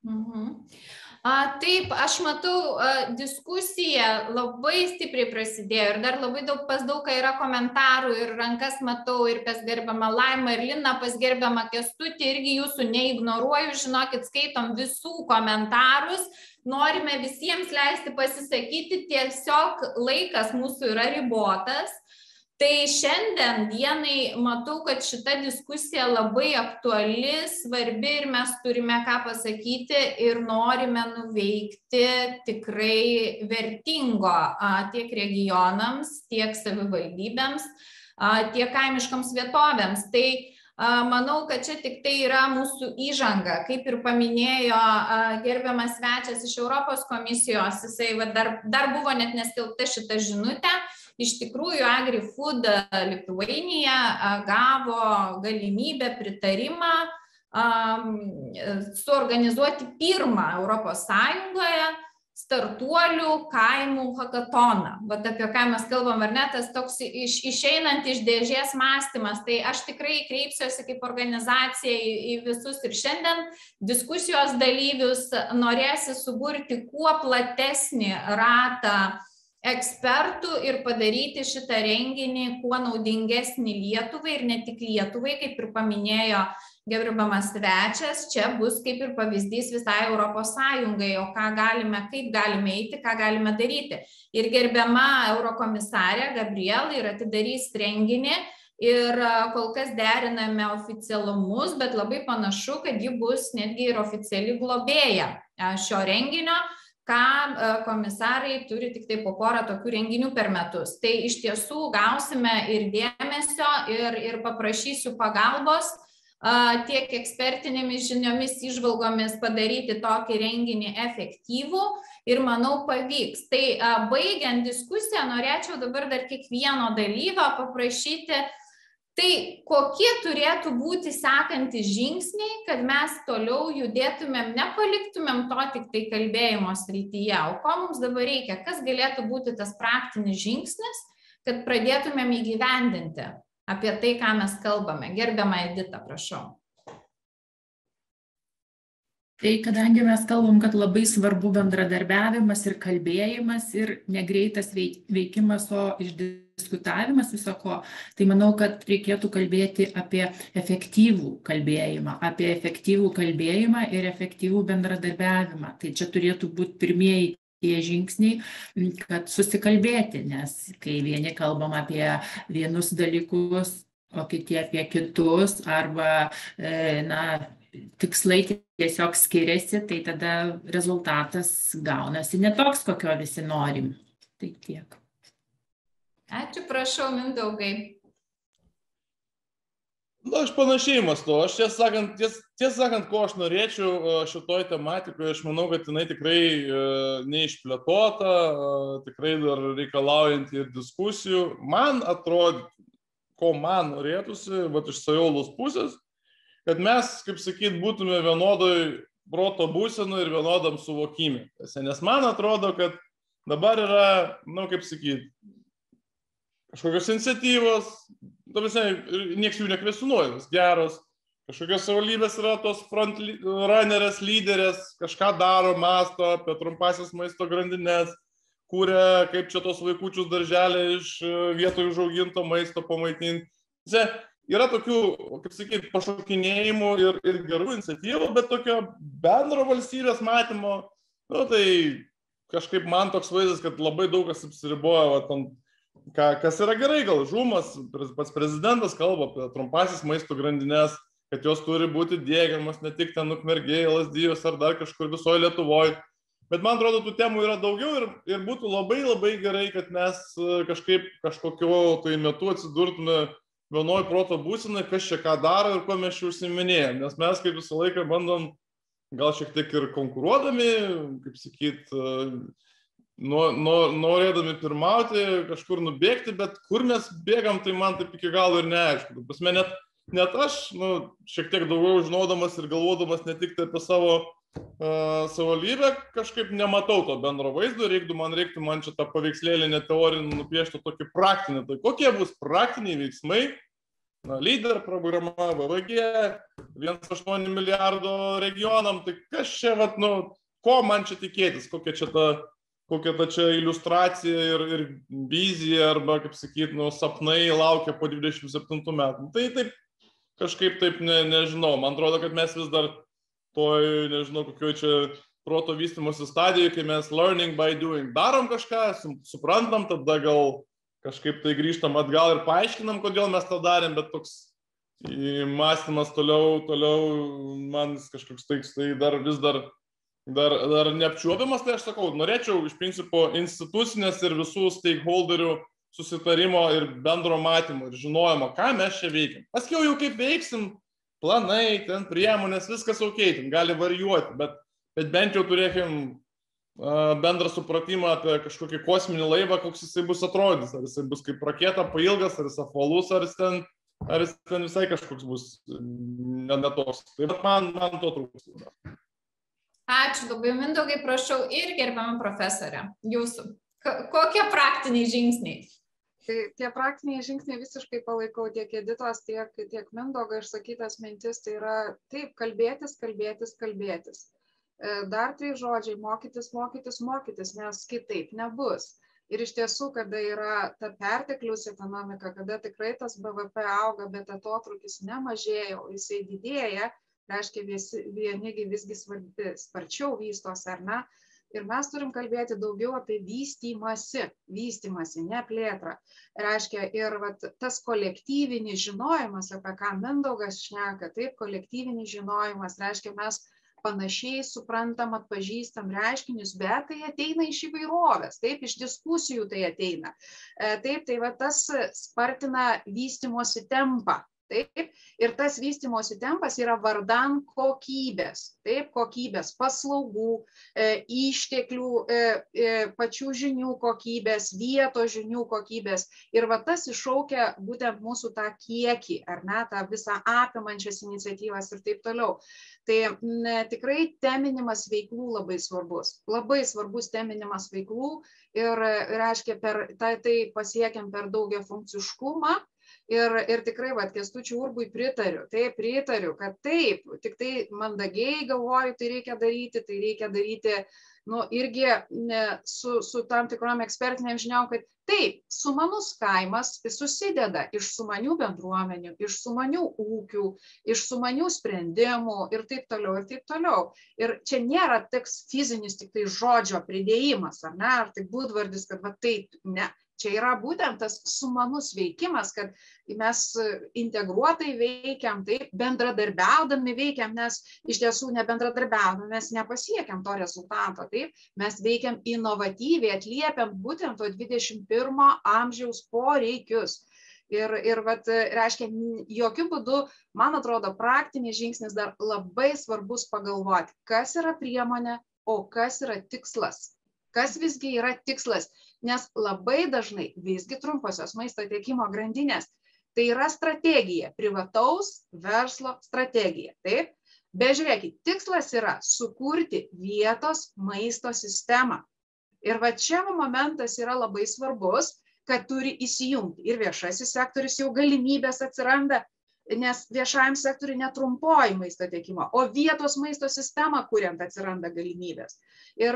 Taip, aš matau, diskusija labai stipriai prasidėjo ir dar labai pas daug yra komentarų ir rankas matau ir pas gerbiamą Laimą ir Liną, pas gerbiamą Kęstutį, irgi jūsų neignoruoju, žinokit, skaitom visų komentarus, norime visiems leisti pasisakyti, tiesiog laikas mūsų yra ribotas. Tai šiandien dienai matau, kad šita diskusija labai aktuali, svarbi ir mes turime ką pasakyti ir norime nuveikti tikrai vertingo tiek regionams, tiek savivaldybėms, tiek kaimiškoms vietovėms. Tai manau, kad čia tik tai yra mūsų įžanga, kaip ir paminėjo gerbiamas svečias iš Europos komisijos, jisai dar buvo net neskelbta šita žinutė. Iš tikrųjų, AgriFood Lithuania gavo galimybę pritarimą suorganizuoti pirmą Europos Sąjungoje startuolių kaimų hakatoną. Vat apie ką mes kalbam, ar ne, tas toks išeinant iš dėžės mąstymas. Tai aš tikrai kreipsiuosi kaip organizacija į visus ir šiandien diskusijos dalyvius norėsi suburti kuo platesnį ratą ekspertų ir padaryti šitą renginį kuo naudingesnį Lietuvai ir ne tik Lietuvai, kaip ir paminėjo gerbiamas svečias, čia bus kaip ir pavyzdys visai Europos Sąjungai, o ką galime, kaip galime eiti, ką galime daryti. Ir gerbiama eurokomisarė Gabriel ir atidarys renginį ir kol kas deriname oficialumus, bet labai panašu, kad ji bus netgi ir oficiali globėja šio renginio, ką komisarai turi tik tai po porą tokių renginių per metus. Tai iš tiesų gausime ir dėmesio, ir paprašysiu pagalbos tiek ekspertinėmis žiniomis, įžvalgomis padaryti tokį renginį efektyvų ir manau pavyks. Tai baigiant diskusiją, norėčiau dabar dar kiekvieno dalyvio paprašyti, tai kokie turėtų būti sekantys žingsniai, kad mes toliau judėtumėm, nepaliktumėm to tik tai kalbėjimo srityje, o ko mums dabar reikia, kas galėtų būti tas praktinis žingsnis, kad pradėtumėm įgyvendinti apie tai, ką mes kalbame. Gerbiama Edita, prašau. Tai kadangi mes kalbam, kad labai svarbu bendradarbiavimas ir kalbėjimas ir negreitas veikimas, o išdiskutavimas visako, tai manau, kad reikėtų kalbėti apie efektyvų kalbėjimą ir efektyvų bendradarbiavimą. Tai čia turėtų būti pirmieji tie žingsniai, kad susikalbėti, nes kai vieni kalbam apie vienus dalykus, o kiti apie kitus, arba tikslai tiesiog skiriasi, tai tada rezultatas gaunasi ne toks, kokio visi norim. Tai tiek. Ačiū, prašau, Mindaugai. Na, aš panašiai mąstau. Aš tiesą sakant, ko aš norėčiau šitoj tematikoje, aš manau, kad jinai tikrai neišplėtota, tikrai dar reikalaujanti ir diskusijų. Man atrodo, ko man norėtųsi, iš Savivaldos pusės, kad mes, kaip sakyt, būtume vienodoj proto būsenų ir vienodam suvokime. Nes man atrodo, kad dabar yra, kaip sakyt, kažkokios iniciatyvos, nieks jų nekvestionuoja, geros, kažkokios savivaldybės yra tos frontrunnerės, lyderės, kažką daro, masto apie trumpasias maisto grandinės, kūrė, kaip čia tos vaikučius darželė iš vietoj užauginto maisto pamaitinti. Yra tokių, kaip sakyt, pašokinėjimų ir gerų iniciatyvų, bet tokio bendro valstybės matymo, tai kažkaip man toks vaizdas, kad labai daug kas apsiriboja, kas yra gerai, gal žumas, pats prezidentas kalba apie trumpasis maisto grandinės, kad jos turi būti diegiamas ne tik ten Ukmergėje, Lazdijos ar dar kažkur visoje Lietuvoje. Bet man atrodo, tų temų yra daugiau ir būtų labai labai gerai, kad mes kažkokio tai metu atsidurtume vienoj proto būsenai, kas čia ką daro ir ko mes čia užsiminėjom. Nes mes kaip visą laiką bandom, gal šiek tiek ir konkuruodami, kaip sakyt, norėdami pirmauti, kažkur nubėgti, bet kur mes bėgam, tai man taip iki galo ir neaišku. Net aš, šiek tiek daugiau žinodamas ir galvodamas ne tik apie savo savivaldybę, kažkaip nematau to bendro vaizdo ir reiktų man čia tą paveikslėlį teorinį nupiešti tokį praktinį. Tai kokie bus praktiniai veiksmai, lyder programa, VVG, 1,8 milijardo regionam, tai kas čia, ko man čia tikėtis, kokia ta čia iliustracija ir vizija arba, kaip sakyt, sapnai laukia po 27 metų. Tai taip, kažkaip taip nežinau, man atrodo, kad mes vis dar toj, nežinau, kokioj čia proto vystymosi stadijoje, kai mes learning by doing darom kažką, suprantam, tada gal kažkaip tai grįžtam atgal ir paaiškinam, kodėl mes tą darėm, bet toks mąstymas toliau man kažkoks tai dar neapčiuopiamas, tai aš sakau, norėčiau iš principo institucinės ir visų stakeholderių susitarimo ir bendro matymo ir žinojimo, ką mes čia veikiam. Paskiau jau kaip veiksim, planai, ten priemonės, viskas ok, ten gali varijuoti, bet bent jau turėkim bendrą supratimą apie kažkokį kosminį laivą, koks jisai bus atrodys, ar jisai bus kaip raketa pailgas, ar jis apvalus, ar jis ten visai kažkoks bus netoks. Tai man to trūksta. Ačiū labai, Mindaugai, prašau, ir gerbiama profesorė, jūsų. Kokie praktiniai žingsniai? Tai tie praktiniai žingsniai visiškai palaikau tiek Editos, tiek Mindaugo išsakytas mintis, tai yra taip, kalbėtis. Dar 3 žodžiai, mokytis, nes kitaip nebus. Ir iš tiesų, kada yra ta pertekliaus ekonomika, kada tikrai tas BVP auga, bet atotrūkis nemažėja, jisai didėja, reiškia vienigi visgi sparčiau vystos, ar ne? Ir mes turim kalbėti daugiau apie vystymąsi, ne plėtrą. Reiškia, ir tas kolektyvinis žinojimas, apie ką Mindaugas šneka, taip, kolektyvinis žinojimas, reiškia, mes panašiai suprantam, atpažįstam reiškinius, bet tai ateina iš įvairovės, taip, iš diskusijų tai ateina. Taip, tai tas spartina vystymosi tempą. Taip, ir tas vystymosi tempas yra vardan kokybės, taip, kokybės paslaugų, išteklių, pačių žinių kokybės, vietos žinių kokybės. Ir tas iššaukia būtent mūsų tą kiekį, ar ne, tą visą apimančias iniciatyvas ir taip toliau. Tai tikrai teminimas veiklų labai svarbus teminimas veiklų ir reiškia, tai pasiekiam per daugiafunkciškumą. Ir tikrai, Kęstučiui Urbui pritariu, kad taip, tik tai mandagiai galvoju, tai reikia daryti, irgi su tam tikrom ekspertiniam žiniom, kad taip, sumanus kaimas susideda iš sumanių bendruomenių, iš sumanių ūkių, iš sumanių sprendimų ir taip toliau. Ir čia nėra toks fizinis tik tai žodžio pridėjimas, ar ne, ar tai būdvardis, kad taip, ne. Čia yra būtent tas sumanus veikimas, kad mes integruotai veikiam, taip, bendradarbiaudami veikiam, nes iš tiesų nebendradarbiaudami mes nepasiekiam to rezultato, taip, mes veikiam inovatyviai, atliepiam būtent to 21 amžiaus poreikius. Ir reiškia, jokių būdų, man atrodo, praktinis žingsnis dar labai svarbus pagalvoti, kas yra priemonė, o kas yra tikslas. Kas visgi yra tikslas, nes labai dažnai visgi trumposios maisto tiekimo grandinės, tai yra strategija, privataus verslo strategija, taip? Bet žiūrėkit, tikslas yra sukurti vietos maisto sistemą. Ir čia momentas yra labai svarbus, kad turi įsijungti ir viešasis sektorius, jau galimybės atsiranda, nes viešajam sektoriui netrumpoji maisto tiekimo, o vietos maisto sistemą kuriant atsiranda galimybės. Ir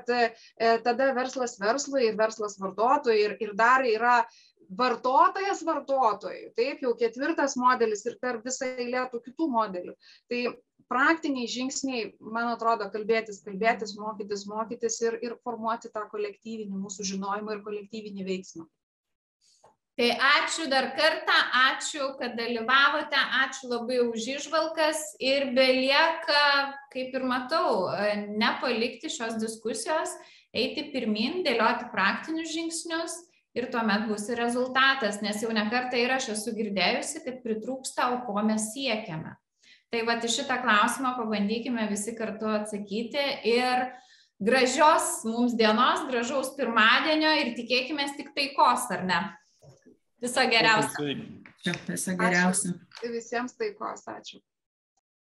tada verslas verslui ir verslas vartotojui ir dar yra vartotojas vartotojui, taip, jau 4. modelis ir per visą eilę tų kitų modelių. Tai praktiniai žingsniai, man atrodo, kalbėtis, mokytis ir formuoti tą kolektyvinį mūsų žinojimą ir kolektyvinį veiksmą. Tai ačiū dar kartą, ačiū, kad dalyvavote, ačiū labai už įžvalgas ir belieka, kaip ir matau, nepalikti šios diskusijos, eiti pirmin, dėlioti praktinius žingsnius ir tuomet bus ir rezultatas, nes jau ne kartą ir aš esu girdėjusi, kad pritrūksta, o ko mes siekiame. Tai į šitą klausimą pabandykime visi kartu atsakyti ir gražios mums dienos, gražaus pirmadienio ir tikėkime tik taikos, ar ne? Viso geriausio. Viso geriausio. Visiems taikos, ačiū.